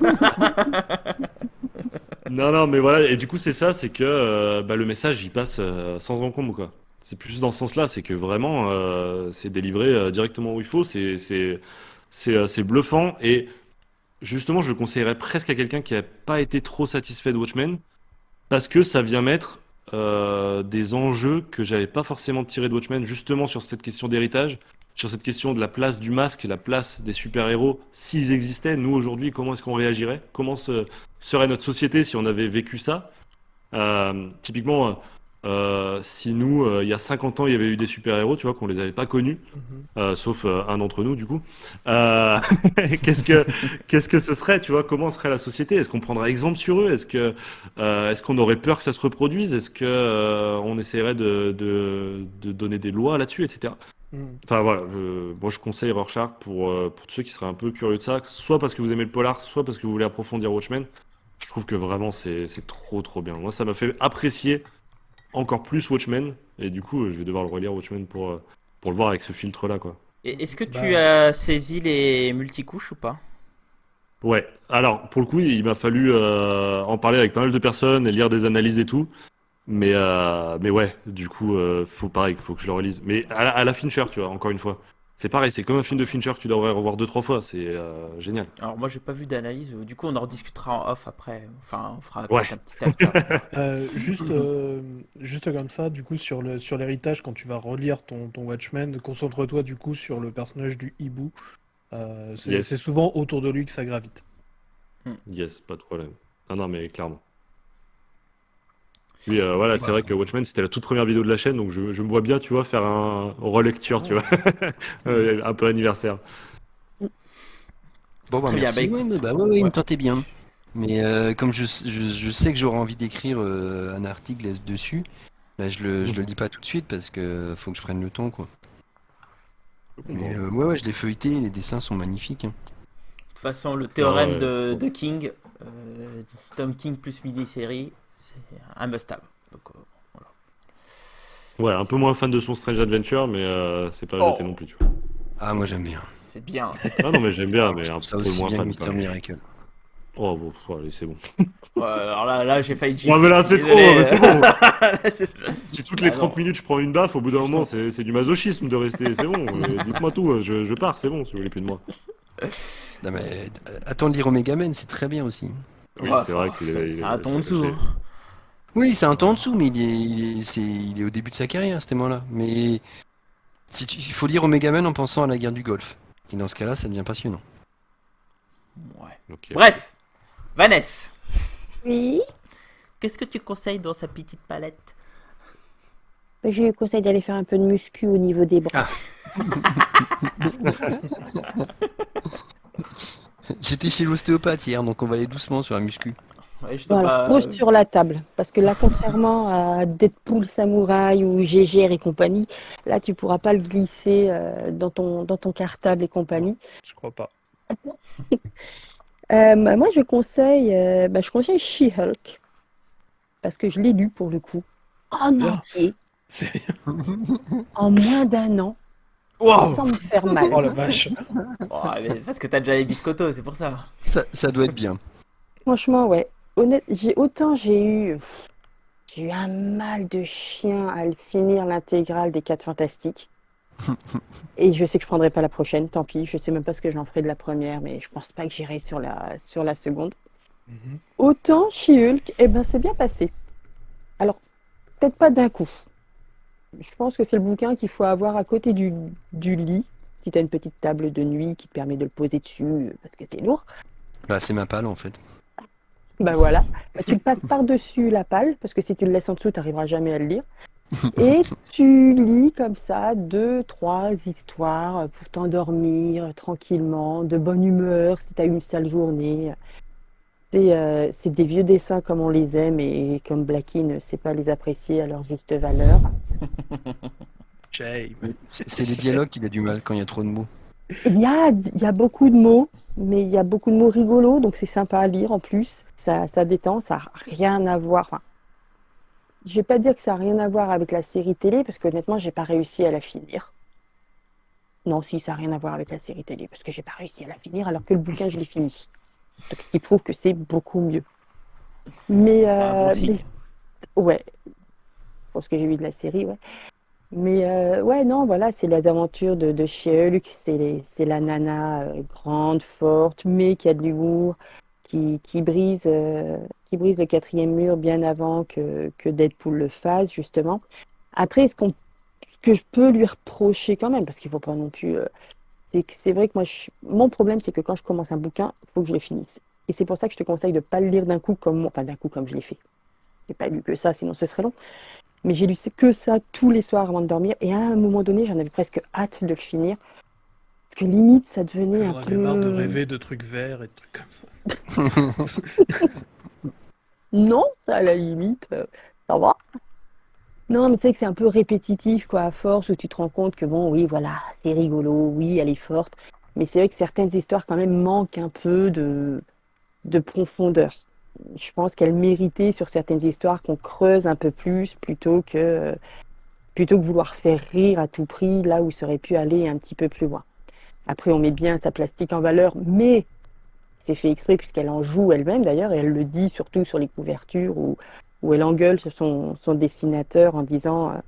Non, mais voilà, et du coup, c'est ça, c'est que bah, le message, il passe sans encombre, quoi. C'est plus dans ce sens-là, c'est que vraiment, c'est délivré directement où il faut, c'est bluffant, et justement, je le conseillerais presque à quelqu'un qui n'a pas été trop satisfait de Watchmen, parce que ça vient mettre des enjeux que j'avais pas forcément tirés de Watchmen, justement sur cette question d'héritage, sur cette question de la place du masque, la place des super-héros, s'ils existaient, nous aujourd'hui, comment est-ce qu'on réagirait? Serait notre société si on avait vécu ça? Typiquement, si nous, il y a 50 ans, il y avait eu des super-héros, tu vois, qu'on les avait pas connus, Mhm. sauf un d'entre nous, du coup. Euh, qu'est-ce que, qu'est-ce que ce serait, tu vois, comment serait la société? Est-ce qu'on prendrait exemple sur eux? Est-ce qu'on aurait peur que ça se reproduise? Est-ce que, on essaierait de donner des lois là-dessus, etc. Mhm. Enfin voilà, moi je conseille Rorschach pour tous ceux qui seraient un peu curieux de ça, soit parce que vous aimez le polar, soit parce que vous voulez approfondir Watchmen. Je trouve que vraiment c'est trop bien. Moi ça m'a fait apprécier encore plus Watchmen, et du coup je vais devoir le relire Watchmen pour le voir avec ce filtre-là, quoi. Et est-ce que tu Bah, as saisi les multicouches ou pas? Ouais, alors pour le coup il m'a fallu en parler avec pas mal de personnes et lire des analyses et tout, mais ouais, du coup faut que je le relise. Mais à la Fincher, tu vois, encore une fois. C'est pareil, c'est comme un film de Fincher que tu devrais revoir 2-3 fois, c'est génial. Alors moi j'ai pas vu d'analyse, du coup on en rediscutera en off après, enfin on fera Ouais. peut-être un petit after. Juste comme ça, du coup, sur l'héritage, quand tu vas relire ton Watchmen, concentre-toi du coup sur le personnage du hibou. C'est Yes. souvent autour de lui que ça gravite. Yes, pas de problème. Non, mais clairement. Puis voilà, c'est vrai que Watchmen, c'était la toute première vidéo de la chaîne, donc je me vois bien, tu vois, faire un relecture, tu vois. Un peu anniversaire. Bon, bah Très bien, merci. bah, Ouais, écoute. mais bah, ouais, il me tentait bien. Mais comme je sais que j'aurai envie d'écrire un article dessus, bah, je le lis pas tout de suite parce que faut que je prenne le temps, quoi. Mais ouais, je l'ai feuilleté, les dessins sont magnifiques, hein. De toute façon le théorème ouais, de King, Tom King plus mini-série, c'est un must-have. Donc, voilà. Ouais, un peu moins fan de son Strange Adventure, mais c'est pas Oh. jeté non plus, tu vois. Ah, moi j'aime bien. C'est bien. Ah non, mais j'aime bien, Ah, mais je un trouve ça peu aussi moins bien que fan, Mister quand même. Miracle. Oh, bon, allez, c'est bon. Ouais, alors là j'ai failli Ouais, mais là, c'est trop, Désolé. mais c'est bon. Si toutes les Ah, 30 non. minutes je prends une baffe, au bout d'un moment, c'est du masochisme de rester, c'est bon. Dites-moi tout, je pars, c'est bon, si vous voulez plus de moi. Non, mais attends de lire Omega Men, c'est très bien aussi. Oui, Ouais, c'est vrai enfin, qu'il est. c'est un ton en dessous. Hein. Oui, c'est un temps en dessous, mais il est au début de sa carrière à ce moment-là. Mais il faut lire Omega Men en pensant à la guerre du Golfe. Et dans ce cas-là, ça devient passionnant. Ouais. Ok. Bref, Vanessa, Oui, qu'est-ce que tu conseilles dans sa petite palette? je lui conseille d'aller faire un peu de muscu au niveau des bras. J'étais chez l'ostéopathe hier, donc on va aller doucement sur la muscu. Ouais, je sais Bon, alors, pas, pose sur la table. Parce que là, contrairement à Deadpool Samouraï ou GGR et compagnie, là, tu pourras pas le glisser dans ton cartable et compagnie. Je crois pas. Moi, je conseille She-Hulk. Parce que je l'ai lu pour le coup. En Bien. entier, C'est... en moins d'un an, Wow. sans me faire mal. Oh la vache. Oh, mais parce que t'as déjà les biscottos, c'est pour ça. Ça doit être bien. Franchement, ouais. J'ai eu un mal de chien à le finir l'intégrale des 4 Fantastiques. Et je sais que je prendrai pas la prochaine, tant pis. Je sais même pas ce que j'en ferai de la première, mais je pense pas que j'irai sur la seconde. Mhm. Autant She-Hulk, eh ben c'est bien passé. Alors, peut-être pas d'un coup. Je pense que c'est le bouquin qu'il faut avoir à côté du lit. Si tu as une petite table de nuit qui te permet de le poser dessus, parce que c'est lourd. Bah, c'est ma palle en fait. Ben voilà. Bah, tu le passes par-dessus la palle, parce que si tu le laisses en dessous, tu n'arriveras jamais à le lire. Et tu lis comme ça 2, 3 histoires pour t'endormir tranquillement, de bonne humeur si tu as eu une sale journée. C'est des vieux dessins comme on les aime et comme Blackie ne sait pas les apprécier à leur juste valeur. Shame. C'est les dialogues qu'il a du mal quand il y a trop de mots. Il y a beaucoup de mots, mais il y a beaucoup de mots rigolos, donc c'est sympa à lire en plus. Ça détend, ça n'a rien à voir. Enfin, je vais pas dire que ça n'a rien à voir avec la série télé, parce qu'honnêtement, j'ai pas réussi à la finir. Non, si, ça n'a rien à voir avec la série télé, parce que j'ai pas réussi à la finir, alors que le bouquin, je l'ai fini. Donc, ce qui prouve que c'est beaucoup mieux. Mais, C'est un bon signe. ouais, pour ce que j'ai vu de la série, ouais. Mais ouais, non, voilà, c'est les aventures de She-Hulk, c'est la nana grande, forte, mais qui a de l'humour, qui brise le quatrième mur bien avant que Deadpool le fasse, justement. Après, ce que je peux lui reprocher quand même, parce qu'il faut pas non plus, c'est que c'est vrai que moi, mon problème, c'est que quand je commence un bouquin, il faut que je le finisse. Et c'est pour ça que je te conseille de ne pas le lire d'un coup enfin d'un coup comme je l'ai fait. J'ai pas lu que ça, sinon ce serait long. Mais j'ai lu que ça tous les soirs avant de dormir. Et à un moment donné, j'en avais presque hâte de le finir. Parce que limite, ça devenait un J'en avais marre de peu... rêver de trucs verts et de trucs comme ça. Non, ça à la limite, ça va. Non, mais c'est que c'est un peu répétitif, quoi, à force, où tu te rends compte que bon, oui, voilà, c'est rigolo, oui, elle est forte. Mais c'est vrai que certaines histoires, quand même, manquent un peu de profondeur. Je pense qu'elles méritaient, sur certaines histoires, qu'on creuse un peu plus plutôt que vouloir faire rire à tout prix, là où ça aurait pu aller un petit peu plus loin. Après, on met bien sa plastique en valeur, mais c'est fait exprès puisqu'elle en joue elle-même d'ailleurs, et elle le dit surtout sur les couvertures où elle engueule sur son dessinateur en disant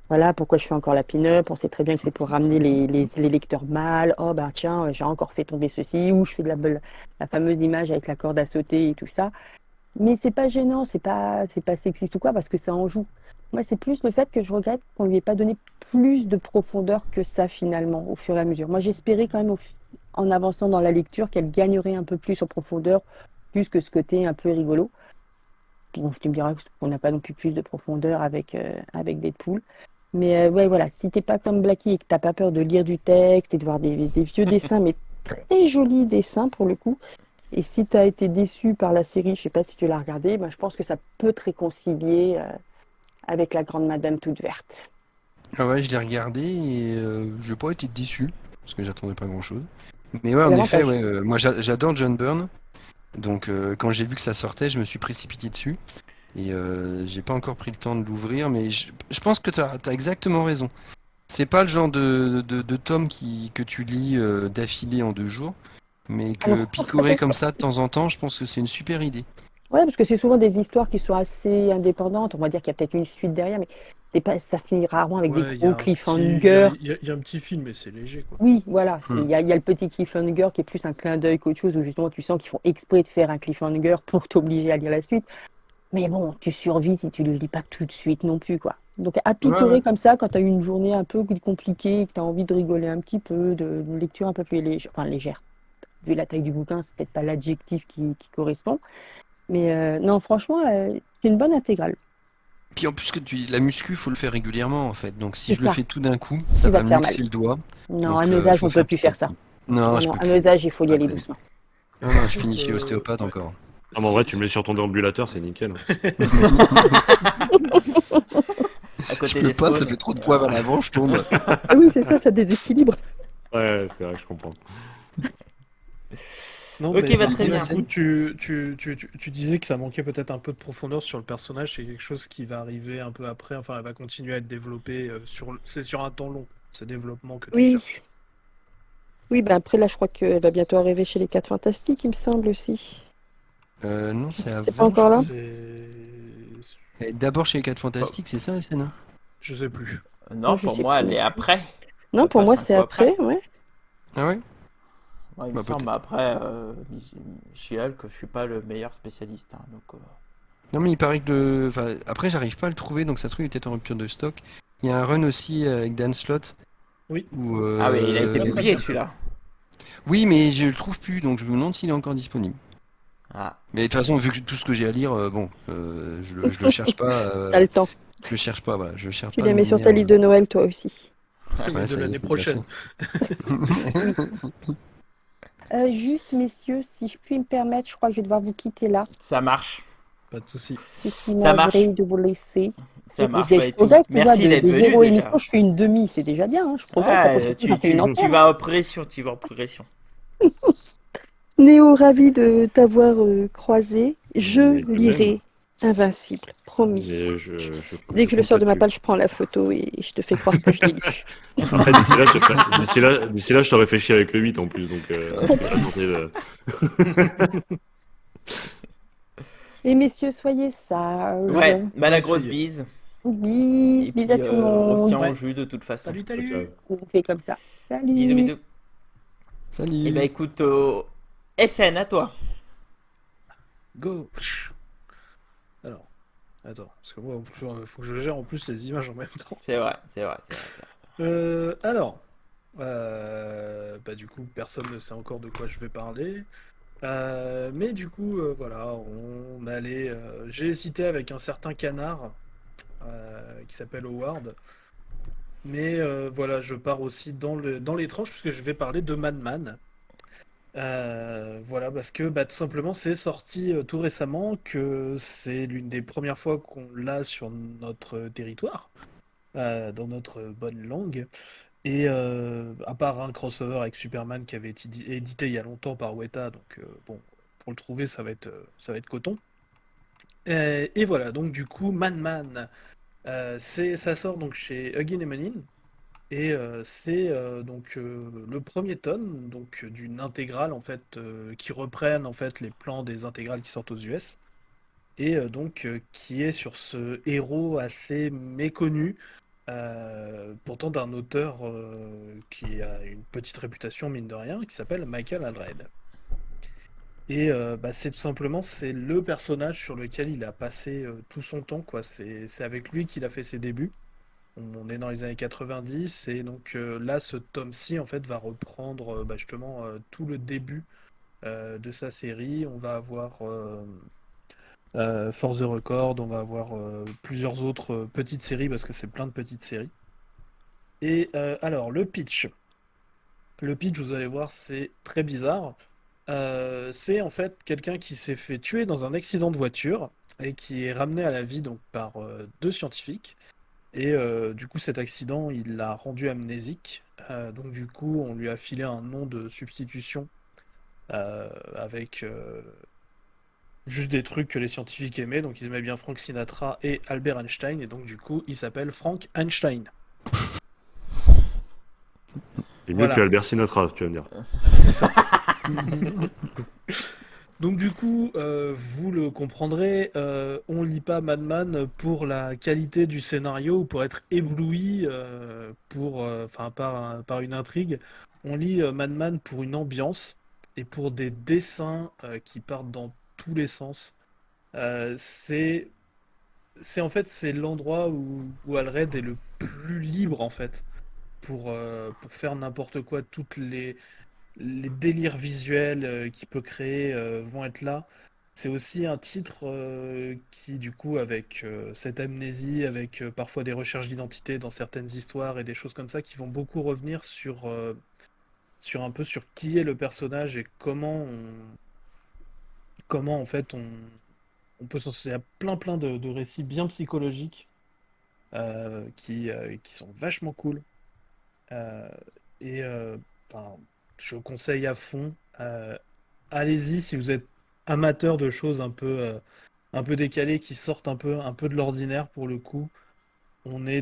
Voilà, pourquoi je fais encore la pin-up? On sait très bien que c'est pour ramener les lecteurs mâles. Oh, ben tiens, j'ai encore fait tomber ceci, ou je fais la fameuse image avec la corde à sauter et tout ça. Mais c'est pas gênant, c'est pas sexiste ou quoi, parce que ça en joue. Moi, c'est plus le fait que je regrette qu'on lui ait pas donné plus de profondeur que ça, finalement, au fur et à mesure. Moi, j'espérais quand même, en avançant dans la lecture, qu'elle gagnerait un peu plus en profondeur, plus que ce côté un peu rigolo. Bon, tu me diras qu'on n'a pas non plus plus de profondeur avec Deadpool. Mais ouais, voilà, si t'es pas comme Blackie et que t'as pas peur de lire du texte et de voir des vieux dessins, mais très jolis dessins pour le coup, et si t'as été déçu par la série, je sais pas si tu l'as regardé, ben, je pense que ça peut te réconcilier avec la grande madame toute verte. Ah ouais, je l'ai regardé et je n'ai pas été déçu, parce que j'attendais pas grand-chose. Mais ouais, C'est en effet, l'avantage. moi j'adore John Byrne, donc quand j'ai vu que ça sortait, je me suis précipité dessus. Et j'ai pas encore pris le temps de l'ouvrir, mais je pense que t'as exactement raison. C'est pas le genre de tome que tu lis d'affilée en 2 jours, mais Ah non, que picorer comme ça de temps en temps, je pense que c'est une super idée. ouais, parce que c'est souvent des histoires qui sont assez indépendantes. On va dire qu'il y a peut-être une suite derrière, mais c'est pas, ça finit rarement avec des Ouais, il y a gros un petit, il y a, cliffhangers. il y a un petit film, mais c'est léger, quoi. Oui, voilà, Hmm. il y a le petit cliffhanger qui est plus un clin d'œil qu'autre chose, où justement tu sens qu'ils font exprès de faire un cliffhanger pour t'obliger à lire la suite. Mais bon, tu survis si tu le lis pas tout de suite non plus, quoi. Donc à Ouais, ouais. picorer comme ça, quand tu as eu une journée un peu compliquée, que tu as envie de rigoler un petit peu, de lecture un peu plus légère, enfin légère, vu la taille du bouquin, c'est peut-être pas l'adjectif qui correspond. Mais non, franchement, c'est une bonne intégrale. Puis en plus que la muscu, faut le faire régulièrement en fait. Donc si C'est je le ça, fais tout d'un coup, tu ça vas va te me faire mal. luxer le doigt. Non, à Donc nos il âges, faut on peut faire plus petit à faire ça. petit. Non, Non, je non, peux à plus. nos âges, il C'est faut y pas la aller peine. doucement. Non, non, je Écoute, finis chez l'ostéopathe encore. Ah, mais en vrai, si- tu me mets sur ton déambulateur, c'est nickel. À Je côté peux des pas, ça spawns. fait trop de poids vers l'avant, je tombe. Ah oui, c'est ça, ça déséquilibre. Ouais, c'est vrai, je comprends. Non, Ok, mais bah Il très dit la bien. du coup, scène. tu disais que ça manquait peut-être un peu de profondeur sur le personnage. C'est quelque chose qui va arriver un peu après. Enfin, elle va continuer à être développée c'est sur un temps long, ce développement que tu Oui, cherches. oui, ben après là, je crois qu'elle va bientôt arriver chez les 4 Fantastiques, il me semble aussi. Non, c'est C'est pas avant, je encore là? crois. C'est... Et d'abord chez les 4 Pas- Fantastiques, c'est ça, la scène? Je sais plus. Moi, Non, je pour sais moi, plus elle non est plus. après. Non, Elle pour passe moi, un c'est coup après. après, ouais. Ah ouais? Ouais, il me Bah semble. peut-être. Après, She-Hulk, je suis pas le meilleur spécialiste, hein, donc, Non mais il paraît que enfin, après j'arrive pas à le trouver, donc ça se trouve il est peut-être en rupture de stock. Il y a un run aussi avec Dan Slott Oui. où Ah oui, il a été Très, très publié bien. celui-là. oui mais je le trouve plus, donc je me demande s'il est encore disponible. Ah. Mais de toute façon vu que tout ce que j'ai à lire, bon, je le cherche pas, T'as le temps. je le cherche pas, voilà, je cherche Tu pas de les mets sur ta manière. liste de Noël, toi aussi. Mais Ouais, de ça y est, l'année c'est déjà fait. prochaine. Oui. Juste, messieurs, si je puis me permettre, je crois que je vais devoir vous quitter là. Ça marche. Pas de souci. Je suis Ça marche. navrée de vous laisser. Ça Et marche. je Bah, et tout. progresse, tu vois, Merci d'être de venu zéro déjà. émission, je fais une demi, c'est déjà bien, hein, je progresse, la prochaine Ouais, fois, j'en fais une tu entière. vas en progression, tu vas en progression. Néo, ravi de t'avoir croisé. Je Mais de même. lirai Invincible, promis. Mais Dès je que je le compte sors de ma là-dessus. palle, je prends la photo et je te fais croire que je l'ai lu. Après, d'ici là, je t'aurais fait chier avec le 8 en plus, donc la santé de... Et messieurs, soyez sages. Ouais, bah On la va grosse essayer. bise. Bis, Et bis puis à tout le on se monde. tient Ouais. au jus de toute façon. Salut, Ciao, salut. ciao. On fait comme ça. Bisous, Salut. bisous. Et bah Salut. écoute, SN à toi. Go. Alors, attends, parce que moi, faut que je gère en plus les images en même temps. C'est vrai, c'est vrai, c'est vrai. C'est vrai. Alors, bah du coup, personne ne sait encore de quoi je vais parler. Mais du coup, voilà, on allait. J'ai hésité avec un certain canard qui s'appelle Howard. Mais voilà, je pars aussi dans les tranches puisque je vais parler de Madman. Voilà, parce que bah, tout simplement, c'est sorti tout récemment, que c'est l'une des premières fois qu'on l'a sur notre territoire, dans notre bonne langue. Et à part un crossover avec Superman qui avait été édité il y a longtemps par Weta, donc bon, pour le trouver, ça va être coton. Et voilà, donc du coup, Man, ça sort donc chez Huggin et Munin. Et c'est donc le premier tome donc d'une intégrale en fait qui reprennent en fait les plans des intégrales qui sortent aux US et donc qui est sur ce héros assez méconnu pourtant d'un auteur qui a une petite réputation, mine de rien, qui s'appelle Michael Allred. Et c'est tout simplement c'est le personnage sur lequel il a passé tout son temps, quoi. C'est avec lui qu'il a fait ses débuts. On est dans les années 90 et donc là ce tome-ci en fait va reprendre justement tout le début de sa série. On va avoir Force the Record, on va avoir plusieurs autres petites séries parce que c'est plein de petites séries. Et alors le pitch. Le pitch, vous allez voir, c'est très bizarre. C'est en fait quelqu'un qui s'est fait tuer dans un accident de voiture et qui est ramené à la vie donc par deux scientifiques. Et du coup, cet accident, il l'a rendu amnésique. Donc du coup, on lui a filé un nom de substitution avec juste des trucs que les scientifiques aimaient. Donc ils aimaient bien Frank Sinatra et Albert Einstein. Et donc du coup, il s'appelle Frank Einstein. Et mieux Voilà. que Albert Sinatra, tu vas me dire. C'est ça. Donc du coup, vous le comprendrez, on lit pas Madman pour la qualité du scénario ou pour être ébloui par une intrigue. On lit Madman pour une ambiance et pour des dessins qui partent dans tous les sens. C'est en fait c'est l'endroit où Allred est le plus libre en fait pour faire n'importe quoi. Toutes les délires visuels qu'il peut créer vont être là. C'est aussi un titre qui, du coup, avec cette amnésie, avec parfois des recherches d'identité dans certaines histoires et des choses comme ça, qui vont beaucoup revenir sur un peu sur qui est le personnage et comment en fait on peut s'en sortir. Il y a plein de récits bien psychologiques qui sont vachement cool. Euh, et enfin, je conseille à fond. Allez-y si vous êtes amateur de choses un peu décalées qui sortent un peu de l'ordinaire pour le coup. On est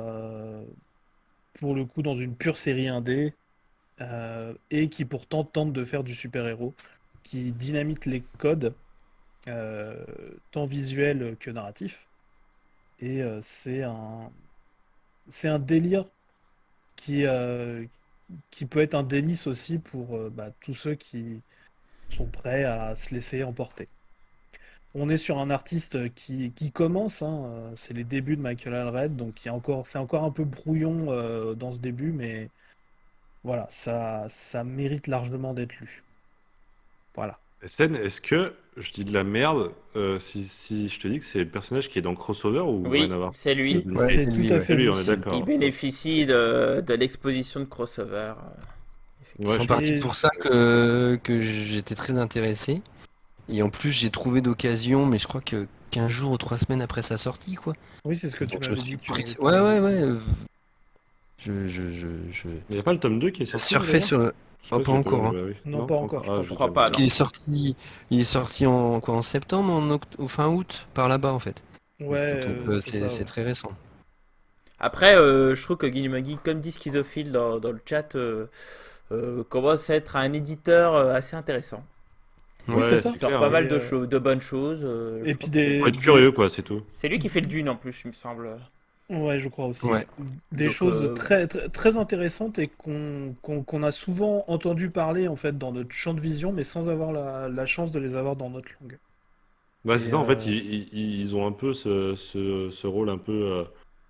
pour le coup dans une pure série indé et qui pourtant tente de faire du super-héros, qui dynamite les codes, euh, tant visuels que narratifs. Et c'est un délire qui, euh, qui peut être un délice aussi pour tous ceux qui sont prêts à se laisser emporter. On est sur un artiste qui commence, hein, c'est les débuts de Michael Allred, donc c'est encore un peu brouillon dans ce début, mais voilà, ça mérite largement d'être lu. Voilà. SN, est-ce que je dis de la merde si je te dis que c'est le personnage qui est dans Crossover ou Oui, rien à voir? c'est lui. Ouais, C'est c'est tout lui, à ouais. fait C'est lui, lui. on est d'accord. Il bénéficie de l'exposition de crossover. Ouais, C'est en je- partie Et- pour ça que j'étais très intéressé. Et en plus, j'ai trouvé d'occasion, mais je crois que 15 jours ou 3 semaines après sa sortie, quoi. Oui, c'est ce que tu Donc je m'avais suis dit que tu pris. voulais Ouais, faire. ouais, ouais. Je Il n'y a pas le tome 2 qui est sorti surfais d'ailleurs? sur le. Je sais Oh, pas j'ai encore, hein. bah oui. Non, pas encore, je crois Je crois pas, Parce non. qu'il est sorti en quoi, en septembre, ou fin août, par là-bas en fait. Ouais, Donc c'est ça. c'est Ouais. très récent. Après, je trouve que Guillemagui, comme dit Schizophile dans le chat, commence à être un éditeur assez intéressant. Oui, Ouais, c'est ça. Il sort clair, pas hein. mal Et, de choses, de bonnes choses. et Je puis crois que Faut être curieux, quoi, c'est tout. c'est lui qui fait le Dune en plus, il me semble. Ouais, je crois aussi. Ouais. Des Donc, choses très intéressantes et qu'on a souvent entendu parler en fait dans notre champ de vision, mais sans avoir la chance de les avoir dans notre langue. Bah, Et, c'est ça, en fait, ils ont un peu ce rôle un peu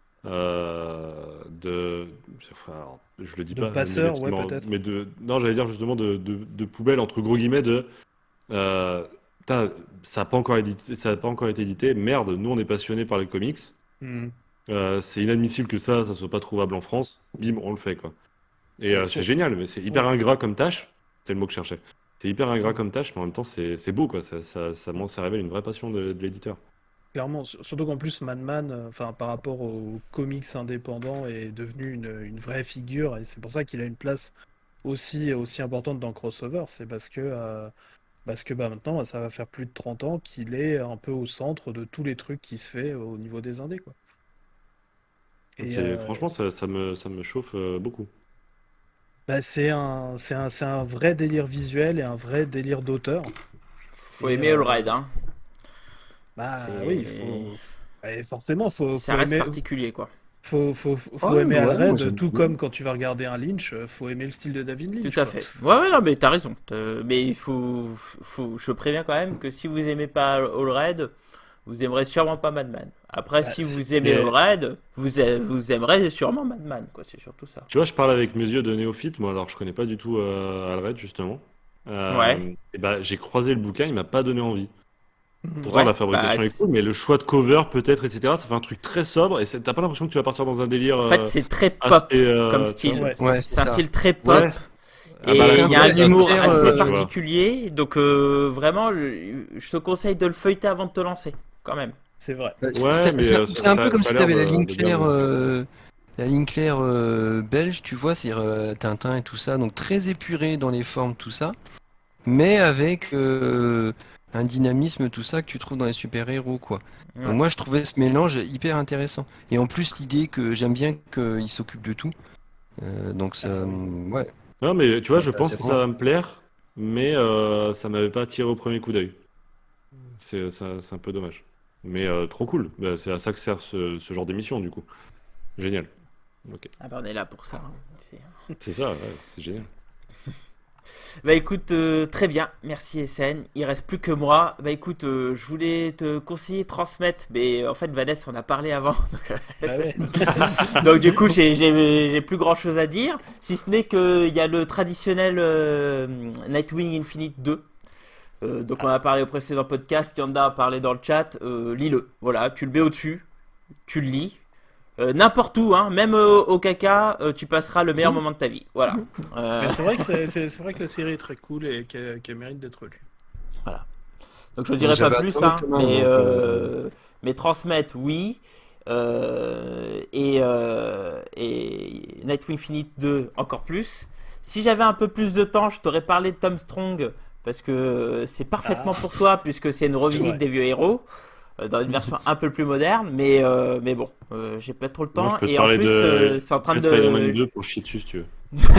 de. Enfin, alors, je le dis de pas passeur, ouais, négativement, peut-être. mais de. Non, j'allais dire justement de poubelle, entre gros guillemets, de. euh, Putain, ça a pas encore été édité. Merde, nous, on est passionnés par les comics. Hmm. C'est inadmissible que ça soit pas trouvable en France. Bim, on le fait, quoi. Et Ouais, c'est génial, mais c'est hyper ouais. ingrat comme tâche. C'est le mot que je cherchais. C'est hyper ingrat comme tâche, mais en même temps, c'est beau, quoi. Ça révèle une vraie passion de l'éditeur. Clairement, surtout qu'en plus Madman, enfin par rapport aux comics indépendants, est devenu une vraie figure et c'est pour ça qu'il a une place aussi importante dans Crossover. C'est parce que maintenant ça va faire plus de 30 ans qu'il est un peu au centre de tous les trucs qui se fait au niveau des indés, quoi. Et Franchement, ça me chauffe beaucoup. c'est un vrai délire visuel et un vrai délire d'auteur. Faut Et aimer Allred, hein. bah C'est- oui, et forcément, Ça faut reste aimer. particulier, quoi. Faut Ouais, aimer ouais, moi, Alred, j'aime tout bien. comme quand tu vas regarder un Lynch, faut aimer le style de David Lynch, Tout à quoi. fait. Ouais, ouais, non, mais t'as raison. Mais je préviens quand même que si vous aimez pas Allred, vous aimerez sûrement pas Madman. Après, Bah, si c'est- vous aimez Mais Allred, vous aimerez sûrement Madman, quoi. C'est surtout ça. tu vois, je parle avec mes yeux de néophyte. Moi, alors, je connais pas du tout Alred, justement. Ouais, Et bah, j'ai croisé le bouquin, il m'a pas donné envie. Mhm. Pourtant, ouais. la Bah, fabrication est cool, mais le choix de cover, peut-être, etc., ça fait un truc très sobre. Et t'as pas l'impression que tu vas partir dans un délire en fait, c'est très assez. pop comme Tu vois? style. Ouais. Ouais, c'est C'est un ça. style très pop. Ouais. Ah bah, la Et C'est un il y a peu un couverture, humour Hitler, assez tu vois. particulier. Donc, vraiment, je te conseille de le feuilleter avant de te lancer, quand même. C'est vrai. Ouais, mais C'est un peu comme ça a si tu l'air avais de bien fonctionner. la ligne claire belge, tu vois, c'est-à-dire Tintin et tout ça, donc très épuré dans les formes, tout ça, mais avec un dynamisme, tout ça, que tu trouves dans les super-héros, quoi. Donc Ouais. moi, je trouvais ce mélange hyper intéressant. Et en plus, l'idée que j'aime bien qu'il s'occupe de tout. Donc ça, Ah oui. ouais, Non, mais tu vois, je ça, pense c'est que ça vraiment... va me plaire, mais ça m'avait pas attiré au premier coup d'œil. C'est un peu dommage. Mais trop cool. Bah, c'est à ça que sert ce genre d'émission, du coup. Génial. Ok. Ah bah, on est là pour ça, hein. C'est ça, ouais, c'est génial. Bah écoute, très bien, merci SN. Il reste plus que moi. Bah écoute, je voulais te conseiller transmettre, mais en fait Vanessa on a parlé avant. Bah ouais. Donc du coup j'ai plus grand chose à dire, si ce n'est qu'il y a le traditionnel Nightwing Infinite 2. Donc on a parlé au précédent podcast, Yanda a parlé dans le chat, lis-le. Voilà, tu le mets au-dessus, tu le lis. N'importe où, hein, même au caca, tu passeras le meilleur moment de ta vie. Voilà. Mais c'est vrai que c'est vrai que la série est très cool et qu'elle mérite d'être lue. Voilà. Donc je ne dirai pas J'avais plus, adoré hein, Thomas, donc, mais transmettre, oui. Et Nightwing Infinite 2, encore plus. Si j'avais un peu plus de temps, je t'aurais parlé de Tom Strong, parce que c'est parfaitement Ah, pour toi, puisque c'est une c'est revisite vrai. des vieux héros, dans une version un peu plus moderne, mais bon, j'ai pas trop le Moi, je temps, peux te et en parler plus, de c'est en train Spider-Man de... 2 pour chier dessus, si tu veux.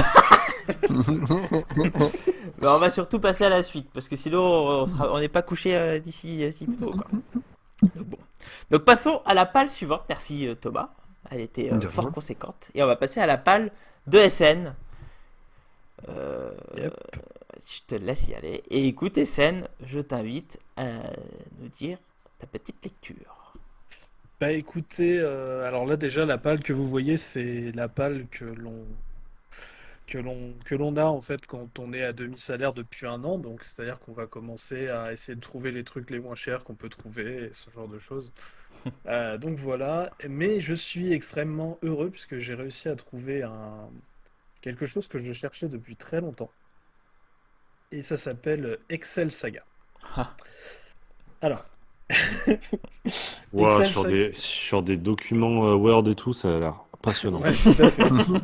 Bah, on va surtout passer à la suite, parce que sinon, on n'est pas couché d'ici si tôt, quoi. Donc, bon. Donc passons à la palle suivante. Merci Thomas. Elle était De fort rien. conséquente. Et on va passer à la palle de SN. Euh, Yep. je te laisse y aller. Et écoute SN, je t'invite à nous dire ta petite lecture. Bah écoutez, alors là déjà la palle que vous voyez, c'est la palle que l'on a en fait quand on est à demi-salaire depuis un an. Donc c'est-à-dire qu'on va commencer à essayer de trouver les trucs les moins chers qu'on peut trouver et ce genre de choses. Donc voilà. Mais je suis extrêmement heureux puisque j'ai réussi à trouver quelque chose que je cherchais depuis très longtemps. Et ça s'appelle Excel Saga. Ah. Alors, Ouah, Excel Saga. sur des documents Word et tout, ça a l'air passionnant. Ouais, tout à fait.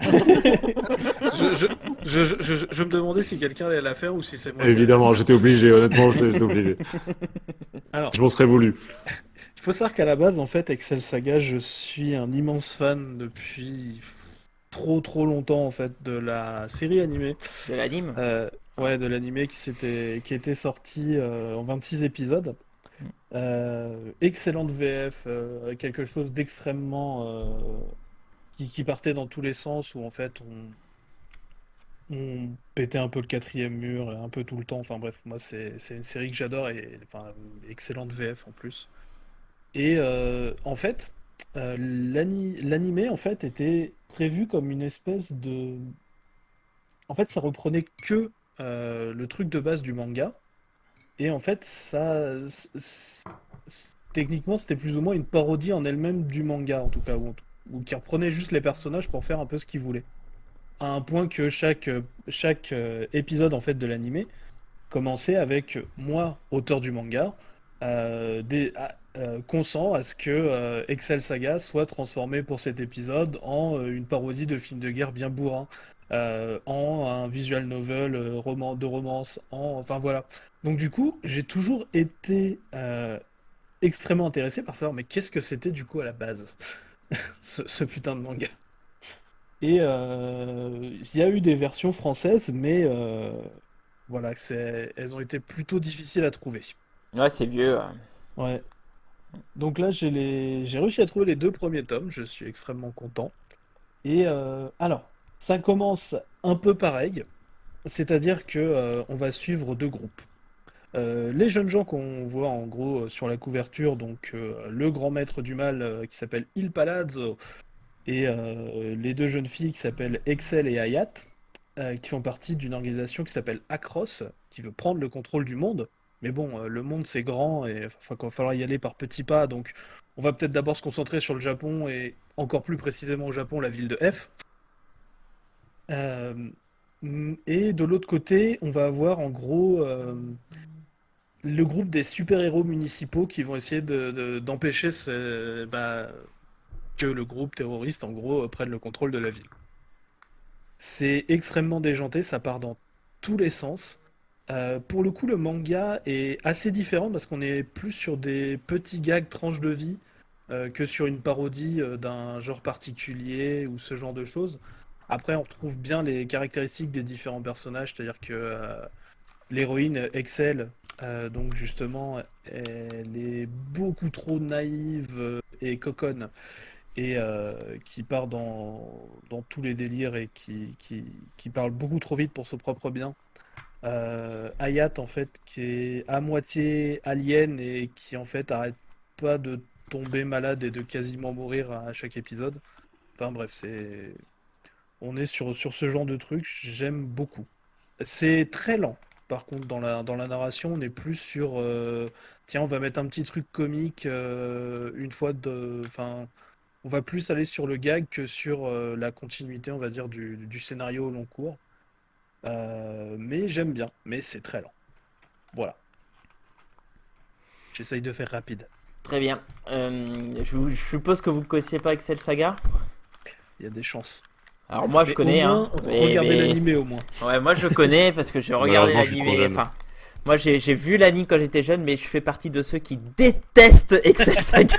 Je me demandais si quelqu'un allait la faire ou si c'est moi qui allais la Évidemment, faire. j'étais obligé, honnêtement, j'étais obligé. Alors, Je m'en serais voulu. il faut savoir qu'à la base, en fait, Excel Saga, je suis un immense fan depuis trop longtemps, en fait, de la série animée. De l'anime. Ouais, de l'animé qui était sorti en 26 épisodes. Excellente VF, quelque chose d'extrêmement qui partait dans tous les sens où en fait on pétait un peu le quatrième mur un peu tout le temps. Enfin bref, moi c'est une série que j'adore et enfin excellente VF en plus. Et en fait, l'animé en fait était prévu comme une espèce de. En fait, ça reprenait que le truc de base du manga. Et en fait, techniquement, c'était plus ou moins une parodie en elle-même du manga, en tout cas, ou qui reprenait juste les personnages pour faire un peu ce qu'ils voulaient. À un point que chaque épisode en fait de l'animé commençait avec moi, auteur du manga, consent à ce que Excel Saga soit transformé pour cet épisode en une parodie de film de guerre bien bourrin, en un visual novel de romance, enfin voilà. Donc du coup, j'ai toujours été extrêmement intéressé par savoir mais qu'est-ce que c'était du coup à la base ce putain de manga. Et il y a eu des versions françaises, mais elles ont été plutôt difficiles à trouver. Ouais, c'est vieux. Ouais. Donc là, j'ai réussi à trouver les 2 premiers tomes, je suis extrêmement content. Et alors, ça commence un peu pareil, c'est-à-dire que on va suivre 2 groupes. Les jeunes gens qu'on voit en gros sur la couverture, donc le grand maître du mal qui s'appelle Il Palazzo et les 2 jeunes filles qui s'appellent Excel et Hayat, qui font partie d'une organisation qui s'appelle Acros, qui veut prendre le contrôle du monde. Mais bon, le monde c'est grand et il va falloir y aller par petits pas, donc on va peut-être d'abord se concentrer sur le Japon et encore plus précisément au Japon, la ville de F. Euh, et de l'autre côté, on va avoir en gros le groupe des super-héros municipaux qui vont essayer d'empêcher que le groupe terroriste, en gros, prenne le contrôle de la ville. C'est extrêmement déjanté, ça part dans tous les sens. Pour le coup, le manga est assez différent parce qu'on est plus sur des petits gags tranches de vie que sur une parodie d'un genre particulier ou ce genre de choses. Après, on retrouve bien les caractéristiques des différents personnages, c'est-à-dire que l'héroïne Excel, donc justement, elle est beaucoup trop naïve et coconne et qui part dans tous les délires et qui parle beaucoup trop vite pour son propre bien. Hayat, en fait, qui est à moitié alien et qui, en fait, arrête pas de tomber malade et de quasiment mourir à chaque épisode. Enfin bref, on est sur ce genre de truc, j'aime beaucoup. C'est très lent. Par contre, dans la narration, on est plus sur tiens, on va mettre un petit truc comique une fois de. Enfin, on va plus aller sur le gag que sur la continuité, on va dire, du scénario au long cours. Mais j'aime bien, mais c'est très lent. Voilà. J'essaye de faire rapide. Très bien. Je suppose que vous ne connaissiez pas Excel Saga. Il y a des chances. Alors moi je Mais connais, au moins, regardez l'animé au moins. Ouais, moi je connais parce que j'ai regardé Malheureusement, je suis trop l'animé. jeune. Enfin, moi j'ai vu l'anime quand j'étais jeune, mais je fais partie de ceux qui détestent Excel Saga.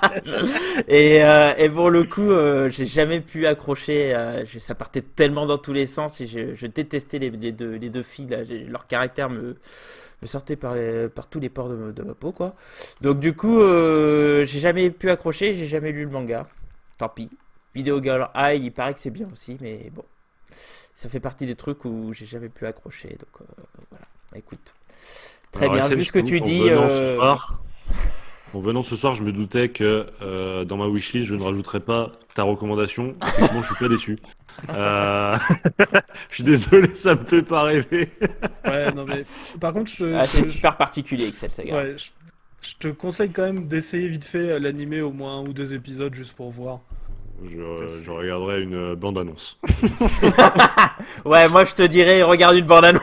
Et pour le coup, j'ai jamais pu accrocher. Ça partait tellement dans tous les sens et je détestais les deux filles là. Leur caractère me sortait par tous les pores de ma peau quoi. Donc du coup, j'ai jamais pu accrocher. J'ai jamais lu le manga. Tant pis. Video Girl Eye, il paraît que c'est bien aussi, mais bon, ça fait partie des trucs où j'ai jamais pu accrocher. Donc voilà, écoute. Très Alors, bien, Axel, vu ce que tu dis. En venant ce soir, je me doutais que dans ma wishlist, je ne rajouterais pas ta recommandation. Effectivement, je suis pas déçu. Je suis désolé, ça me fait pas rêver. Ouais, non mais par contre, c'est super particulier, Excel Saga. ouais, je te conseille quand même d'essayer vite fait l'animé au moins 1 ou 2 épisodes juste pour voir. Je regarderai une bande-annonce. Ouais, moi je te dirais, regarde une bande-annonce.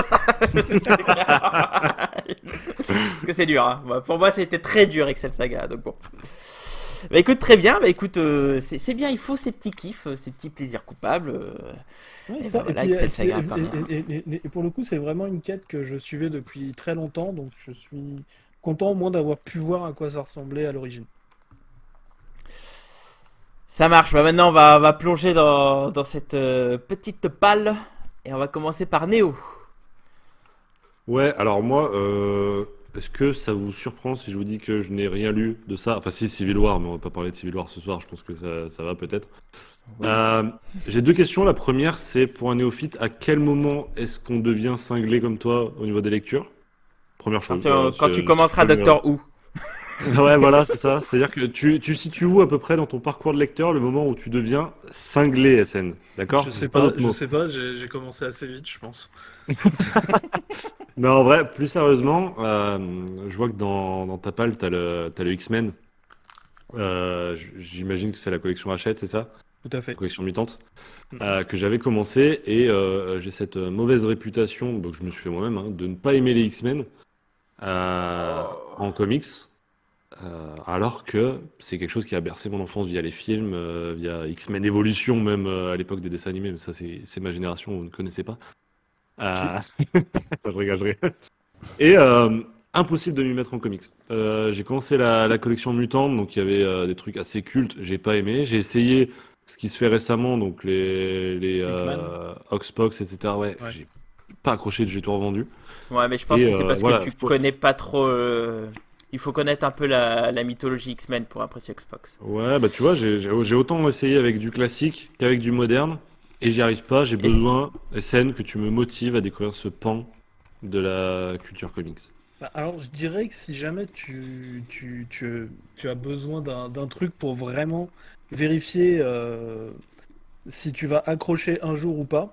Parce que c'est dur, hein. Pour moi, c'était très dur, Excel Saga. Donc bon. Bah écoute, très bien. Bah écoute, c'est bien, il faut ces petits kiffs, ces petits plaisirs coupables. Ouais, Et ça. ben voilà, Et puis, Excel Saga intervient. et pour le coup, c'est vraiment une quête que je suivais depuis très longtemps, donc je suis content au moins d'avoir pu voir à quoi ça ressemblait à l'origine. Ça marche. Bah maintenant, on va plonger dans cette petite palle. Et on va commencer par Néo. Ouais, alors moi, est-ce que ça vous surprend si je vous dis que je n'ai rien lu de ça? Enfin, si, Civil War, mais on va pas parler de Civil War ce soir, je pense que ça va peut-être. Oui. J'ai 2 questions. La première, c'est pour un néophyte, à quel moment est-ce qu'on devient cinglé comme toi au niveau des lectures? Première chose. Quand tu commenceras Doctor Who. Ouais, voilà, c'est ça. C'est-à-dire que tu situes où à peu près dans ton parcours de lecteur le moment où tu deviens cinglé, SN? D'accord? Je sais Pas pas, d'autre mot. j'ai commencé assez vite, je pense. Mais en vrai, plus sérieusement, je vois que dans ta palle, t'as le X-Men. J'imagine que c'est la collection Hachette, c'est ça? Tout à La fait. collection mutante. Que j'avais commencé et j'ai cette mauvaise réputation, donc je me suis fait moi-même, hein, de ne pas aimer les X-Men en comics. Alors que c'est quelque chose qui a bercé mon enfance via les films, via X-Men Evolution, même à l'époque des dessins animés, mais ça c'est ma génération, vous ne connaissez pas. Je rigole, je rigole. Et impossible de m'y mettre en comics. J'ai commencé la collection Mutante, donc il y avait des trucs assez cultes, j'ai pas aimé. J'ai essayé ce qui se fait récemment, donc les Oxbox, etc. Ouais, Ouais. j'ai pas accroché, j'ai tout revendu. Ouais, mais je pense Et, que c'est parce voilà, que tu connais pas trop Il faut connaître un peu la mythologie X-Men pour apprécier Xbox. Ouais, bah tu vois, j'ai autant essayé avec du classique qu'avec du moderne, et j'y arrive pas. J'ai besoin, SN, que tu me motives à découvrir ce pan de la culture comics. Bah, alors, je dirais que si jamais tu as besoin d'un truc pour vraiment vérifier si tu vas accrocher un jour ou pas,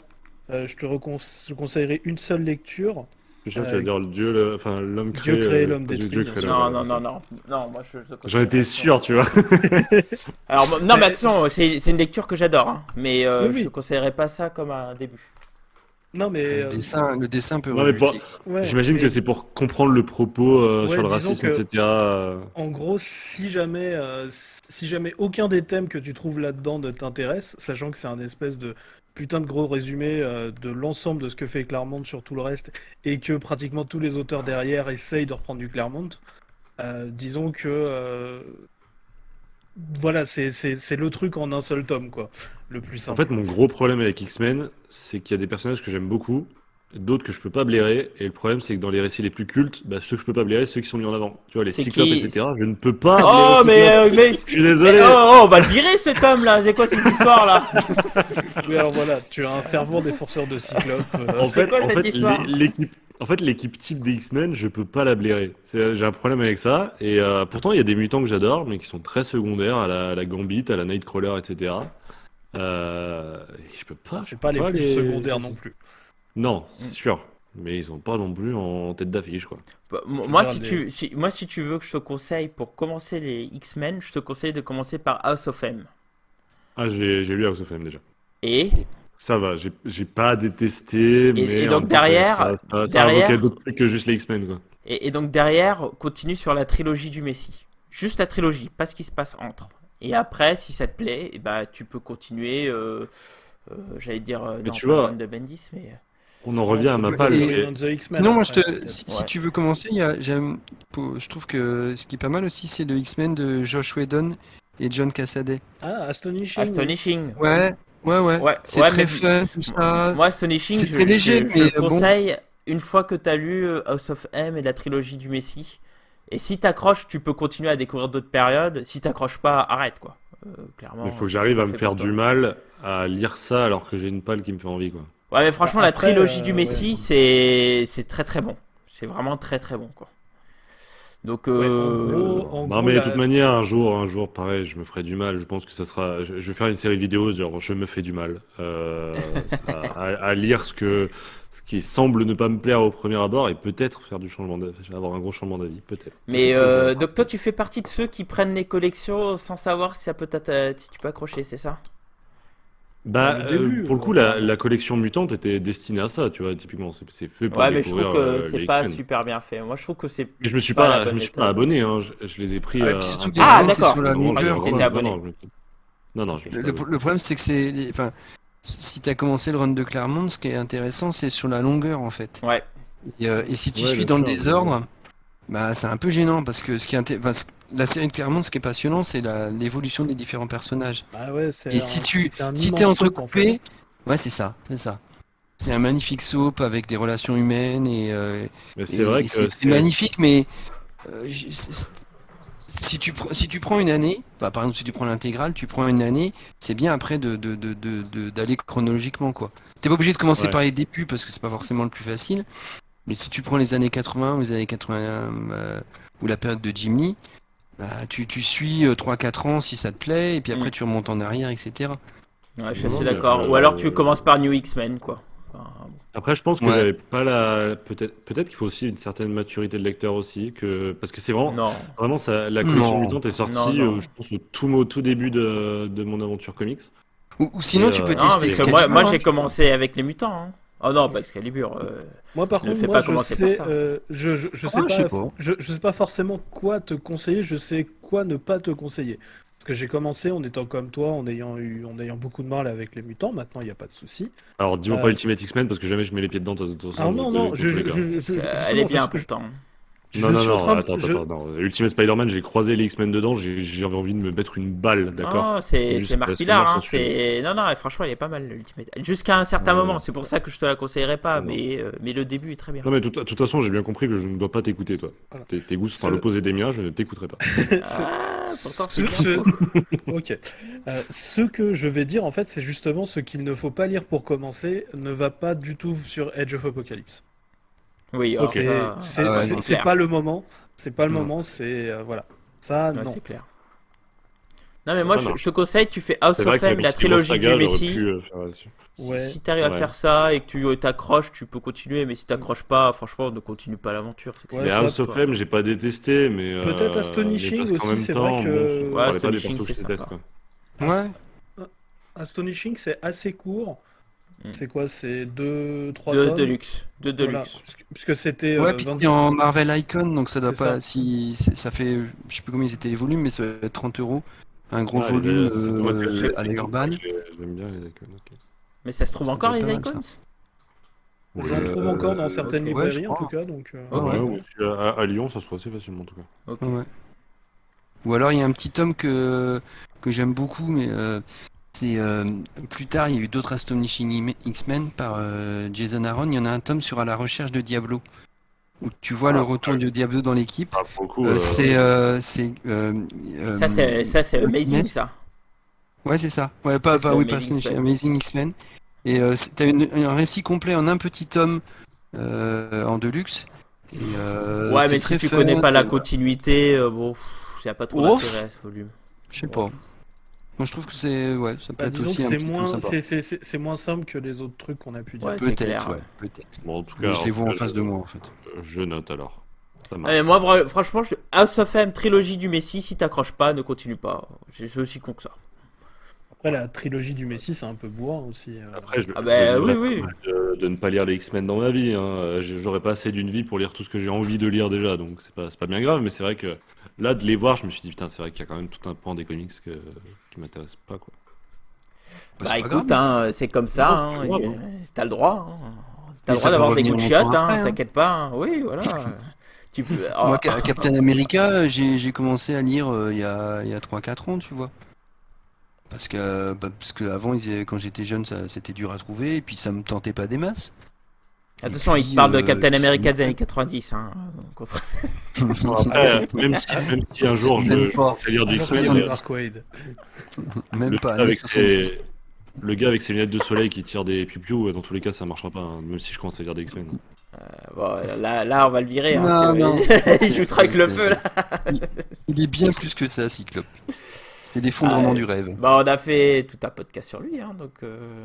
je conseillerais une seule lecture. Je suis sûr que tu vas dire l'homme Dieu créé, créé, l'homme détruit. Dieu bien créé sûr. l'homme. Non, Voilà, non, c'est non, ça. non, moi je J'en étais sûr, tu vois. Alors, non, mais attention, c'est une lecture que j'adore, hein, mais Oui. je conseillerais pas ça comme un début. Non, mais Le dessin peut Non, mais rebuter. ouais, J'imagine mais- que c'est pour comprendre le propos Ouais, sur le disons racisme, que- etc. En gros, si jamais aucun des thèmes que tu trouves là-dedans ne t'intéresse, sachant que c'est un espèce de putain de gros résumé de l'ensemble de ce que fait Claremont sur tout le reste, et que pratiquement tous les auteurs derrière essayent de reprendre du Claremont, disons que voilà, c'est le truc en un seul tome, quoi, le plus En simple. fait, mon gros problème avec X-Men, c'est qu'il y a des personnages que j'aime beaucoup, d'autres que je peux pas blairer, et le problème, c'est que dans les récits les plus cultes, bah, ceux que je peux pas blairer, c'est ceux qui sont mis en avant. Tu vois, les C'est Cyclopes, qui- etc. Je ne peux pas Oh, blairer mais, Cyclope. Je suis désolé. on va le virer cet homme là, c'est quoi cette histoire là? Oui, alors voilà, tu as un fervent défenseur de Cyclope. En fait, quoi cette histoire l'équipe type des X-Men, je peux pas la blairer. J'ai un problème avec ça. Et pourtant, il y a des mutants que j'adore, mais qui sont très secondaires, à la Gambit, à la Nightcrawler, etc. Je peux pas. C'est pas les pas plus secondaires non plus. Non, c'est sûr. Mais ils sont pas non plus en tête d'affiche, quoi. Bah, Tu moi, regardes si tu veux que je te conseille pour commencer les X-Men, je te conseille de commencer par House of M. Ah, j'ai lu House of M déjà. Et Ça va, j'ai pas détesté, mais et en donc même temps, derrière- ça derrière- invoquait d'autres trucs que juste les X-Men, quoi. Et donc derrière, continue sur la trilogie du Messie. Juste la trilogie, pas ce qui se passe entre. Et après, si ça te plaît, et bah, tu peux continuer, j'allais dire, non, tu pas vois, Run de Bendis, mais... On en revient à ma faut- palle. et- Beyond the X-Men, Non, moi, après, si Ouais. tu veux commencer, je trouve que ce qui est pas mal aussi, c'est le X-Men de Josh Whedon et John Cassaday. Ah, Astonishing. Astonishing. Ouais. Ouais, C'est ouais, très mais- fun, tout ça. Moi, Astonishing, c'est très léger, je mais le bon. conseille une fois que tu as lu House of M et la trilogie du Messie. Et si t'accroches, tu peux continuer à découvrir d'autres périodes. Si t'accroches pas, arrête quoi. Clairement. Il faut que c'est j'arrive pas à me fait faire pour du toi. mal à lire ça alors que j'ai une palle qui me fait envie, quoi. Ouais, mais franchement, Bah, la après, trilogie du ouais. Messie, c'est très très bon. C'est vraiment très très bon quoi. Donc, Ouais, en Non, gros, mais de la- toute manière, un jour, pareil, je me ferai du mal. Je pense que ça sera. Je vais faire une série vidéo, genre, je me fais du mal à lire ce qui semble ne pas me plaire au premier abord et peut-être faire du changement d'avis, avoir un gros changement d'avis, peut-être. mais donc toi, tu fais partie de ceux qui prennent les collections sans savoir si ça peut si tu peux accrocher, c'est ça? Bah, Au début, pour le coup, la collection mutante était destinée à ça, tu vois, typiquement. C'est fait pour Ouais, mais je trouve découvrir que c'est les pas X-Men. super bien fait. Moi, je trouve que c'est. Mais je me suis pas la pas, bonne je me suis méthode. pas abonné, hein. Je les ai pris. Ah, et puis surtout que les Ah, X-Men, c'est d'accord. sur la Non, longueur. j'étais abonné. Non, je me suis Le pas abonné. problème, c'est que enfin, si tu as commencé le run de Claremont, ce qui est intéressant, c'est sur la longueur, en fait. Ouais. Et si tu Ouais, suis bien dans le sûr, désordre, bah, c'est un peu gênant, parce que la série de Claremont, ce qui est passionnant, c'est l'évolution des différents personnages. Ah ouais, c'est Et un- si c'est un si immense t'es soap, en entrecoupé, fait. ouais, c'est ça. C'est un magnifique soap avec des relations humaines Mais c'est vrai que c'est magnifique, mais si tu prends une année, bah, par exemple si tu prends l'intégrale, tu prends une année, c'est bien après d'aller chronologiquement quoi. T'es pas obligé de commencer Ouais. par les débuts parce que c'est pas forcément le plus facile, mais si tu prends les années 80 ou les années 81 ou la période de Jim Lee, bah, tu suis 3-4 ans si ça te plaît, et puis après tu remontes en arrière, etc. Ouais, je suis Non, assez mais, d'accord. Ou alors tu commences par New X-Men, quoi. Enfin, Après, je pense que Ouais. j'avais pas peut-être qu'il faut aussi une certaine maturité de lecteur aussi, parce que c'est non. vraiment ça, la collection Non. mutante est sortie, Non. je pense au tout début de mon aventure comics. Ou sinon Et, tu peux Non, tester parce que moi Excalibur, j'ai hein. commencé avec les mutants. Hein. Oh non, pas Excalibur. Moi, par Ne contre, fais moi, pas je commencer par sais, ça. je sais Ah, pas, je sais pas. je sais pas forcément quoi te conseiller, je sais quoi ne pas te conseiller. Parce que j'ai commencé en étant comme toi, en ayant beaucoup de mal avec les mutants. Maintenant, il n'y a pas de souci. Alors, dis-moi pas Ultimate X-Men parce que jamais je mets les pieds dedans. Alors non, non, Elle est bien pourtant. Non, Je non, suis en non, train de- attends, je- attends, non. Ultimate Spider-Man, j'ai croisé les X-Men dedans, j'avais envie de me mettre une balle, d'accord? Non, c'est Juste Mark parce que Millar, moi, hein, censuré. c'est... Non, non, franchement, il est pas mal, l'Ultimate. Jusqu'à un certain Ouais. moment, c'est pour ça que je te la conseillerais pas, Non. mais le début est très bien. Non, mais de toute façon, j'ai bien compris que je ne dois pas t'écouter, toi. Voilà. Tes goûts sont à Ce- l'opposé des miens, je ne t'écouterai pas. Ah, pourtant, c'est ce- bien faux. Ok. Ce que je vais dire, en fait, c'est justement ce qu'il ne faut pas lire pour commencer ne va pas du tout sur Edge of Apocalypse. Oui, Ok. alors ça, Ah ouais, c'est C'est clair. pas le moment. C'est pas le Non. moment, c'est. Voilà. Ça, Ouais, non. c'est clair. Non, mais moi, Ça je marche. te conseille, tu fais House C'est vrai of que c'est M, la une grosse trilogie saga, du j'aurais Messi. pu faire là-dessus. Ouais. Si t'arrives à Ouais. faire ça et que tu t'accroches, tu peux continuer, mais si t'accroches pas, franchement, ne continue pas l'aventure. C'est que c'est Ouais, Mais pas ça, House ça, of toi. M, j'ai pas détesté, mais. Peut-être Astonishing mais parce qu'en aussi, même c'est temps, vrai que- bon, on Ouais, parlait pas des Astonishing, persos que c'est je déteste, sympa. quoi. Ouais. Astonishing, c'est assez court. Mm. C'est quoi? C'est 2-3 Deux tomes? Deluxe. Deux Voilà. Deluxe. Puisque c'était. Ouais, puis c'est en Marvel Icon, donc ça doit C'est pas. ça. Si ça fait, je sais plus combien c'était les volumes, mais ça va être 30 €. Un gros Ah, volume c'est pas moi qui l'achète, à la mais Urban. J'aime bien les icônes, ok. Mais ça se trouve Ça encore, doit les être pas mal, icons? J'en trouve encore dans certaines ok. Ouais, librairies, je en tout crois. cas. Donc, Ouais, Ouais, ouais. ou à Lyon, ça se trouve assez facilement, en tout cas. Ok. Ouais. Ou alors il y a un petit tome que j'aime beaucoup, mais c'est plus tard il y a eu d'autres Astonishing X-Men par Jason Aaron. Il y en a un tome sur À la recherche de Diablo, où tu vois le retour de Diablo dans l'équipe. Ah, pour le coup, C'est Ça, c'est amazing, Ness. ça. Ouais, c'est ça. Ouais, pas, Ça, pas, c'est oui, pas Amazing Astonishing, X-Men. Amazing X-Men. Et t'as un récit complet en un petit tome en deluxe. Et, Ouais, c'est mais très si tu fun, connais pas la ouais. continuité, bon, y a pas trop Ouf. d'intérêt à ce volume. Je sais pas. Moi je trouve que c'est ouais, ça peut bah, être disons aussi que un c'est petit moins, peu sympa. c'est moins simple que les autres trucs qu'on a pu dire. Ouais, c'est clair. Peut-être, ouais, peut-être. bon, en tout Mais cas, je les vois en tout cas, face de moi en fait. Je note alors. Ça Ouais, marche. mais moi, franchement, House of M, trilogie du Messi, si t'accroches pas, ne continue pas. C'est aussi con que ça. Après, la trilogie du Messi, c'est un peu bourrin aussi. Après, Ah bah, oui, oui. de ne pas lire les X-Men dans ma vie. Hein. J'aurais pas assez d'une vie pour lire tout ce que j'ai envie de lire déjà, donc c'est pas bien grave. Mais c'est vrai que là, de les voir, je me suis dit, putain, c'est vrai qu'il y a quand même tout un pan des comics qui m'intéresse pas, quoi. Bah c'est pas écoute, grave. C'est comme ça, Non, hein, c'est pas grave, t'as le droit. Hein. T'as Mais le ça droit peut d'avoir des revenir goûts de longtemps chiottes, hein, après, hein. t'inquiète pas. Hein. Oui, voilà. Tu peux... Moi, Captain America, j'ai commencé à lire il y a 3-4 ans, tu vois. Parce que avant, quand j'étais jeune, c'était dur à trouver, et puis ça me tentait pas des masses. Attention, Et il te puis, parle de Captain ça America me- des années 90. Hein. Après, même si un jour Même je pas. commence à lire du Alors, X-Men, c'est mais- Mark Waid. Même le pas. gars avec 70. le gars avec ses lunettes de soleil qui tire des piou dans tous les cas, ça marchera pas, hein, même si je commence à lire des X-Men. Bon, là, on va le virer. Non, Hein, non. il joue trop avec le feu, là. Il est bien plus que ça, Cyclope. C'est l'effondrement Ah, du rêve. Bah, on a fait tout un podcast sur lui, hein, donc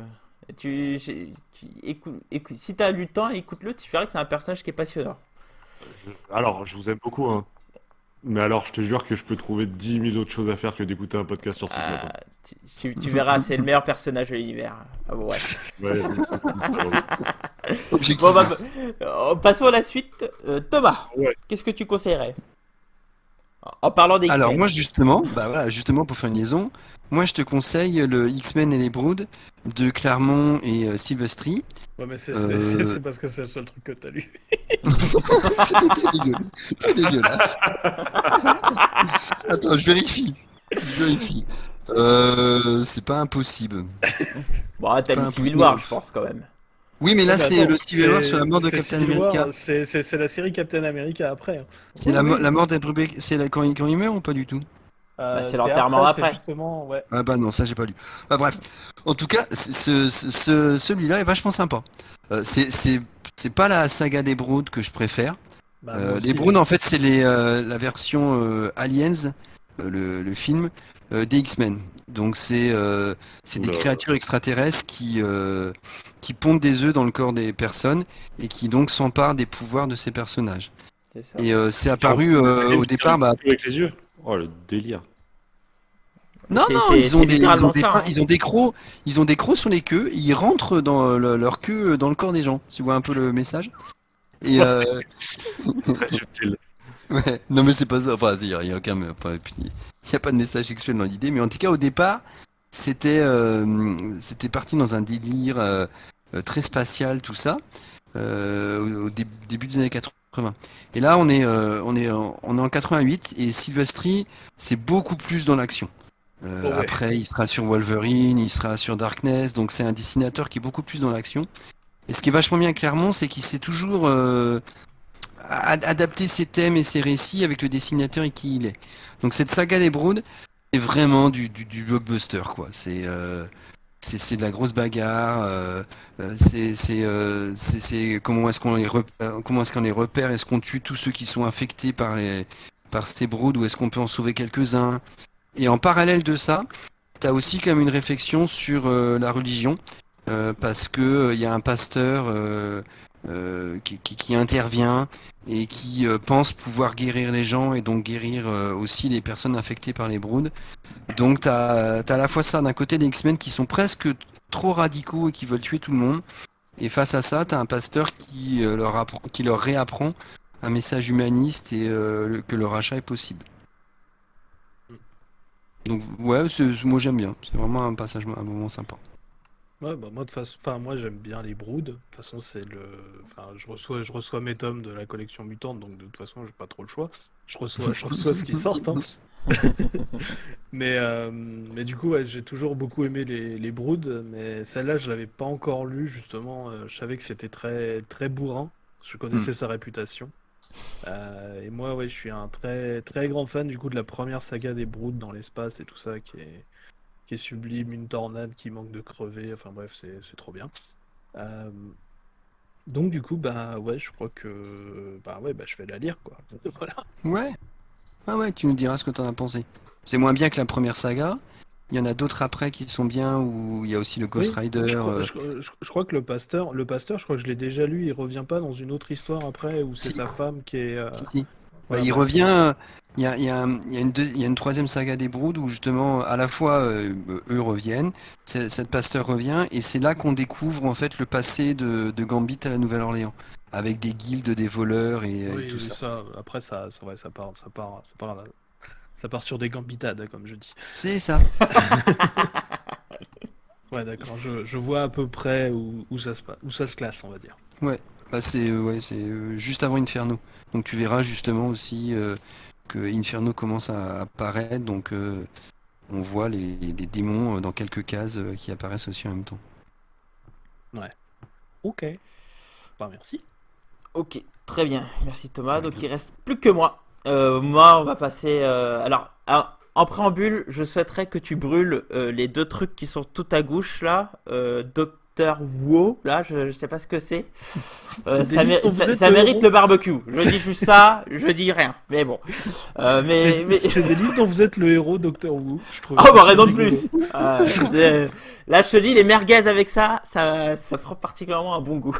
écoute, si t'as du temps, écoute-le, tu verras que c'est un personnage qui est passionnant. Alors, je vous aime beaucoup, hein. Mais alors, je te jure que je peux trouver 10 000 autres choses à faire que d'écouter un podcast sur Cyclope. Ah, tu verras, c'est le meilleur personnage de l'univers. Ah bon, ouais. Ouais, Objectif. Bon, bah, passons à la suite. Thomas, Ouais. qu'est-ce que tu conseillerais? En parlant des Alors X-Men. moi justement pour faire une liaison, moi je te conseille le X-Men et les Broods de Claremont et Silvestri. Ouais, mais c'est parce que c'est le seul truc que t'as lu. C'était dégueulasse. C'était dégueulasse. Attends, je vérifie. C'est pas impossible. Bon, t'as pas lu Civil impossible. War, je pense, quand même. Oui, mais là Ouais, mais c'est attends, le Civil War sur la mort de c'est Captain Civil War, America. c'est la série Captain America après. Hein. C'est la mort d'Edward Baker. C'est quand il meurt ou pas du tout? C'est l'enterrement après. C'est justement, ouais. Ah bah non, ça j'ai pas lu. Bah bref, en tout cas, celui-là est vachement sympa. C'est pas la saga des Broods que je préfère. Bah, moi aussi, Les Broods, en fait, c'est la version Aliens, le film des X-Men. Donc c'est des Oula. créatures extraterrestres qui pondent des œufs dans le corps des personnes et qui donc s'emparent des pouvoirs de ces personnages. C'est ça. Et c'est apparu au départ. Bah, avec les yeux. Oh, le délire. non, C'est- non, c'est- ils ont c'est des, littéralement ça, hein. ils ont des crocs sur les queues. Ils rentrent dans leur queue dans le corps des gens. Tu vois un peu le message? Et Très subtil. ouais, non mais c'est pas ça. Enfin, il y a aucun, enfin, et puis, il y a pas de message sexuel dans l'idée. Mais en tout cas, au départ, c'était parti dans un délire très spatial, tout ça. Au début des années 80. 80. Et là, on est en 88 et Silvestri, c'est beaucoup plus dans l'action. Oh, ouais. Après, il sera sur Wolverine, il sera sur Darkness, donc c'est un dessinateur qui est beaucoup plus dans l'action. Et ce qui est vachement bien avec Claremont, c'est qu'il sait toujours adapter ses thèmes et ses récits avec le dessinateur et qui il est. Donc cette saga Les Broods est vraiment du blockbuster, quoi. C'est de la grosse bagarre. C'est comment est-ce qu'on les repère? Est-ce qu'on tue tous ceux qui sont infectés par ces broods ou est-ce qu'on peut en sauver quelques-uns? Et en parallèle de ça, t'as aussi comme une réflexion sur la religion, parce que y a un pasteur qui intervient et qui pense pouvoir guérir les gens et donc guérir aussi les personnes infectées par les broods. Donc t'as à la fois ça, d'un côté les X-Men qui sont presque trop radicaux et qui veulent tuer tout le monde, et face à ça t'as un pasteur qui leur réapprend un message humaniste et que le rachat est possible. Donc ouais, moi j'aime bien, c'est vraiment un moment sympa. Ouais, bah moi, moi j'aime bien les Broods. De toute façon, je reçois mes tomes de la collection mutante, donc de toute façon, j'ai pas trop le choix. Je reçois ce qui sort, hein. Mais du coup, ouais, j'ai toujours beaucoup aimé les Broods, mais celle-là, je l'avais pas encore lue, justement. Je savais que c'était très, très bourrin. Je connaissais sa réputation. Et moi, ouais, je suis un très, très grand fan, du coup, de la première saga des Broods dans l'espace et tout ça, qui est sublime, une tornade qui manque de crever, enfin bref, c'est trop bien. Donc du coup, bah ouais, je crois que je vais la lire, quoi. Voilà. Ouais, ah ouais, tu nous diras ce que t'en as pensé. C'est moins bien que la première saga. Il y en a d'autres après qui sont bien, où il y a aussi le Ghost Oui, Rider. je crois que le pasteur, je crois que je l'ai déjà lu, il revient pas dans une autre histoire après, où c'est Si. sa femme qui est... Si. voilà, Il bah, revient. Il y a une troisième saga des Broods où justement à la fois eux reviennent, cette pasteur revient et c'est là qu'on découvre en fait le passé de Gambit à la Nouvelle-Orléans avec des guildes, des voleurs et oui, tout ça. ça, après ça part sur des gambitades, comme je dis. C'est ça. Ouais, d'accord, je vois à peu près où ça se classe, on va dire. Ouais. Bah c'est juste avant Inferno. Donc tu verras justement aussi que Inferno commence à apparaître, donc on voit les démons dans quelques cases qui apparaissent aussi en même temps. Ouais. Ok. Bah, merci. Ok, très bien. Merci Thomas. Donc il reste plus que moi. Moi, on va passer. Alors, en préambule, je souhaiterais que tu brûles les deux trucs qui sont tout à gauche là. Docteur Wu, là, je sais pas ce que c'est. Ça mérite le barbecue. Je dis juste ça, je dis rien. Mais bon. C'est des livres dont vous êtes le héros, Docteur Wu. Je trouve Oh, ça bah très raison de rigolo. plus. Là, je te dis, les merguez avec ça fera particulièrement un bon goût.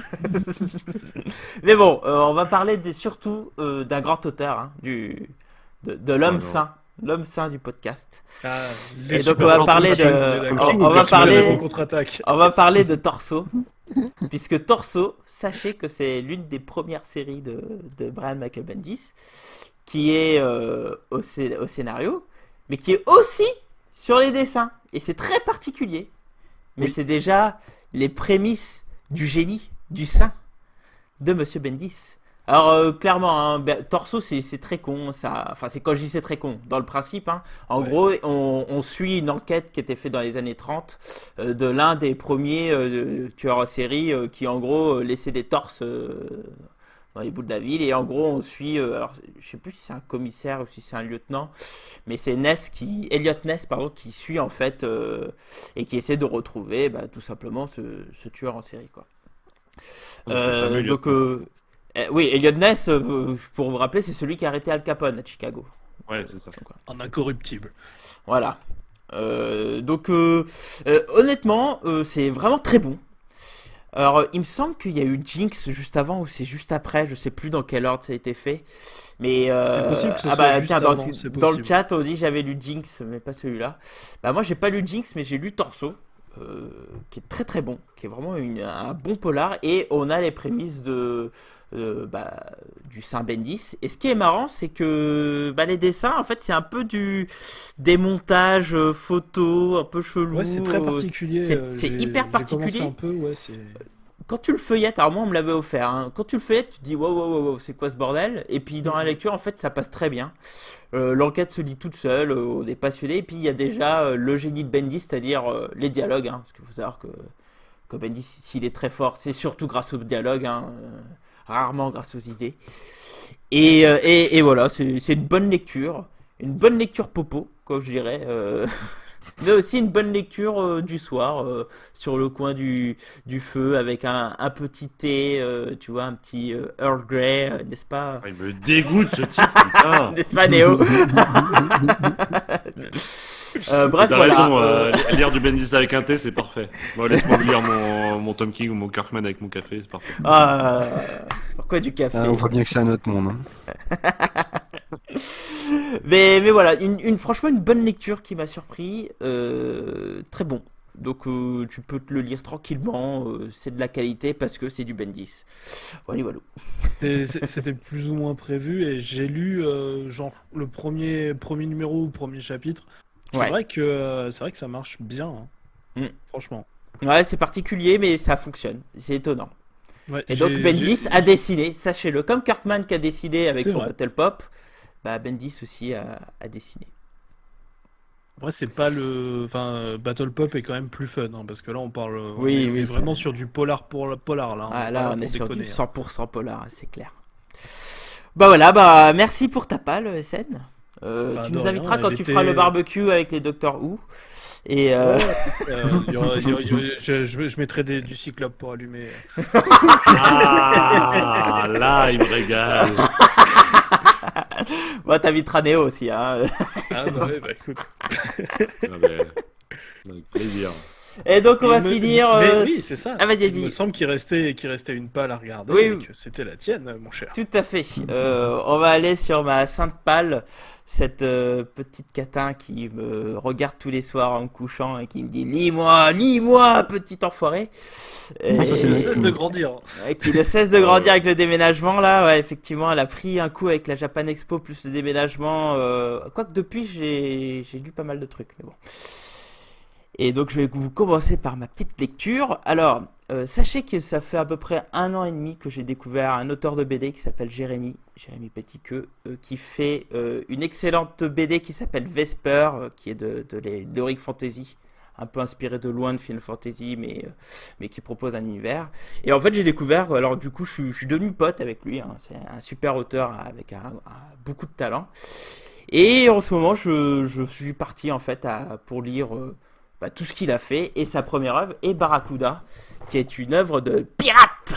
Mais bon, on va parler surtout d'un grand auteur, hein, de l'homme non. saint. L'homme saint du podcast. Ah, Et les donc super on va genres parler de on est d'accord. on va Parce que le parler- Dragon contre-attaque. On va parler de Torso, puisque Torso, sachez que c'est l'une des premières séries de Brian Michael Bendis, qui est au scénario, mais qui est aussi sur les dessins. Et c'est très particulier. Mais Oui. c'est déjà les prémices du génie, du saint de Monsieur Bendis. Alors clairement, hein, Torso c'est très con, ça. Enfin c'est quand je dis c'est très con, dans le principe. Hein, en Ouais. gros, on suit une enquête qui était faite dans les années 30 de l'un des premiers tueurs en série qui en gros laissait des torses dans les bouts de la ville et en gros on suit. Alors je sais plus si c'est un commissaire ou si c'est un lieutenant, mais c'est Elliot Ness pardon, qui suit en fait et qui essaie de retrouver tout simplement ce tueur en série quoi. Donc, le fameux Elliot Donc oui, Elliot Ness, pour vous rappeler, c'est celui qui a arrêté Al Capone à Chicago. Ouais, c'est ça. En incorruptible. Voilà. Honnêtement, c'est vraiment très bon. Alors, il me semble qu'il y a eu Jinx juste avant ou c'est juste après, je sais plus dans quel ordre ça a été fait. Mais C'est possible que ce ah soit bah juste tiens, avant, dans c'est le possible. chat, on dit j'avais lu Jinx, mais pas celui-là. Bah moi j'ai pas lu Jinx, mais j'ai lu Torso, qui est très très bon, qui est vraiment un bon polar, et on a les prémices du Saint Bendis. Et ce qui est marrant, c'est que les dessins, en fait, c'est un peu des montages photos un peu chelous. Ouais, c'est très particulier. C'est hyper J'ai commencé particulier. un peu, ouais, c'est... quand tu le feuillettes, alors moi on me l'avait offert, hein, quand tu le feuillettes, tu te dis wow, c'est quoi ce bordel? Et puis dans la lecture, en fait, ça passe très bien. L'enquête se lit toute seule, on est passionné. Et puis il y a déjà le génie de Bendis, c'est-à-dire les dialogues, hein, parce qu'il faut savoir que Bendis, s'il est très fort, c'est surtout grâce aux dialogues, hein, rarement grâce aux idées. Et voilà, c'est une bonne lecture popo, comme je dirais. Mais aussi une bonne lecture du soir sur le coin du feu avec un petit thé, tu vois, un petit Earl Grey, n'est-ce pas? Ah, il me dégoûte ce type, putain. N'est-ce pas, Néo? Bref, T'as voilà. raison, lire du Bendis avec un thé, c'est parfait. Moi, laisse-moi lire mon Tom King ou mon Kirkman avec mon café, c'est parfait. Pourquoi du café? On voit bien que c'est un autre monde. Mais voilà, franchement, une bonne lecture qui m'a surpris. Très bon. Donc, tu peux te le lire tranquillement. C'est de la qualité parce que c'est du Bendis. Voilà, voilà. C'était plus ou moins prévu et j'ai lu genre le premier numéro ou premier chapitre. C'est Ouais. vrai que ça marche bien, hein. Franchement. Ouais, c'est particulier, mais ça fonctionne. C'est étonnant. Ouais, Et donc, Bendis a dessiné, sachez-le, comme Kirkman qui a dessiné avec C'est son vrai. Battle Pop, bah Bendis aussi a dessiné. Après, c'est pas le. Enfin, Battle Pop est quand même plus fun, hein, parce que là, on parle. Oui, on est oui, vraiment sur du polar pour polar, là. Ah, pas là, on pour est sur du déconner, hein. 100% polar, c'est clair. Bah voilà, bah merci pour ta palle, SN. Bah, Tu de nous rien, inviteras quand elle tu feras le était- barbecue avec les Doctor Who. Et Je mettrai du cyclope pour allumer. Ah, là, il me régale. bah, t'inviteras Néo aussi, hein. Ah bah ouais, bah écoute. Ah, mais, avec plaisir. Et donc on va Il me- finir. Mais oui, c'est ça. Ah, vas-y, Il me vas-y. semble qu'il restait une palle à regarder Oui, et oui. que c'était la tienne, mon cher. Tout à fait. On va aller sur ma sainte palle, cette petite catin qui me regarde tous les soirs en me couchant et qui me dit lis-moi, petit enfoiré. Et, Ah, ça, c'est Ne le- cesse de grandir. qui ne cesse de grandir avec le déménagement là. Ouais, effectivement, elle a pris un coup avec la Japan Expo plus le déménagement. Quoique depuis, j'ai lu pas mal de trucs, mais bon. Et donc je vais vous commencer par ma petite lecture. Alors, sachez que ça fait à peu près 1 an et demi que j'ai découvert un auteur de BD qui s'appelle Jérémy Petitqueux, qui fait une excellente BD qui s'appelle Vesper, qui est de l'Heroic Fantasy, un peu inspiré de loin de Final Fantasy, mais qui propose un univers. Et en fait j'ai découvert, alors du coup je suis devenu pote avec lui, hein. C'est un super auteur avec beaucoup de talent. Et en ce moment je suis parti en fait pour lire tout ce qu'il a fait, et sa première œuvre est Barracuda, qui est une œuvre de pirate.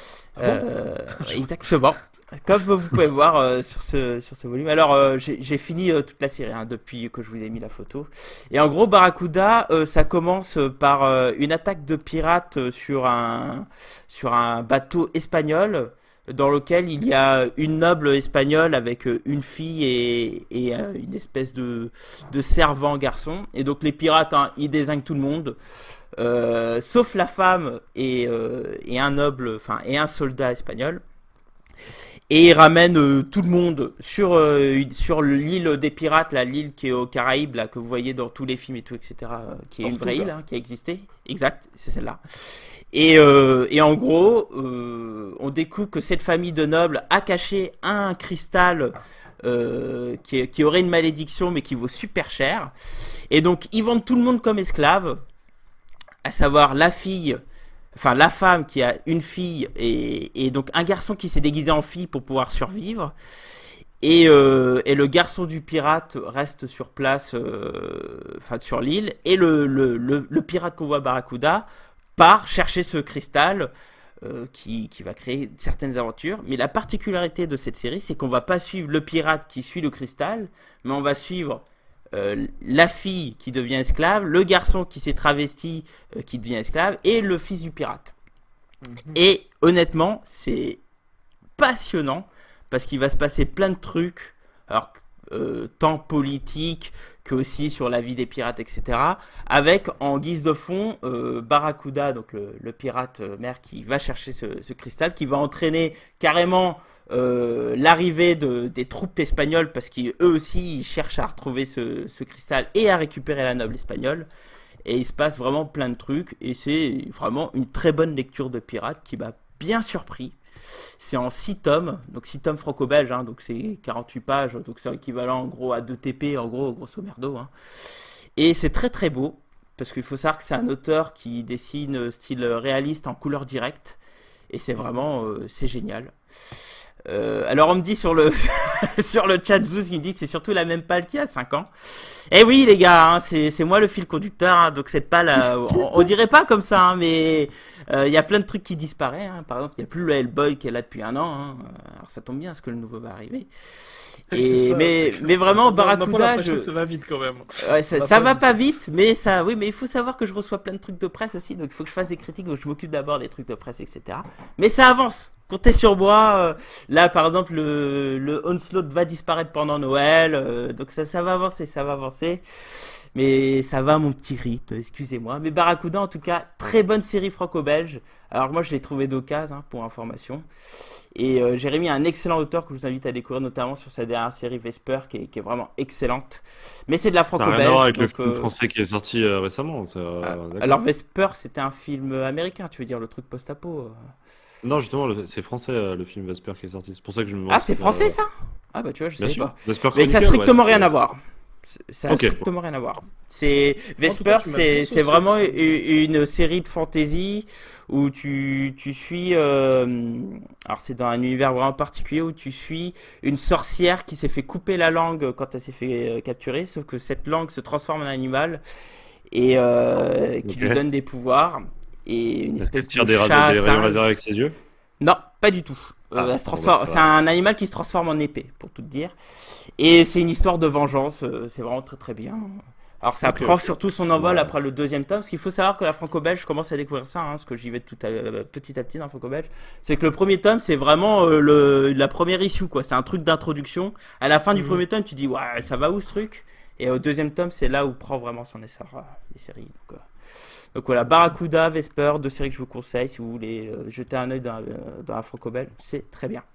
Exactement. Comme vous pouvez voir sur ce volume. Alors j'ai fini toute la série, hein, depuis que je vous ai mis la photo. Et en gros, Barracuda, ça commence par une attaque de pirates sur un bateau espagnol, dans lequel il y a une noble espagnole avec une fille et une espèce de servant garçon. Et donc les pirates, hein, ils désignent tout le monde, sauf la femme et un noble, enfin et un soldat espagnol. Et ils ramènent tout le monde sur l'île des pirates, l'île qui est aux Caraïbes, là, que vous voyez dans tous les films et tout, etc., qui est une vraie île, hein, qui a existé. Exact, c'est celle-là. Et en gros, on découvre que cette famille de nobles a caché un cristal qui aurait une malédiction, mais qui vaut super cher. Et donc, ils vendent tout le monde comme esclave, à savoir la femme qui a une fille et donc un garçon qui s'est déguisé en fille pour pouvoir survivre. Et le garçon du pirate reste sur place, sur l'île. Et le pirate qu'on voit, Barracuda, part chercher ce cristal qui va créer certaines aventures. Mais la particularité de cette série, c'est qu'on va pas suivre le pirate qui suit le cristal, mais on va suivre la fille qui devient esclave, le garçon qui s'est travesti qui devient esclave, et le fils du pirate. Et honnêtement, c'est passionnant parce qu'il va se passer plein de trucs, alors tant politique que aussi sur la vie des pirates, etc. Avec en guise de fond Barracuda, donc le pirate mère qui va chercher ce cristal, qui va entraîner carrément l'arrivée des troupes espagnoles, parce qu'eux aussi ils cherchent à retrouver ce cristal et à récupérer la noble espagnole. et il se passe vraiment plein de trucs, et c'est vraiment une très bonne lecture de pirate qui m'a bien surpris. C'est en 6 tomes, donc 6 tomes franco-belges, hein, donc c'est 48 pages, donc c'est équivalent en gros à 2 TP, en gros, grosso merdo. Hein. Et c'est très très beau, parce qu'il faut savoir que c'est un auteur qui dessine style réaliste en couleur directe, et c'est vraiment, c'est génial. Alors on me dit sur le sur le chat Zouz, il me dit que c'est surtout la même palle qu'il y a 5 ans. Eh oui les gars, hein, c'est moi le fil conducteur, hein, donc cette palle, on dirait pas comme ça, hein, mais il y a plein de trucs qui disparaissent. Hein. Par exemple, il n'y a plus le Hellboy qui est là depuis un an. Hein. Alors ça tombe bien, parce que le nouveau va arriver. Et, mais vraiment, Barracuda, ça va vite quand même. Ouais, ça va pas vite, mais ça, oui, mais il faut savoir que je reçois plein de trucs de presse aussi, donc il faut que je fasse des critiques, donc je m'occupe d'abord des trucs de presse, etc. Mais ça avance. Comptez sur moi. Là, par exemple, le Onslaught va disparaître pendant Noël, donc ça va avancer, ça va avancer. Mais ça va à mon petit rythme, excusez-moi. Mais Barracuda, en tout cas, très bonne série franco-belge. Alors moi, je l'ai trouvé d'occasion, hein, pour information. Et Jérémy est un excellent auteur que je vous invite à découvrir, notamment sur sa dernière série Vesper, qui est vraiment excellente. Mais c'est de la Ça n'a rien à franco-belge. voir avec le donc, film français qui est sorti récemment. D'accord. alors Vesper, c'était un film américain, tu veux dire, le truc post-apo. Non, justement, c'est français le film Vesper qui est sorti. C'est pour ça que je me demande Ah, si c'est ça- français ça? Ah bah tu vois, je Bien savais sûr. pas. Vesper Mais ça a Chronicle, strictement ouais, rien à c'est- voir. Ça a Ok. strictement rien à voir. C'est En tout Vesper, cas, tu m'as c'est tous c'est aussi, vraiment aussi. une série de fantasy où tu suis. Alors c'est dans un univers vraiment particulier où tu suis une sorcière qui s'est fait couper la langue quand elle s'est fait capturer, sauf que cette langue se transforme en animal et qui lui Ok. donne des pouvoirs et une Est-ce qu'elle espèce tire de des chat rayons singe. laser avec ses yeux? Non, pas du tout. Ah, Elle se bon, transforme. bah, c'est C'est pas grave. un animal qui se transforme en épée, pour tout te dire. Et c'est une histoire de vengeance. C'est vraiment très très bien. Alors ça Ok, prend ok. surtout son envol Ouais. après le deuxième tome, parce qu'il faut savoir que la franco-belge, je commence à découvrir ça, hein, parce que j'y vais petit à petit dans la franco-belge. C'est que le premier tome, c'est vraiment la première issue, quoi. C'est un truc d'introduction. À la fin du Mhm. premier tome, tu dis ouais, ça va où ce truc? Et au deuxième tome, c'est là où prend vraiment son essor les séries. Donc voilà, Barracuda, Vesper, 2 séries que je vous conseille si vous voulez jeter un œil dans la franco-belge, c'est très bien.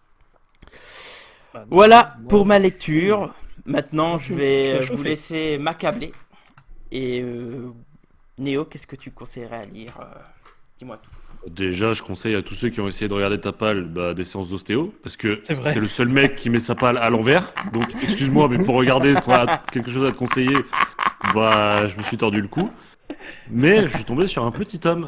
Bah, Voilà moi, pour ma lecture. Maintenant, moi, je tu vais m'as vous chauffé. laisser m'accabler. Et Néo, qu'est-ce que tu conseillerais à lire Dis-moi tout. Déjà, je conseille à tous ceux qui ont essayé de regarder ta palle des séances d'ostéo, parce que C'est vrai. t'es le seul mec qui met sa palle à l'envers. Donc, excuse-moi, mais pour regarder ce qu'on a quelque chose à te conseiller, bah, je me suis tordu le cou. Mais je suis tombé sur un petit homme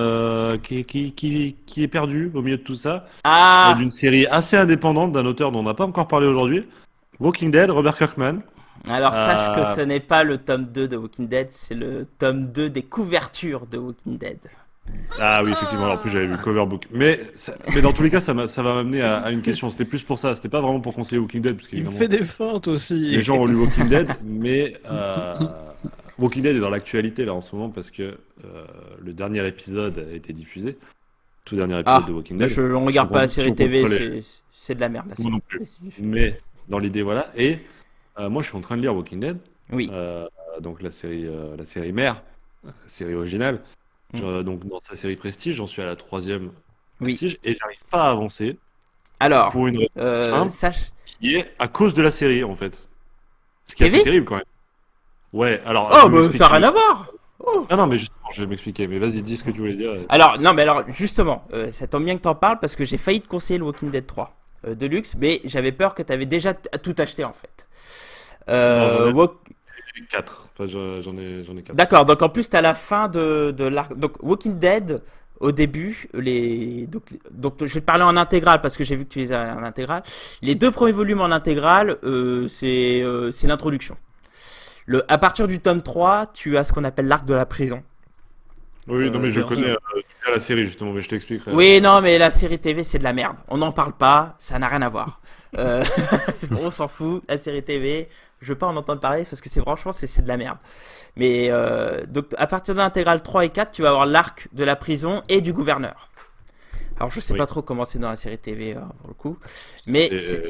qui est perdu au milieu de tout ça, Ah d'une série assez indépendante d'un auteur dont on n'a pas encore parlé aujourd'hui, Walking Dead, Robert Kirkman. Alors sache que Euh, ce n'est pas le tome 2 de Walking Dead, c'est le tome 2 des couvertures de Walking Dead. Ah oui, effectivement, en plus j'avais vu le cover book. Mais dans tous les cas, ça va m'amener à une question. C'était plus pour ça, c'était pas vraiment pour conseiller Walking Dead, parce Il me qu'évidemment, fait des feintes aussi. les gens ont lu Walking Dead, mais Walking Dead est dans l'actualité là en ce moment parce que le dernier épisode a été diffusé. Tout dernier épisode Ah, de Walking mais Dead. on regarde pas la série TV, contrôlait. c'est de la merde. La Moi non série. Mais dans l'idée, voilà. Et moi, je suis en train de lire Walking Dead, Oui. donc la série mère, la série originale. Donc dans sa série Prestige, j'en suis à la 3e Oui. Prestige et j'arrive pas à avancer Alors, pour une raison simple sache. qui est à cause de la série en fait. Ce qui est TV? assez terrible quand même. Ouais, alors. Oh, je vais bah m'expliquer. ça n'a rien à voir. Oh. Ah non, mais justement, je vais m'expliquer. Mais vas-y, dis ce que tu voulais dire. Alors, non, mais alors, justement, ça tombe bien que t'en parles parce que j'ai failli te conseiller le Walking Dead 3 de luxe, mais j'avais peur que t'avais déjà tout acheté en fait. Non, Walk- 4. Enfin, j'en ai 4. D'accord, donc en plus, t'as la fin de l'arc. Donc, Walking Dead, au début, donc je vais te parler en intégrale parce que j'ai vu que tu les as en intégrale. Les 2 premiers volumes en intégrale, c'est l'introduction. À partir du tome 3, tu as ce qu'on appelle l'arc de la prison. Oui, non, mais je genre- connais la série justement, mais je t'expliquerai. Oui, non, mais la série TV, c'est de la merde. On n'en parle pas, ça n'a rien à voir. Euh, on s'en fout, la série TV, je veux pas en entendre parler parce que franchement, c'est de la merde. Mais donc, à partir de l'intégrale 3 et 4, tu vas avoir l'arc de la prison et du gouverneur. Alors, je sais Oui. pas trop comment c'est dans la série TV pour le coup. Mais.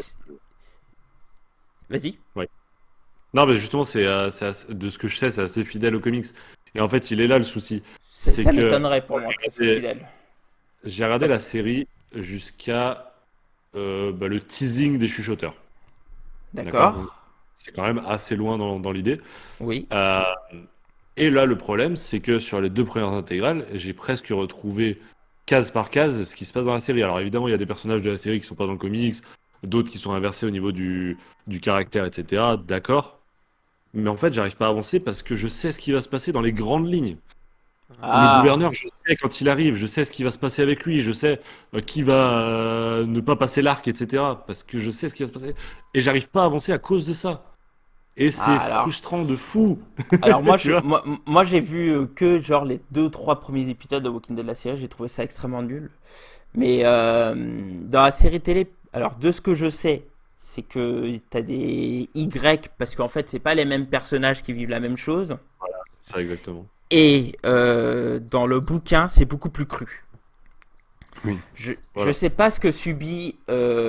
Vas-y. Non, mais justement, de ce que je sais, c'est assez fidèle aux comics. Et en fait, il est là le souci. Ça C'est que m'étonnerait pour moi que ça soit j'ai- fidèle. J'ai regardé la série jusqu'à le teasing des chuchoteurs. Donc, D'accord. c'est quand même assez loin dans l'idée. Oui. Euh, Et là, le problème, c'est que sur les 2 premières intégrales, j'ai presque retrouvé case par case ce qui se passe dans la série. Alors évidemment, il y a des personnages de la série qui sont pas dans le comics, d'autres qui sont inversés au niveau du caractère, etc. D'accord. Mais en fait, j'arrive pas à avancer parce que je sais ce qui va se passer dans les grandes lignes. Le Ah, gouverneur, je sais quand il arrive, je sais ce qui va se passer avec lui, je sais qui va ne pas passer l'arc, etc. Parce que je sais ce qui va se passer. Et j'arrive pas à avancer à cause de ça. Et c'est alors. frustrant de fou. Alors moi, Tu vois? moi j'ai vu que genre les 2 ou 3 premiers épisodes de Walking Dead de la série, j'ai trouvé ça extrêmement nul. Mais dans la série télé, alors de ce que je sais, c'est que t'as des Y parce qu'en fait c'est pas les mêmes personnages qui vivent la même chose. C'est ça, exactement. Et dans le bouquin, c'est beaucoup plus cru. Oui. Je Voilà. sais pas ce que subit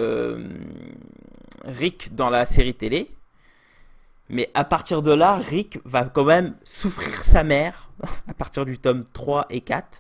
Rick dans la série télé, mais à partir de là, Rick va quand même souffrir sa mère à partir du tome 3 et 4.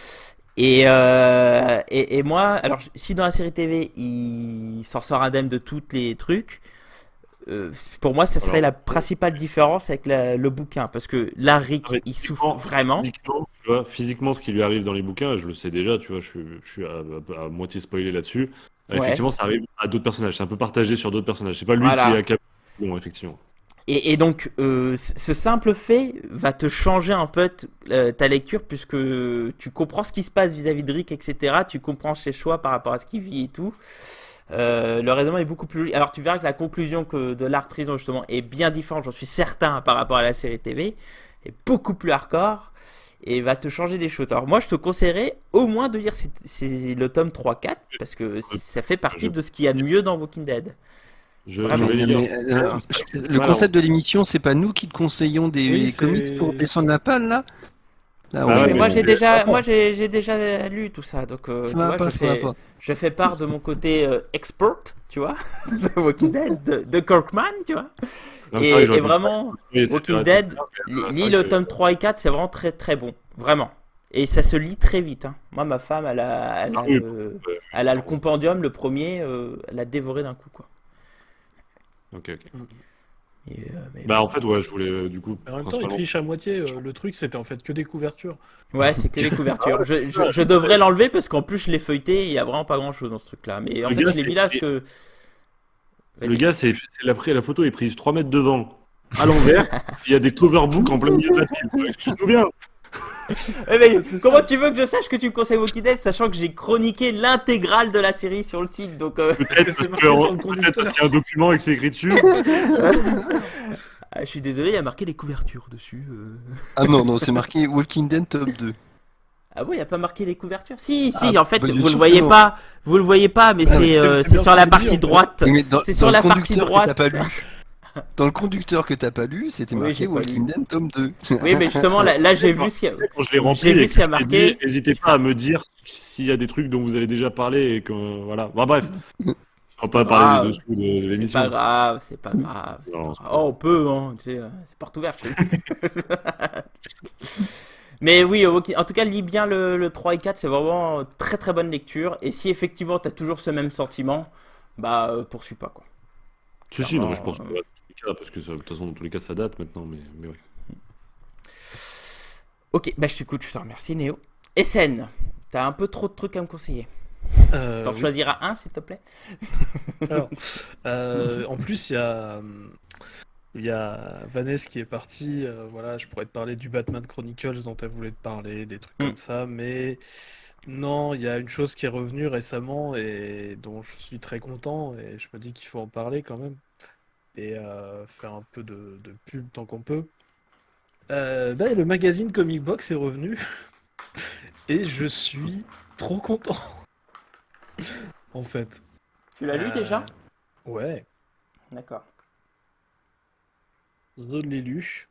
Et moi, alors si dans la série TV il s'en sort indemne de tous les trucs, pour moi ça serait Alors, la principale différence avec le bouquin. Parce que là, Rick mais il souffre vraiment. physiquement, tu vois, physiquement, ce qui lui arrive dans les bouquins, je le sais déjà, tu vois, je suis à moitié spoilé là-dessus. Ouais, Effectivement, ça arrive à d'autres personnages. C'est un peu partagé sur d'autres personnages. C'est pas lui qui est voilà. accabé. Bon, effectivement. Et donc, ce simple fait va te changer un peu ta lecture, puisque tu comprends ce qui se passe vis-à-vis de Rick, etc. Tu comprends ses choix par rapport à ce qu'il vit et tout. Le raisonnement est beaucoup plus logique. Alors, tu verras que la conclusion de l'arc prison, justement, est bien différente, j'en suis certain, par rapport à la série TV. Est beaucoup plus hardcore et va te changer des choses. Alors, moi, je te conseillerais au moins de lire c'est le tome 3-4, parce que ça fait partie Je, de ce qu'il y a de mieux dans Walking Dead. je Vraiment. vais Mais, lire. le Voilà. concept de l'émission, c'est pas nous qui te conseillons Oui, des comics pour c'est. descendre la palle, là? Là, Bah Oui, ouais, mais mais moi j'ai- j'ai déjà lu tout ça, donc ça tu va vois, pas, ça va pas. je fais part de mon côté expert, tu vois, de Walking Dead, de Kirkman, tu vois. Non, mais c'est vrai que Et j'aurais pu vraiment, continuer, etc., Walking etc. Dead, C'est lis vrai le que tome 3 et 4, c'est vraiment très très bon, vraiment. Et ça se lit très vite, hein. Moi, ma femme, ah oui, elle a le compendium, le premier, elle a dévoré d'un coup, quoi. ok, ok. Mais Bah bon. en fait, ouais, je voulais du coup Mais en même temps, il principalement. triche à moitié. Le truc, c'était en fait que des couvertures. Ouais, c'est que les couvertures. Je devrais l'enlever parce qu'en plus, je l'ai feuilleté et il y a vraiment pas grand chose dans ce truc-là. Mais en Le fait, gars, je l'ai c'est mis là parce écrit- que. le Vas-y. gars, la photo est prise 3 mètres devant, à l'envers. Il y a des cover books en plein milieu de la pile. Excuse-nous bien. Ouais, mais C'est comment ça. tu veux que je sache que tu me conseilles Walking Dead, sachant que j'ai chroniqué l'intégrale de la série sur le site, donc Peut-être que c'est parce marqué sur le peut-être conducteur. parce qu'il y a un document et que c'est écrit dessus. Ah, je suis désolé, il y a marqué les couvertures dessus. Ah non, non, c'est marqué Walking Dead top 2. Ah bon, il n'y a pas marqué les couvertures? Si, Ah, si, en fait, bah, bien vous le sûr voyez que non. pas, vous le voyez pas, mais Ah, mais c'est c'est bien sur ce la que partie j'ai dit, en fait. droite. Mais C'est dans sur le la partie conducteur que t'as droite. pas lu, dans le conducteur que t'as pas lu, c'était Oui, marqué j'ai pas lu. Walking Dead tome 2. Oui, mais justement, là j'ai vu ce qu'il y a. Quand je l'ai rempli J'ai vu et ce que qu'il y a je t'ai dit, marqué. n'hésitez pas à me dire s'il y a des trucs dont vous avez déjà parlé et que voilà. Bah bref, on va pas parler des Grave. dessous de C'est pas l'émission. grave, c'est pas grave. C'est Non, pas c'est grave. pas Oh, on peut, hein, tu sais, c'est porte ouverte chez nous. Mais oui, en tout cas, lis bien le 3 et 4, c'est vraiment très très bonne lecture. Et si effectivement t'as toujours ce même sentiment, bah poursuis pas quoi. Si, non, mais je Clairement. pense que ouais, dans tous les cas, parce que de toute façon, dans tous les cas, ça date maintenant, mais ouais. Ok, bah je t'écoute, je te remercie Néo. SN, t'as un peu trop de trucs à me conseiller. T'en Oui. choisiras un s'il te plaît. Alors, en plus, il y a Vanessa qui est partie. Voilà, je pourrais te parler du Batman Chronicles dont elle voulait te parler, des trucs Mm. comme ça. Mais non, il y a une chose qui est revenue récemment et dont je suis très content. Et je me dis qu'il faut en parler quand même. Et faire un peu de pub tant qu'on peut. Le magazine Comic Box est revenu. Et je suis trop content, en fait. Tu l'as lu déjà? Ouais, D'accord. je l'ai lu.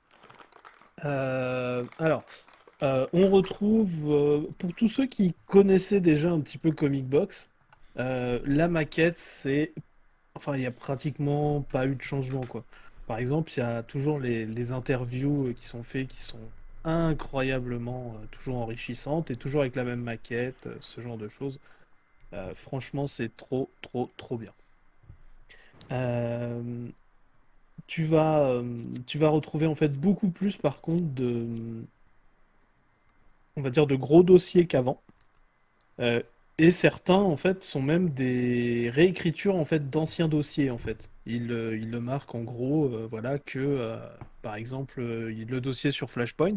Alors, on retrouve, pour tous ceux qui connaissaient déjà un petit peu Comic Box, la maquette, enfin, il n'y a pratiquement pas eu de changement, quoi. Par exemple, il y a toujours les interviews qui sont faites, qui sont incroyablement toujours enrichissantes et toujours avec la même maquette, ce genre de choses. Franchement, c'est trop, trop, trop bien. Euh, tu vas retrouver en fait beaucoup plus par contre on va dire de gros dossiers qu'avant. Euh, et certains en fait sont même des réécritures en fait d'anciens dossiers en fait. Il le marque en gros, voilà que par exemple le dossier sur Flashpoint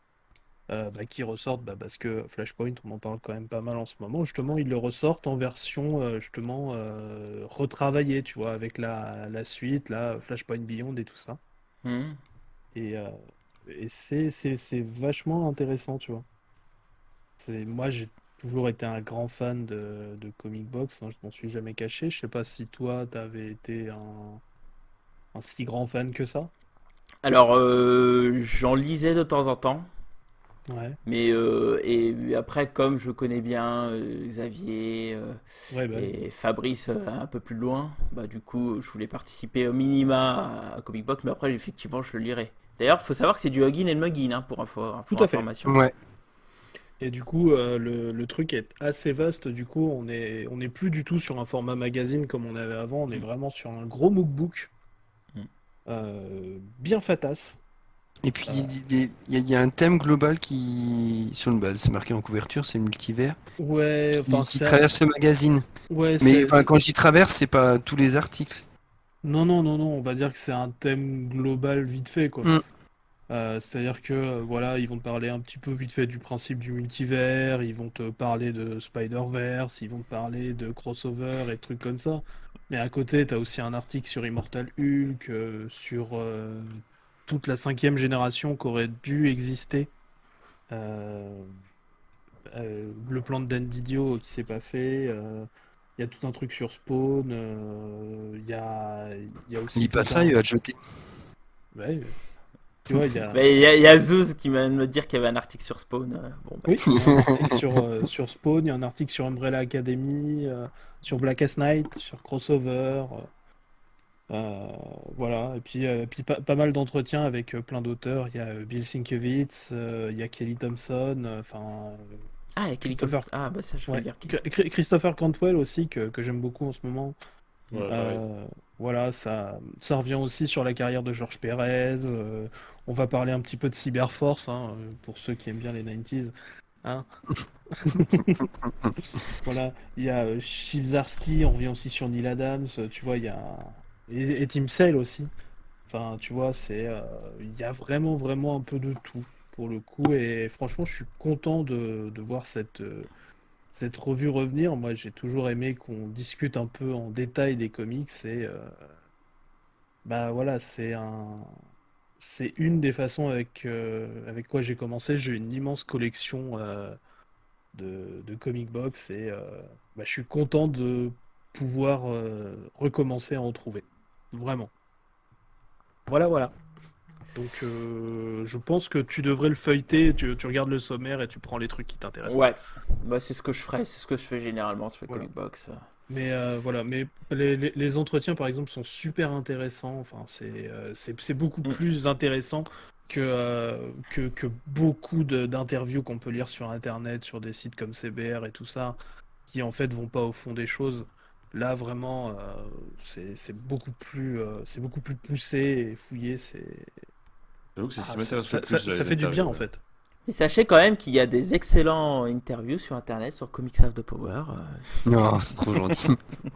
qui ressortent parce que Flashpoint on en parle quand même pas mal en ce moment. Justement ils le ressortent en version justement retravaillée, tu vois, avec la suite, là Flashpoint Beyond et tout ça. Mhm. Et, euh, et c'est vachement intéressant, tu vois. Moi, j'ai toujours été un grand fan de comic box, hein, je m'en suis jamais caché. Je sais pas si toi, t'avais été un si grand fan que ça. Alors, j'en lisais de temps en temps. Ouais, Mais et après, comme je connais bien Xavier ouais, bah oui. et Fabrice un peu plus loin, bah du coup, je voulais participer au minima à Comic Box, mais après, effectivement, je le lirai. D'ailleurs, faut savoir que c'est du Huggin et le Muggin, hein, Tout pour à fait. information. Ouais. Et du coup, le truc est assez vaste. Du coup, on est plus du tout sur un format magazine comme on avait avant. On est Mm. vraiment sur un gros mookbook, Mm. bien fatasse. Et puis Euh, il y a un thème global sur le bal, c'est marqué en couverture, c'est le multivers, ouais, enfin, qui traverse le magazine. ouais, Mais enfin, quand je dis traverse, c'est pas tous les articles. non, non, non, non, on va dire que c'est un thème global vite fait, quoi. Mm. C'est-à-dire que voilà, ils vont te parler un petit peu vite fait du principe du multivers, ils vont te parler de Spider-Verse, ils vont te parler de crossover et de trucs comme ça. Mais à côté, t'as aussi un article sur Immortal Hulk, sur toute la cinquième génération qui aurait dû exister. Euh, le plan de Dan Didio qui s'est pas fait. Il y a tout un truc sur Spawn. Il y a Il aussi dit tout pas ça, un. il va te jeter. Ouais, tu vois, il y a. Mais il y a Zouz qui vient de me dire qu'il y avait un article sur Spawn. Bon, bah, Oui, il y a un article sur Spawn, il y a un article sur Umbrella Academy, sur Blackest Night, sur Crossover. Euh, voilà, et puis pas mal d'entretiens avec plein d'auteurs. Il y a Bill Sienkiewicz, il y a Kelly Thompson, Ah, il y a Christopher, Ah, bah ça, je voulais ouais, dire Kelly. Christopher Cantwell aussi, que j'aime beaucoup en ce moment. Ouais, pareil. Voilà, ça revient aussi sur la carrière de Georges Pérez. On va parler un petit peu de Cyberforce, hein, pour ceux qui aiment bien les 90s. Hein. Voilà, il y a Chibzarski, on revient aussi sur Neil Adams, tu vois, il y a. Et Tim Sale aussi. Enfin, tu vois, il y a vraiment, vraiment un peu de tout, pour le coup. Et franchement, je suis content de voir cette revue revenir. Moi, j'ai toujours aimé qu'on discute un peu en détail des comics. Et bah voilà, c'est une des façons avec quoi j'ai commencé. J'ai une immense collection de comic box et bah, je suis content de pouvoir recommencer à en trouver. Vraiment. Voilà, voilà. Donc, je pense que tu devrais le feuilleter. Tu regardes le sommaire et tu prends les trucs qui t'intéressent. Ouais, bah c'est ce que je ferais, c'est ce que je fais généralement sur les Voilà. Comic Box. Mais voilà, mais les entretiens par exemple sont super intéressants. Enfin, c'est beaucoup Mm. plus intéressant que beaucoup d'interviews qu'on peut lire sur Internet, sur des sites comme CBR et tout ça, qui en fait vont pas au fond des choses. Là, vraiment, c'est beaucoup plus poussé et fouillé. J'avoue que c'est ce Ah, qui m'intéresse le plus, là, ça les fait du bien interviews. en Ouais. fait. Et sachez quand même qu'il y a des excellents interviews sur internet, sur Comics of the Power. Non, c'est trop gentil.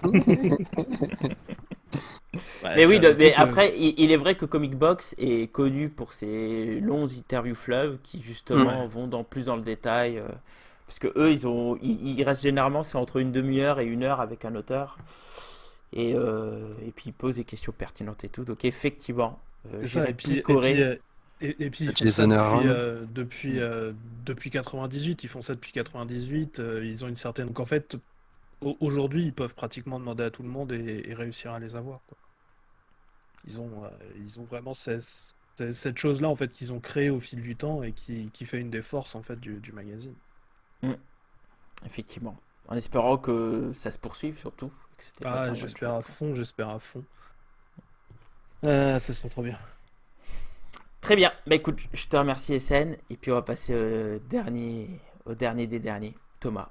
Ouais, Mais oui, le mais truc, après, il est vrai que Comic Box est connu pour ses longs interviews fleuves qui justement ouais. vont plus dans le détail. Parce que eux, ils restent généralement, c'est entre une demi-heure et une heure avec un auteur. Et puis ils posent des questions pertinentes et tout. Donc effectivement, C'est ça, j'irai picorer. et puis ils font ça Jason Aaron. depuis 98, ils font ça depuis 98, ils ont une certaine. Donc en fait, aujourd'hui, ils peuvent pratiquement demander à tout le monde et réussir à les avoir, quoi. Ils ont vraiment cette chose-là en fait qu'ils ont créée au fil du temps et qui fait une des forces en fait du magazine. Mm, effectivement. En espérant que ça se poursuive surtout. Que c'était pas Ah, qu'un one shot, quoi. j'espère à fond. Ça serait trop bien. Très bien. Bah écoute, je te remercie SN. Et puis on va passer au dernier des derniers. Thomas.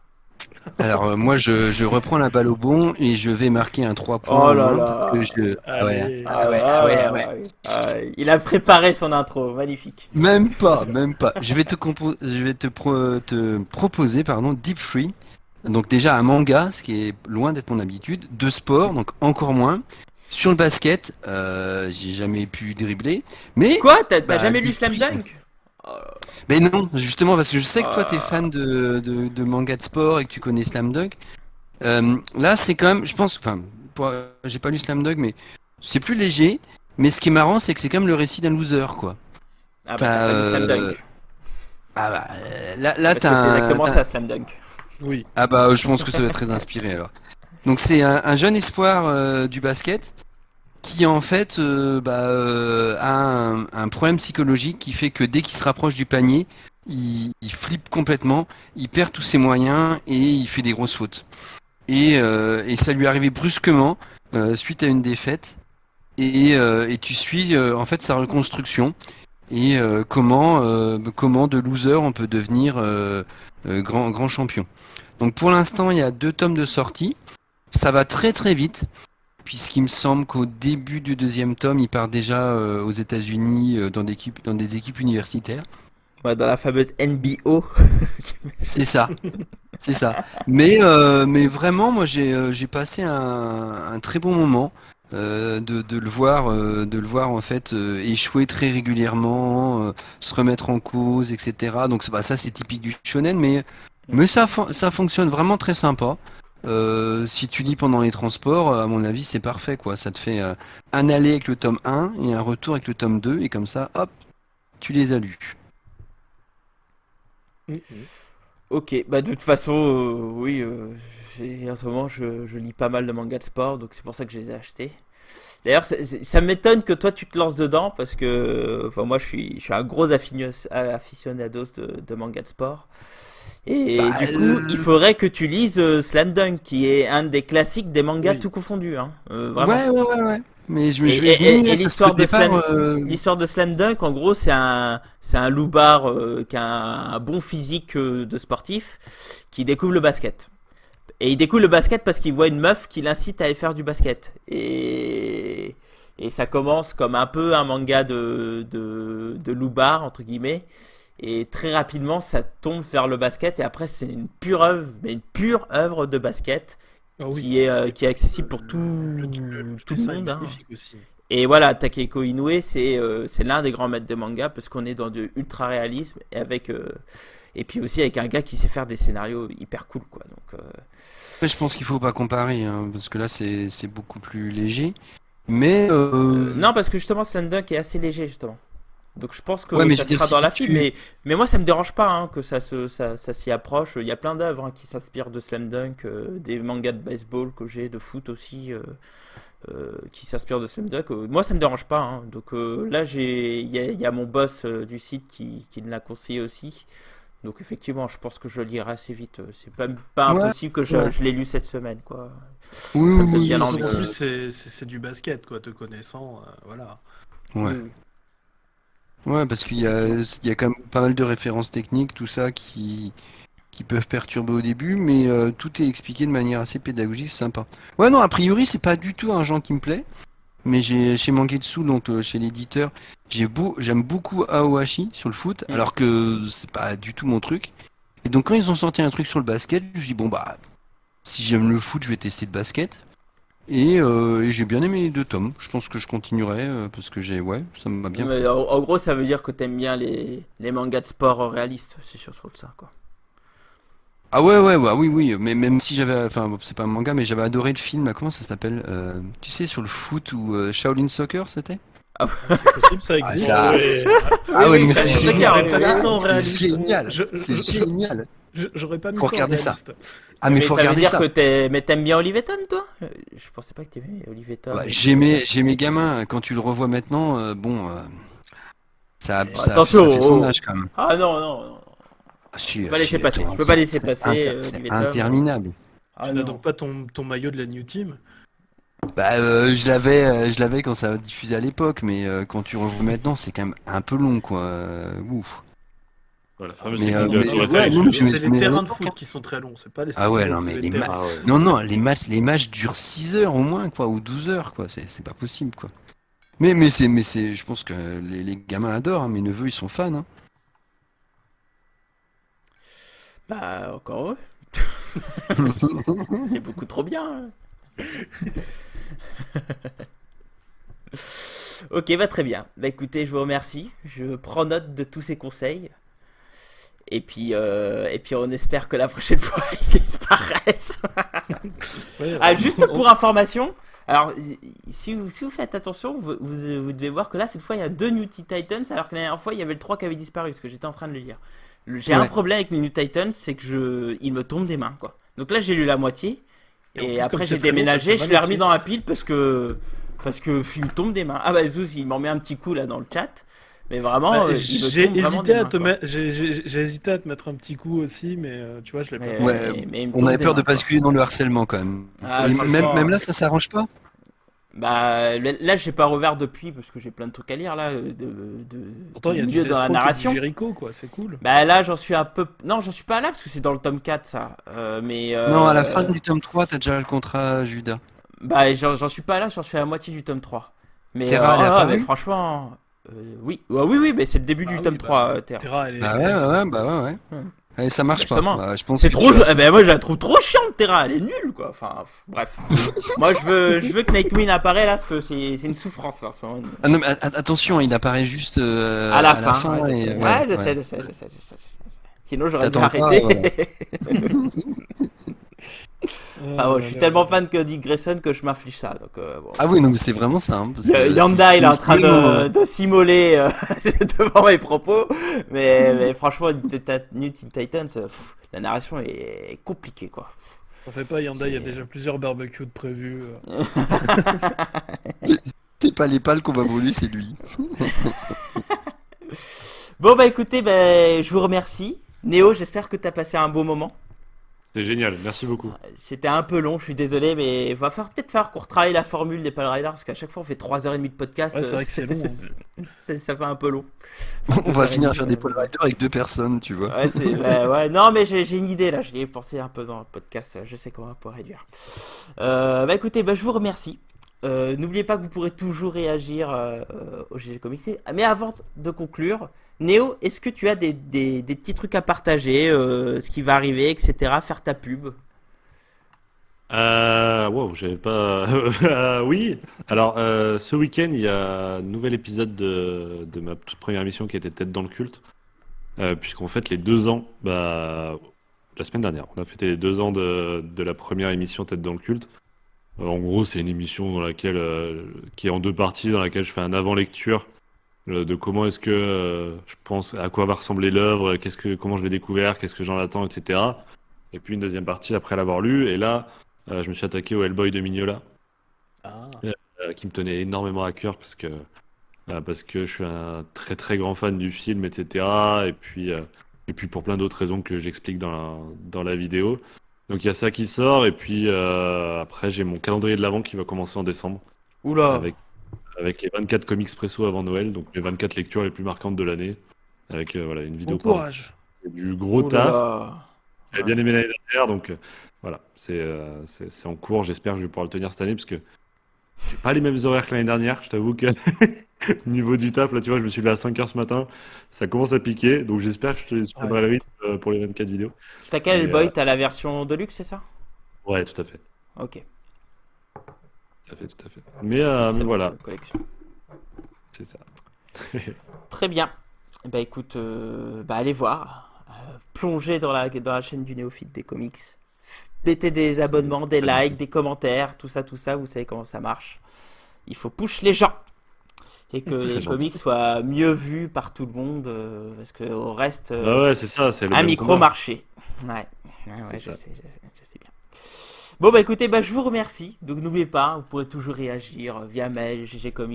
Alors, moi, je reprends la balle au bon et je vais marquer un 3 points Oh en là moins parce que là. Ah ouais, Allez. ah ouais, ah ouais, ah ouais. Il a préparé son intro, magnifique. Même pas, même pas. Je vais te proposer, pardon, Deep Free. Donc déjà un manga, ce qui est loin d'être mon habitude, de sport, donc encore moins. Sur le basket, j'ai jamais pu dribbler, mais Quoi? T'as bah, jamais lu Deep Slam Free. Dunk? Mais non, justement parce que je sais que toi t'es Ah. fan de manga de sport et que tu connais Slam Dunk. Là c'est quand même, je pense, enfin, j'ai pas lu Slam Dunk, mais c'est plus léger. Mais ce qui est marrant, c'est que c'est quand même le récit d'un loser, quoi. Ah bah t'as pas lu Slam Dunk. Ah bah, là Parce t'as que c'est un, exactement ça, Slam Dunk. Oui. Ah bah je pense que ça doit être très inspiré alors. Donc c'est un jeune espoir du basket qui en fait a un problème psychologique qui fait que dès qu'il se rapproche du panier, il flippe complètement, il perd tous ses moyens et il fait des grosses fautes. Et ça lui est arrivé brusquement suite à une défaite et tu suis en fait sa reconstruction et comment de loser on peut devenir grand champion. Donc pour l'instant, il y a 2 tomes de sortie. Ça va très très vite, puisqu'il me semble qu'au début du 2e tome, il part déjà aux États-Unis dans des équipes universitaires. Ouais, dans la fameuse NBO. C'est ça, c'est ça. Mais vraiment, moi j'ai passé un très bon moment de le voir en fait échouer très régulièrement, se remettre en cause, etc. Donc ça c'est typique du shonen, mais ça fonctionne vraiment très sympa. Si tu lis pendant les transports, à mon avis, c'est parfait, quoi. Ça te fait un aller avec le tome 1 et un retour avec le tome 2, et comme ça, hop, tu les as lus. Ok, bah de toute façon, oui, en ce moment je lis pas mal de mangas de sport, donc c'est pour ça que je les ai achetés. D'ailleurs, ça m'étonne que toi tu te lances dedans, parce que enfin, moi je suis un gros aficionados de mangas de sport. Et Bah, du coup, il faudrait que tu lises Slam Dunk, qui est un des classiques des mangas Oui. tout confondus, hein, vraiment. ouais. Mais je Et, je m'y mets et parce qu'au l'histoire de départ, l'histoire de Slam Dunk, en gros, c'est un loupard qui a un bon physique de sportif qui découvre le basket. Et il découvre le basket parce qu'il voit une meuf qui l'incite à aller faire du basket. Et ça commence comme un peu un manga de loupard, entre guillemets. Et très rapidement, ça tombe vers le basket. Et après, c'est une pure œuvre, mais une pure œuvre de basket Ah oui. qui est accessible pour tout Le le dessin est monde, hein. magnifique aussi. Et voilà, Takehiko Inoue, c'est l'un des grands maîtres de manga parce qu'on est dans du ultra réalisme et puis aussi avec un gars qui sait faire des scénarios hyper cool, quoi. Donc je pense qu'il faut pas comparer, hein, parce que là, c'est beaucoup plus léger. Mais non, parce que justement Slam Dunk est assez léger, justement. Donc je pense que ouais, mais je ça veux dire, sera si dans la tu... fibre, mais moi ça me dérange pas, hein, que ça s'y approche. Il y a plein d'œuvres, hein, qui s'inspirent de Slam Dunk, des mangas de baseball que j'ai, de foot aussi, qui s'inspirent de Slam Dunk. Moi ça me dérange pas, hein. Donc là il y a mon boss du site qui me l'a conseillé aussi. Donc effectivement, je pense que je le lirai assez vite. C'est pas Ouais, impossible que ouais. je l'ai lu cette semaine, quoi. Oui, Ça me donne oui, bien oui, envie. En plus, c'est du basket, quoi, te connaissant. Voilà. ouais. Mm. Ouais, parce il y a quand même pas mal de références techniques, tout ça, qui peuvent perturber au début, mais tout est expliqué de manière assez pédagogique, c'est sympa. Ouais, non, a priori, c'est pas du tout un genre qui me plaît, mais chez Mangetsu, donc chez l'éditeur, j'aime beaucoup Aohashi sur le foot, Mm. alors que c'est pas du tout mon truc. Et donc quand ils ont sorti un truc sur le basket, je me dis bon bah, si j'aime le foot, je vais tester le basket. Et j'ai bien aimé les 2 tomes. Je pense que je continuerai parce que ouais, ça m'a bien plu. Mais en gros, ça veut dire que t'aimes bien les mangas de sport réalistes, c'est surtout ça, quoi. Ah ouais, oui, mais même si enfin c'est pas un manga, mais j'avais adoré le film, là, comment ça s'appelle? Tu sais, sur le foot ou Shaolin Soccer, c'était? Ah, C'est possible, ça existe. ça- Ouais. Ah ouais, oui, mais bah, c'est c'est génial, clair, ça sent c'est réaliste. génial, Je- c'est je- génial. J'aurais pas mis Faut ça en regarder ça. réaliste. Ah mais mais faut ça veut regarder dire ça. que t'aimes bien Olive et Tom, toi? Je pensais pas que t'aimais Olive et Tom. Bah, j'ai mes gamins, quand tu le revois maintenant, bon, Attention, ça fait son oh. âge quand même. Ah non, non, non. Ah, si, Je peux pas laisser passer. attends, Je peux pas laisser passer c'est Olive et Tom. interminable. Ah Tu n'as non. donc pas ton maillot de la New Team? Bah, je l'avais quand ça a diffusé à l'époque, mais quand tu revois maintenant, c'est quand même un peu long, quoi. Ouf. Voilà, fameuse Mais, technique de la mais tour ouais, Eiffel. non, mais je- C'est les mais terrains de longtemps, foot hein. qui sont très longs, c'est pas les Ah ouais, stadiums, non, c'est mais les terrains. Ah ouais. non, non, les matchs durent 6 heures au moins, quoi, ou 12 heures, quoi. C'est pas possible, quoi. Je pense que les gamins adorent, hein. Mes neveux, ils sont fans, hein. Bah, encore eux. C'est beaucoup trop bien. Ok, bah très bien. Bah écoutez, je vous remercie. Je prends note de tous ces conseils. Et puis on espère que la prochaine fois, ils disparaissent. Ouais, Ah, juste pour information, alors si vous faites attention, vous devez voir que là, cette fois, il y a 2 New Teen Titans, alors que la dernière fois, il y avait le 3 qui avait disparu, parce que j'étais en train de le lire. J'ai un Ouais. problème avec les New Titans, c'est que il me tombe des mains, quoi. Donc là, j'ai lu la moitié, Et en et plus, après comme j'ai c'est très long, ça déménagé, fait je l'ai mal remis aux dans la pile parce que il me tombe des mains. Ah bah Zouz, il m'en met un petit coup là dans le chat, mais vraiment, Bah, il me j'ai tombe vraiment hésité des à mains, te quoi. mettre, j'ai hésité à te mettre un petit coup aussi, mais tu vois, je l'ai pas Mais, fait. Ouais, mais il me on tombe avait des peur de mains, quoi. basculer dans le harcèlement, quand même. Ah, Et c'est même, ça. même là, ça s'arrange pas? Bah là, j'ai pas rouvert depuis parce que j'ai plein de trucs à lire là, Pourtant, il y a du mieux dans la Deathstroke et du narration. Jericho, quoi, c'est cool. Bah là, j'en suis un peu. Non, j'en suis pas là parce que c'est dans le tome 4 ça. Mais Non, à la fin du tome 3, t'as déjà le contrat Judas. bah j'en suis pas là, j'en suis à la moitié du tome 3. Mais Terra, elle est mais apparue? franchement, oui, oui, mais c'est le début Ah du oui, tome bah, 3, Terra. Terra, elle est. Ah ouais, bah ouais. Hmm. Et ça marche pas. Justement. Bah, je pense C'est que trop. tu as- Eh ben moi je la trouve trop chiante, Terra. Elle est nulle quoi. Enfin, bref. Moi je veux que Nightwing apparaît là parce que c'est une souffrance là. Ah non, mais attention, il apparaît juste À la à fin. Ouais, et, je sais, je sais. Sinon j'aurais dû T'attends pas, arrêter. Ah ouais, je suis là, tellement là. fan que Dick Grayson que je m'inflige ça. Donc, bon. Ah oui, non, mais c'est vraiment ça. Hein, parce que Yanda, il est en train vraiment, de s'immoler devant mes propos. Mais franchement, New Teen Titans, la narration est compliquée quoi. On fait pas Yanda, il y a C'est- déjà plusieurs barbecues de prévus. c'est pas les pales qu'on va voler, c'est lui. Bon bah écoutez, je vous remercie. Néo, j'espère que t'as passé un beau moment. C'est génial, merci beaucoup. C'était un peu long, je suis désolé, mais il va peut-être falloir qu'on retravaille la formule des Pale Riders parce qu'à chaque fois on fait 3h30 de podcast. Ouais, c'est vrai que c'est long. Hein. Ça fait un peu long. On va finir à faire des Paul Rider avec 2 personnes, tu vois. Ouais, ouais, non, mais j'ai une idée là, j'y ai pensé un peu dans le podcast, je sais comment on pourrait réduire. Bah écoutez, je vous remercie. N'oubliez pas que vous pourrez toujours réagir au GG Comics. Mais avant de conclure, Néo, est-ce que tu as des petits trucs à partager, ce qui va arriver, etc. Faire ta pub? Wow, j'avais pas. Oui, alors ce week-end, il y a un nouvel épisode de ma toute première émission qui était Tête dans le culte. Puisqu'on fête les 2 ans, la semaine dernière, on a fêté les 2 ans de la première émission Tête dans le culte. En gros, c'est une émission dans laquelle, qui est en 2 parties, dans laquelle je fais un avant-lecture de comment est-ce que je pense à quoi va ressembler l'œuvre, comment je l'ai découvert, qu'est-ce que j'en attends, etc. Et puis une deuxième partie après l'avoir lu. Et là, je me suis attaqué au Hellboy de Mignola, Ah. qui me tenait énormément à cœur parce que je suis un très très grand fan du film, etc. Et puis pour plein d'autres raisons que j'explique dans la vidéo. Donc il y a ça qui sort, et puis après j'ai mon calendrier de l'Avent qui va commencer en décembre, Oula. avec les 24 comics presso avant Noël, donc les 24 lectures les plus marquantes de l'année, avec voilà, une vidéo Bon courage. du gros Oh là taf. là. J'avais bien aimé l'année dernière, donc voilà, c'est en cours, j'espère que je vais pouvoir le tenir cette année, parce que j'ai pas les mêmes horaires que l'année dernière, je t'avoue que au niveau du taf, là tu vois, je me suis levé à 5h ce matin, ça commence à piquer, donc j'espère que je tiendrai le rythme pour les 24 vidéos. T'as quel Mais, Hellboy? T'as la version Deluxe, c'est ça? Ouais, tout à fait, Ok. tout à fait, tout à fait. Mais Excellente voilà, collection. c'est ça. Très bien. Bah écoute, allez voir. Plongez dans la chaîne du néophyte des comics. Mettez des abonnements, des likes, des commentaires, tout ça, vous savez comment ça marche. Il faut push les gens. Et que les gentil. comics soient mieux vus par tout le monde. Parce qu'au reste, Ah ouais, c'est ça, c'est le un même micro-marché. Ouais, C'est je ça. sais, je sais bien. Bon bah écoutez, je vous remercie. Donc n'oubliez pas, vous pourrez toujours réagir via mail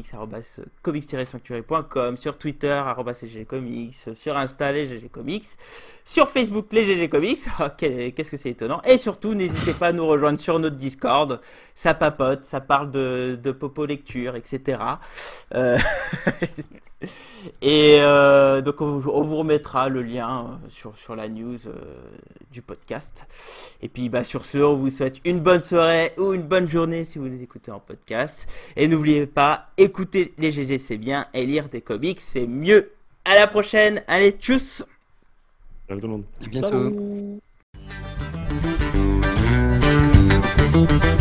ggcomics@comics-sanctuary.com, sur Twitter @ggcomics, sur Insta les ggcomics, sur Facebook les ggcomics. Oh, qu'est-ce que c'est étonnant. Et surtout, n'hésitez pas à nous rejoindre sur notre Discord. Ça papote, ça parle de popo lecture, etc. Et donc on vous remettra le lien sur la news du podcast. Et puis sur ce, on vous souhaite une bonne soirée ou une bonne journée si vous les écoutez en podcast. Et n'oubliez pas, écouter les GG c'est bien et lire des comics c'est mieux. À la prochaine, allez tchuss. Ciao tout le monde. À bientôt. Salut.